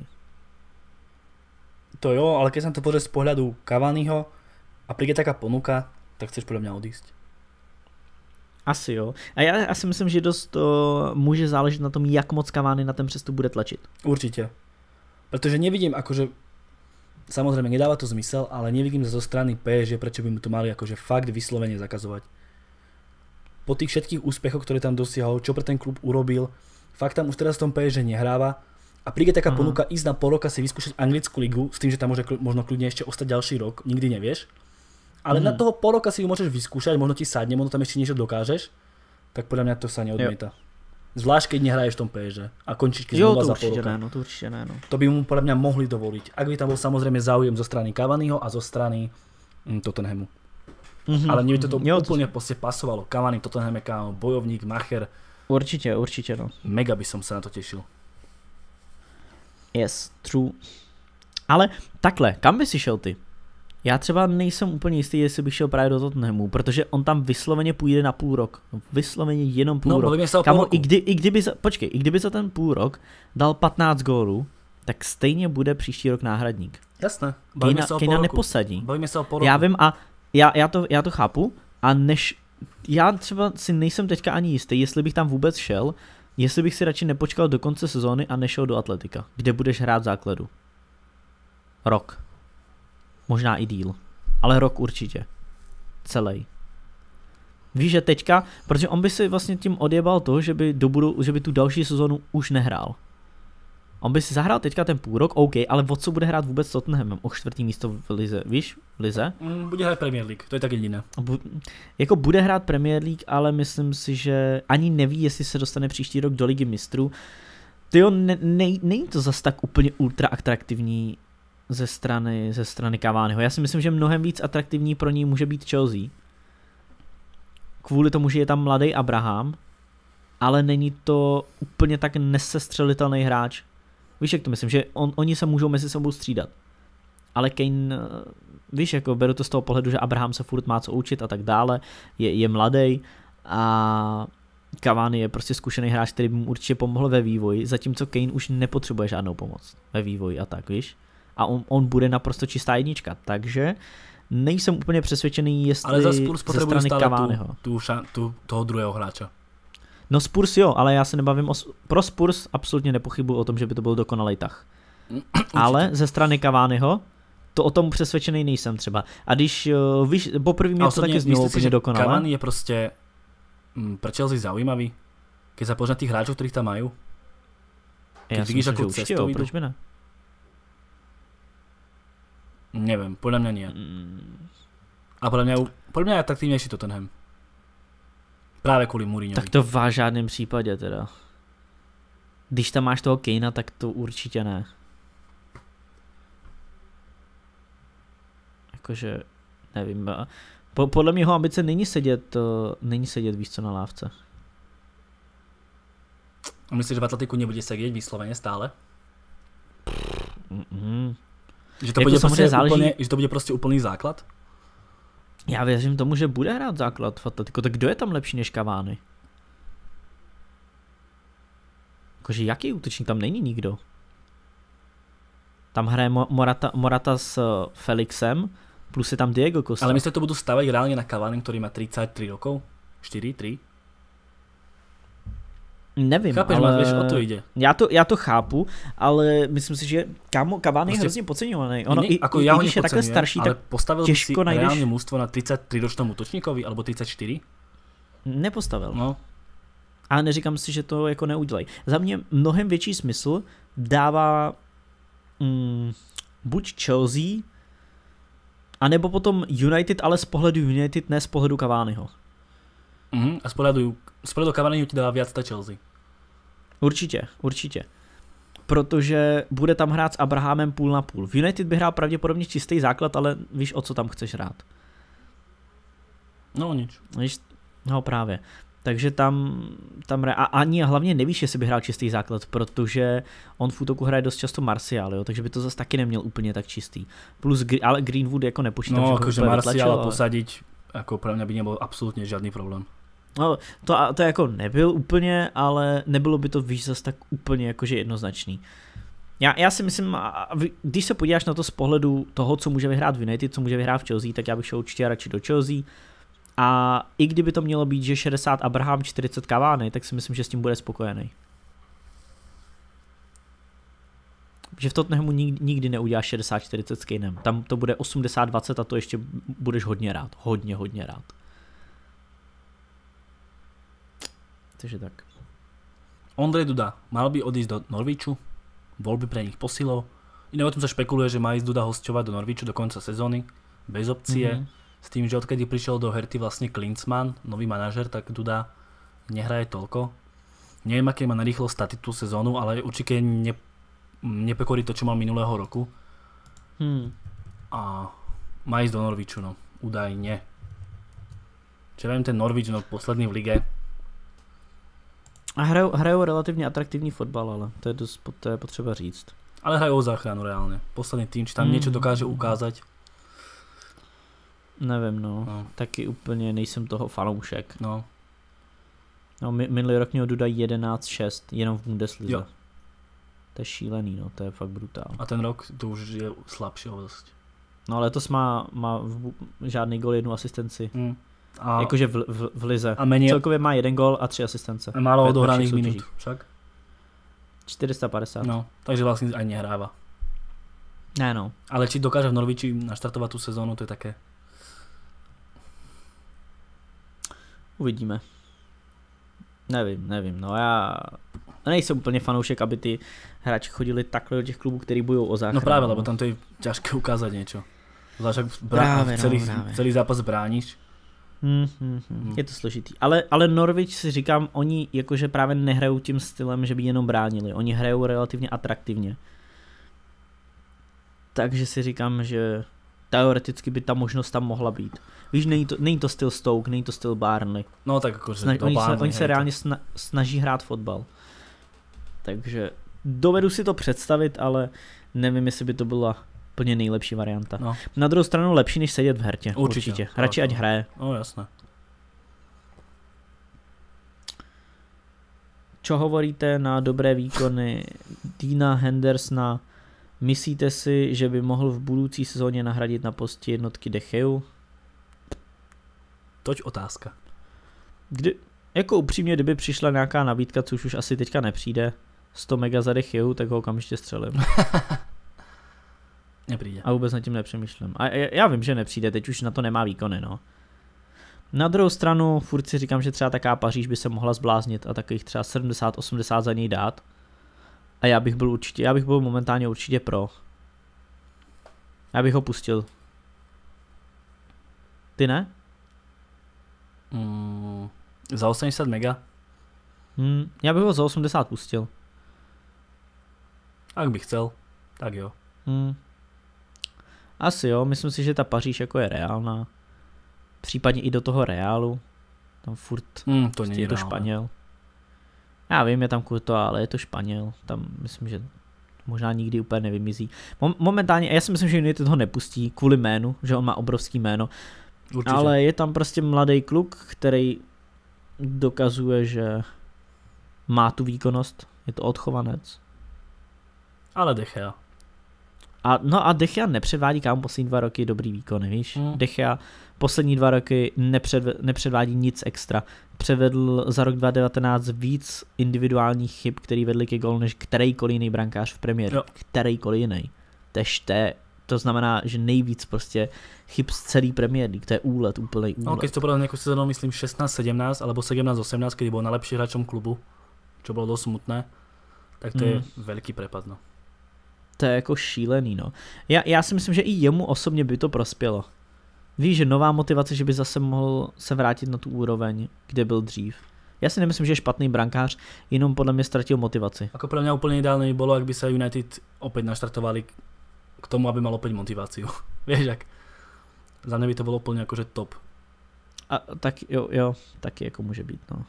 To jo, ale keď sa to pozrie z pohľadu Cavaniho a príde taká ponuka, tak chceš podľa mňa odísť. Asi jo. A já, já si myslím, že dost to může záležet na tom, jak moc Cavani na ten přestup bude tlačit. Určite. Pretože nevidím, akože, samozrejme nedáva to zmysel, ale nevidím zo strany pé es gé, prečo by mu to mali akože fakt vyslovene zakazovať. Po tých všetkých úspechoch, ktoré tam dosiahol, čo pre ten klub urobil, fakt tam už teraz v tom pé es gé nehráva a príde taká Aha. ponuka ísť na pol roka si vyskúšať anglickú ligu, s tým, že tam môže možno kľudne ešte ostať ďalší rok, nikdy nevieš. Ale mm. na toho pol roka si ju môžeš vyskúšať, možno ti sadne, možno tam ešte niečo dokážeš, tak podľa mňa to sa neodmieta. Jo. Zvlášť keď nehraješ v tom pé es gé a končíš keď zmluva za pol roka. Ne, no, to určite ne, no. To by mu podľa mňa mohli dovoliť. Ak by tam bol samozrejme záujem zo strany Cavaniho a zo strany mm, Tottenhamu. Mm-hmm. Ale mne by to, to jo, úplne to... prostě pasovalo. Cavani, Tottenham je kámo, bojovník, macher. Určite, určite no. Mega by som sa na to tešil. Yes, true. Ale takhle, kam by si šel ty? Já třeba nejsem úplně jistý, jestli bych šel právě do Tottenhamu, protože on tam vysloveně půjde na půl rok. Vysloveně jenom půl no, rok. Kamo, i, kdy, i kdyby za, počkej, i kdyby za ten půl rok dal patnáct gólů, tak stejně bude příští rok náhradník. Jasné. Kejna, Kejna neposadí. Bavíme se o půl roku. Já vím a já, já, to, já to chápu a než, já třeba si nejsem teďka ani jistý, jestli bych tam vůbec šel, jestli bych si radši nepočkal do konce sezóny a nešel do Atletika, kde budeš hrát v základu. Rok. Možná i díl. Ale rok určitě. Celý. Víš, že teďka, protože on by si vlastně tím odjebal to, že by, do budu, že by tu další sezónu už nehrál. On by si zahrál teďka ten půl rok, OK, ale o co bude hrát vůbec s Tottenhamem? O čtvrtý místo v lize, víš? V lize? Mm, bude hrát Premier League, to je tak jediné. Bu- jako bude hrát Premier League, ale myslím si, že ani neví, jestli se dostane příští rok do Ligy mistrů. Tyjo, ne, ne, není to zas tak úplně ultra atraktivní ze strany, ze strany Cavaniho. Já si myslím, že mnohem víc atraktivní pro něj může být Chelsea. Kvůli tomu, že je tam mladý Abraham, ale není to úplně tak nesestřelitelný hráč. Víš, jak to myslím, že on, oni se můžou mezi sebou střídat. Ale Kane, víš, jako beru to z toho pohledu, že Abraham se furt má co učit a tak dále, je, je mladý a Cavani je prostě zkušený hráč, který by mu určitě pomohl ve vývoji, zatímco Kane už nepotřebuje žádnou pomoc ve vývoji a tak, víš. A on, on bude naprosto čistá jednička, takže nejsem úplně přesvědčený, jestli ale za Spurs ze strany Cavaniho. Tu, tu, ša, tu, toho druhého hráča. No Spurs jo, ale já se nebavím o... Pro Spurs absolutně nepochybuji o tom, že by to byl dokonalej tah. Ale ze strany Cavaniho, to o tom přesvědčený nejsem třeba. A když, uh, víš, poprvé mě to taky znělo úplně dokonale. Cavani je prostě mm, pre Chelsea zaujímavý, keď sa pozrie na tých hráčov, ktorých tam majú. Keď já vidíš, ako cestou jo, proč by ne? Neviem, podľa mňa nie. A podľa mňa, podľa mňa je atraktívnejší Tottenham. Právě kvůli Mourinhovi. Tak to v žádném případě teda. Když tam máš toho Kanea, tak to určitě ne. Jakože, nevím. Po, podle mě jeho ambice není sedět, není sedět, víš co, na lávce. A myslíš, že v Atletiku nebude sedět výsloveně stále? Mm-hmm. Že to, jako bude prostě záleží... úplně, že to bude prostě úplný základ? Já věřím tomu, že bude hrát základ v Atletico. Tak kdo je tam lepší než Cavani? Jakože jaký útočník? Tam není nikdo. Tam hraje Morata, Morata s Felixem, plus je tam Diego Costa. Ale myslíte, to budú stavať reálne na Cavani, ktorý má tridsaťtri rokov? štyri, tri? Nevím, Chápeš, ale... Vieš, o to ide. Já to, já to chápu, ale myslím si, že kámo, Cavani je Prostě... hrozně podceňovaný. Ono, ne, i, ako i, ja i ho když je takhle starší, ale tak postavil by si najdeš... reálne mústvo na tridsaťtriročnom útočníkovi, alebo tridsaťštyri? Nepostavil. No. A neříkám si, že to jako neudělají. Za mě mnohem větší smysl dává mm, buď Chelsea, anebo potom United, ale z pohledu United, ne z pohledu Cavaniho. Uh-huh. A z pohledu, z pohledu Cavaniho ti dává viac ta Chelsea. Určitě, určitě. Protože bude tam hrát s Abrahamem půl na půl. V United by hrál pravděpodobně čistý základ, ale víš, o co tam chceš hrát. No nič. Víš, no právě. Takže tam, tam a ani hlavně nevíš, jestli by hrál čistý základ, protože on v útoku hraje dost často Martial, jo, takže by to zase taky neměl úplně tak čistý. Plus, ale Greenwood jako nepočítám, no, že akože ho Martial ale... posadiť, ako pre mňa by nebol absolútne žádný problém. No, to, to jako nebyl úplně, ale nebylo by to, víš, zase tak úplně jakože jednoznačný. Já, já si myslím, když se podíváš na to z pohledu toho, co může vyhrát v United, co může vyhrát v Chelsea, tak já bych šel určitě radši do Chelsea. A i kdyby to mělo být, že šedesát Abraham, čtyřicet Cavani, tak si myslím, že s tím bude spokojený. Že v Tottenhamu nikdy, nikdy neuděláš šedesát čtyřicet s Kanem. Tam to bude osmdesát dvacet a to ještě budeš hodně rád. Hodně, hodně rád. Takže tak. Ondrej Duda mal by odísť do Norwichu, bol by pre nich posilou. Iné o tom sa špekuluje, že má ísť Duda hosťovať do Norwichu do konca sezóny, bez opcie. Mm-hmm. S tým, že odkedy prišiel do Herty vlastne Klinsmann, nový manažer, tak Duda nehraje toľko. Neviem, aké má narýchlo statiť tú sezónu, ale určite ne, nepekorí to, čo mal minulého roku. Hmm. A má ísť do Norwichu, no. Údajne. Čo viem, ten Norwich, no posledný v lige. A hrajou, hrajou relativně atraktivní fotbal, ale to je, dost, to je potřeba říct. Ale hrajou o záchranu reálne. Posledný tým, či tam mm. niečo dokáže ukázať. Nevím, no. no. Taky úplně nejsem toho fanoušek. No. No, minulý rok měl Duda jedenáct šest, jenom v Bundeslize. Jo. To je šílený, no, to je fakt brutál. A ten rok to už je slabší dosť. No letos má, má v, žádný gol, jednu asistenci. Mm. A... Jakože v, v, v lize. A menej... Celkově má jeden gol a tři asistence. A málo odohraných minút, však? čtyři sta padesát. No, takže vlastne aj nehráva. Ne, no. Ale či dokáže v Norwichi naštartovať tú sezónu, to je také... Uvidíme. Nevím, nevím, no já nejsem úplně fanoušek, aby ty hráči chodili takhle do těch klubů, který bojují o záchranu. No právě, lebo tam to je ťažké ukázať niečo. Zvlášť ak brá... právě, celý, no, právě. celý zápas bráníš. Hmm, hmm, hmm. Je to složitý. Ale, ale Norwich si říkám, oni jakože právě nehrajou tím stylem, že by jenom bránili. Oni hrajou relativně atraktivně. Takže si říkám, že teoreticky by ta možnost tam mohla být. Víš, není to, není to styl Stoke, není to styl Burnley. No tak akože Sna- to oni, Burnley, se, oni se hej, reálně sna- snaží hrát fotbal. Takže dovedu si to představit, ale nevím, jestli by to byla úplně nejlepší varianta. No. Na druhou stranu lepší, než sedět v hertě. Určitě. Určitě. Radši ať hraje. No jasné. Čo hovoríte na dobré výkony Deana Hendersona? Myslíte si, že by mohl v budoucí sezóně nahradit na postě jednotky De Geu? Toť otázka. Kdy, jako upřímně, kdyby přišla nějaká nabídka, což už asi teďka nepřijde, sto mega za De Geu, tak ho okamžitě střelím. Nepríde. A vůbec nad tím nepřemýšlím. A já, já vím, že nepřijde, teď už na to nemá výkony, no. Na druhou stranu furt si říkám, že třeba taká Paříž by se mohla zbláznit a takových třeba sedmdesát osmdesát za něj dát. A já bych byl určitě, já bych byl momentálně určitě pro. Já bych ho pustil. Ty ne? Mm, za osemdesiat mega? Hmm, já bych ho za osmdesát pustil. Ak by chcel, tak jo. Hmm. Asi jo, myslím si, že ta Paříž jako je reálná. Případně i do toho Reálu. Tam furt mm, to není je to reálné. Španěl. Já vím, je tam Courtois, ale je to Španěl. Tam myslím, že možná nikdy úplně nevymizí. Momentálně, já si myslím, že United ho nepustí kvůli jménu, že on má obrovský jméno, určitě. Ale je tam prostě mladý kluk, který dokazuje, že má tu výkonnost, je to odchovanec. Ale De Gea. A, no a De Gea nepředvádí kámo poslední dva roky dobrý výkon, víš? Hmm. De Gea poslední dva roky nepřed, nepředvádí nic extra. Převedl za rok dva tisíce devatenáct víc individuálních chyb, který vedli ke golu, než kterýkoliv jiný brankář v Premier League. Kterýkoliv jiný. Težte, to znamená, že nejvíc prostě chyb z celý Premier League, to je úlet, úplnej úlet. No, keď to povedal nejakú sezónu, myslím šestnásť sedemnásť alebo sedemnásť osemnásť, kedy bol najlepší hráčom klubu, čo bolo dosť smutné, tak to mm. je veľký prepad, no. To je jako šílený, no. Já, já si myslím, že i jemu osobně by to prospělo. Víš, že nová motivace, že by zase mohl se vrátit na tu úroveň, kde byl dřív. Já si nemyslím, že je špatný brankář, jenom podle mě ztratil motivaci. Ako pre mňa úplne ideálne by bolo, ak by sa United opäť naštartovali k tomu, aby mal opäť motiváciu. Vieš, ak za mňa by to bolo úplne akože top. A tak jo, jo, taky jako může být, no.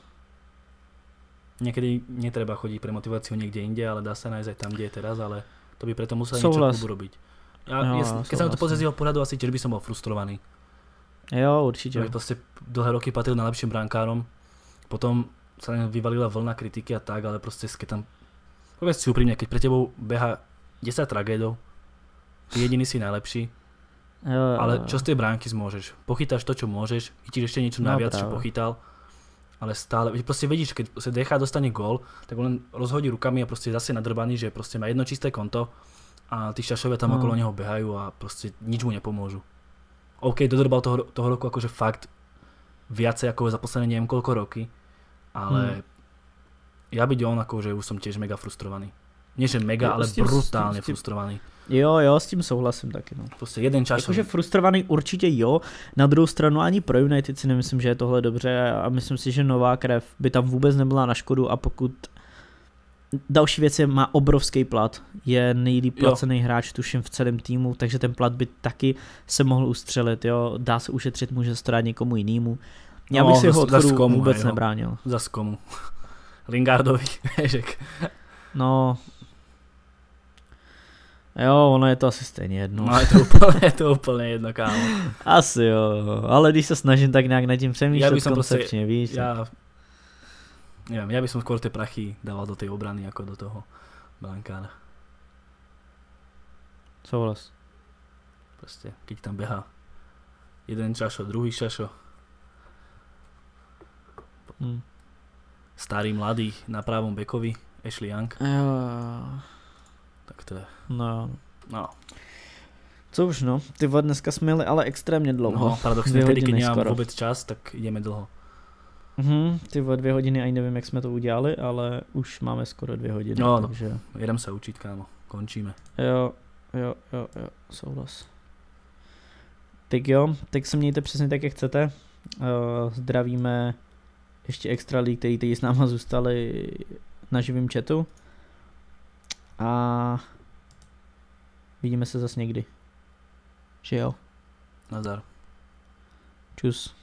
Niekedy netreba chodiť pre motiváciu niekde inde, ale dá sa nájsť aj tam, kde je teraz, ale to by preto museli niečo klubu robiť. Ja, no, jasný, keď sa na to pozrie z jeho pohľadu, asi tiež by som bol frustrovaný. Jo, určite. Že proste dlhé roky patril najlepším brankárom, potom sa vyvalila vlna kritiky a tak, ale proste keď tam, povedz si úprimne, keď pre tebou beha desať tragédov, ty jediný si najlepší, jo, ale čo z tej bránky zmôžeš? Pochytáš to, čo môžeš, chytíš ešte niečo naviac, no, čo pochytal, ale stále, proste vidíš, keď sa De Gea dostane gól, tak on len rozhodí rukami a proste zase nadrbaný, že proste má jedno čisté konto a tí šašovia tam no. okolo neho behajú a proste nič mu nepomôžu. OK, dodrbal toho, toho roku akože fakt viacej ako za posledné neviem koľko roky, ale hmm. ja byť on akože už som tiež mega frustrovaný. Nie že mega, ale tím, brutálne tím, frustrovaný. Jo, jo, s tím souhlasím taky, no. Prostě jeden čas. Jakože frustrovaný určitě jo, na druhou stranu ani pro United si nemyslím, že je tohle dobře a myslím si, že nová krev by tam vůbec nebyla na škodu a pokud další věc je, má obrovský plat, je nejlíp placený jo. hráč tuším v celém týmu, takže ten plat by taky se mohl ustřelit, jo, dá se ušetřit, může se to dát někomu jinému. Já bych no, si ho odchodu komu, vůbec hej, nebránil. Zas komu. Lingardovi, ježek. No, jo, ono je to asi stejně jedno. No je to úplně, je to úplně jedno, kámo. Asi jo, ale když se snažím tak nějak nad tím přemýšlet koncepčně, prostě, víš. Já, nevím, já bych som skôr tie prachy dával do tej obrany, jako do toho brankára. Souhlas. Prostě, keď tam běhá jeden šašo, druhý šašo. Hmm. Starý, mladý, na pravom bekovi, Ashley Young. Jo. Tak to je. No. No. Co už no, ty vod dneska jsme jeli ale extrémně dlouho. No, paradoxně tedy, keď nemám vůbec čas, tak jdeme dlouho. Mhm, ty vod dvě hodiny, ani nevím, jak jsme to udělali, ale už máme skoro dvě hodiny. No, takže... no, jedem se učit, kámo, končíme. Jo, jo, jo, jo, souhlas. Tak jo, tak se mějte přesně tak, jak chcete. Uh, zdravíme ještě extra lidi, kteří tady s náma zůstali na živém chatu. A vidíme se zase někdy. Že jo? Nazdar. Čus.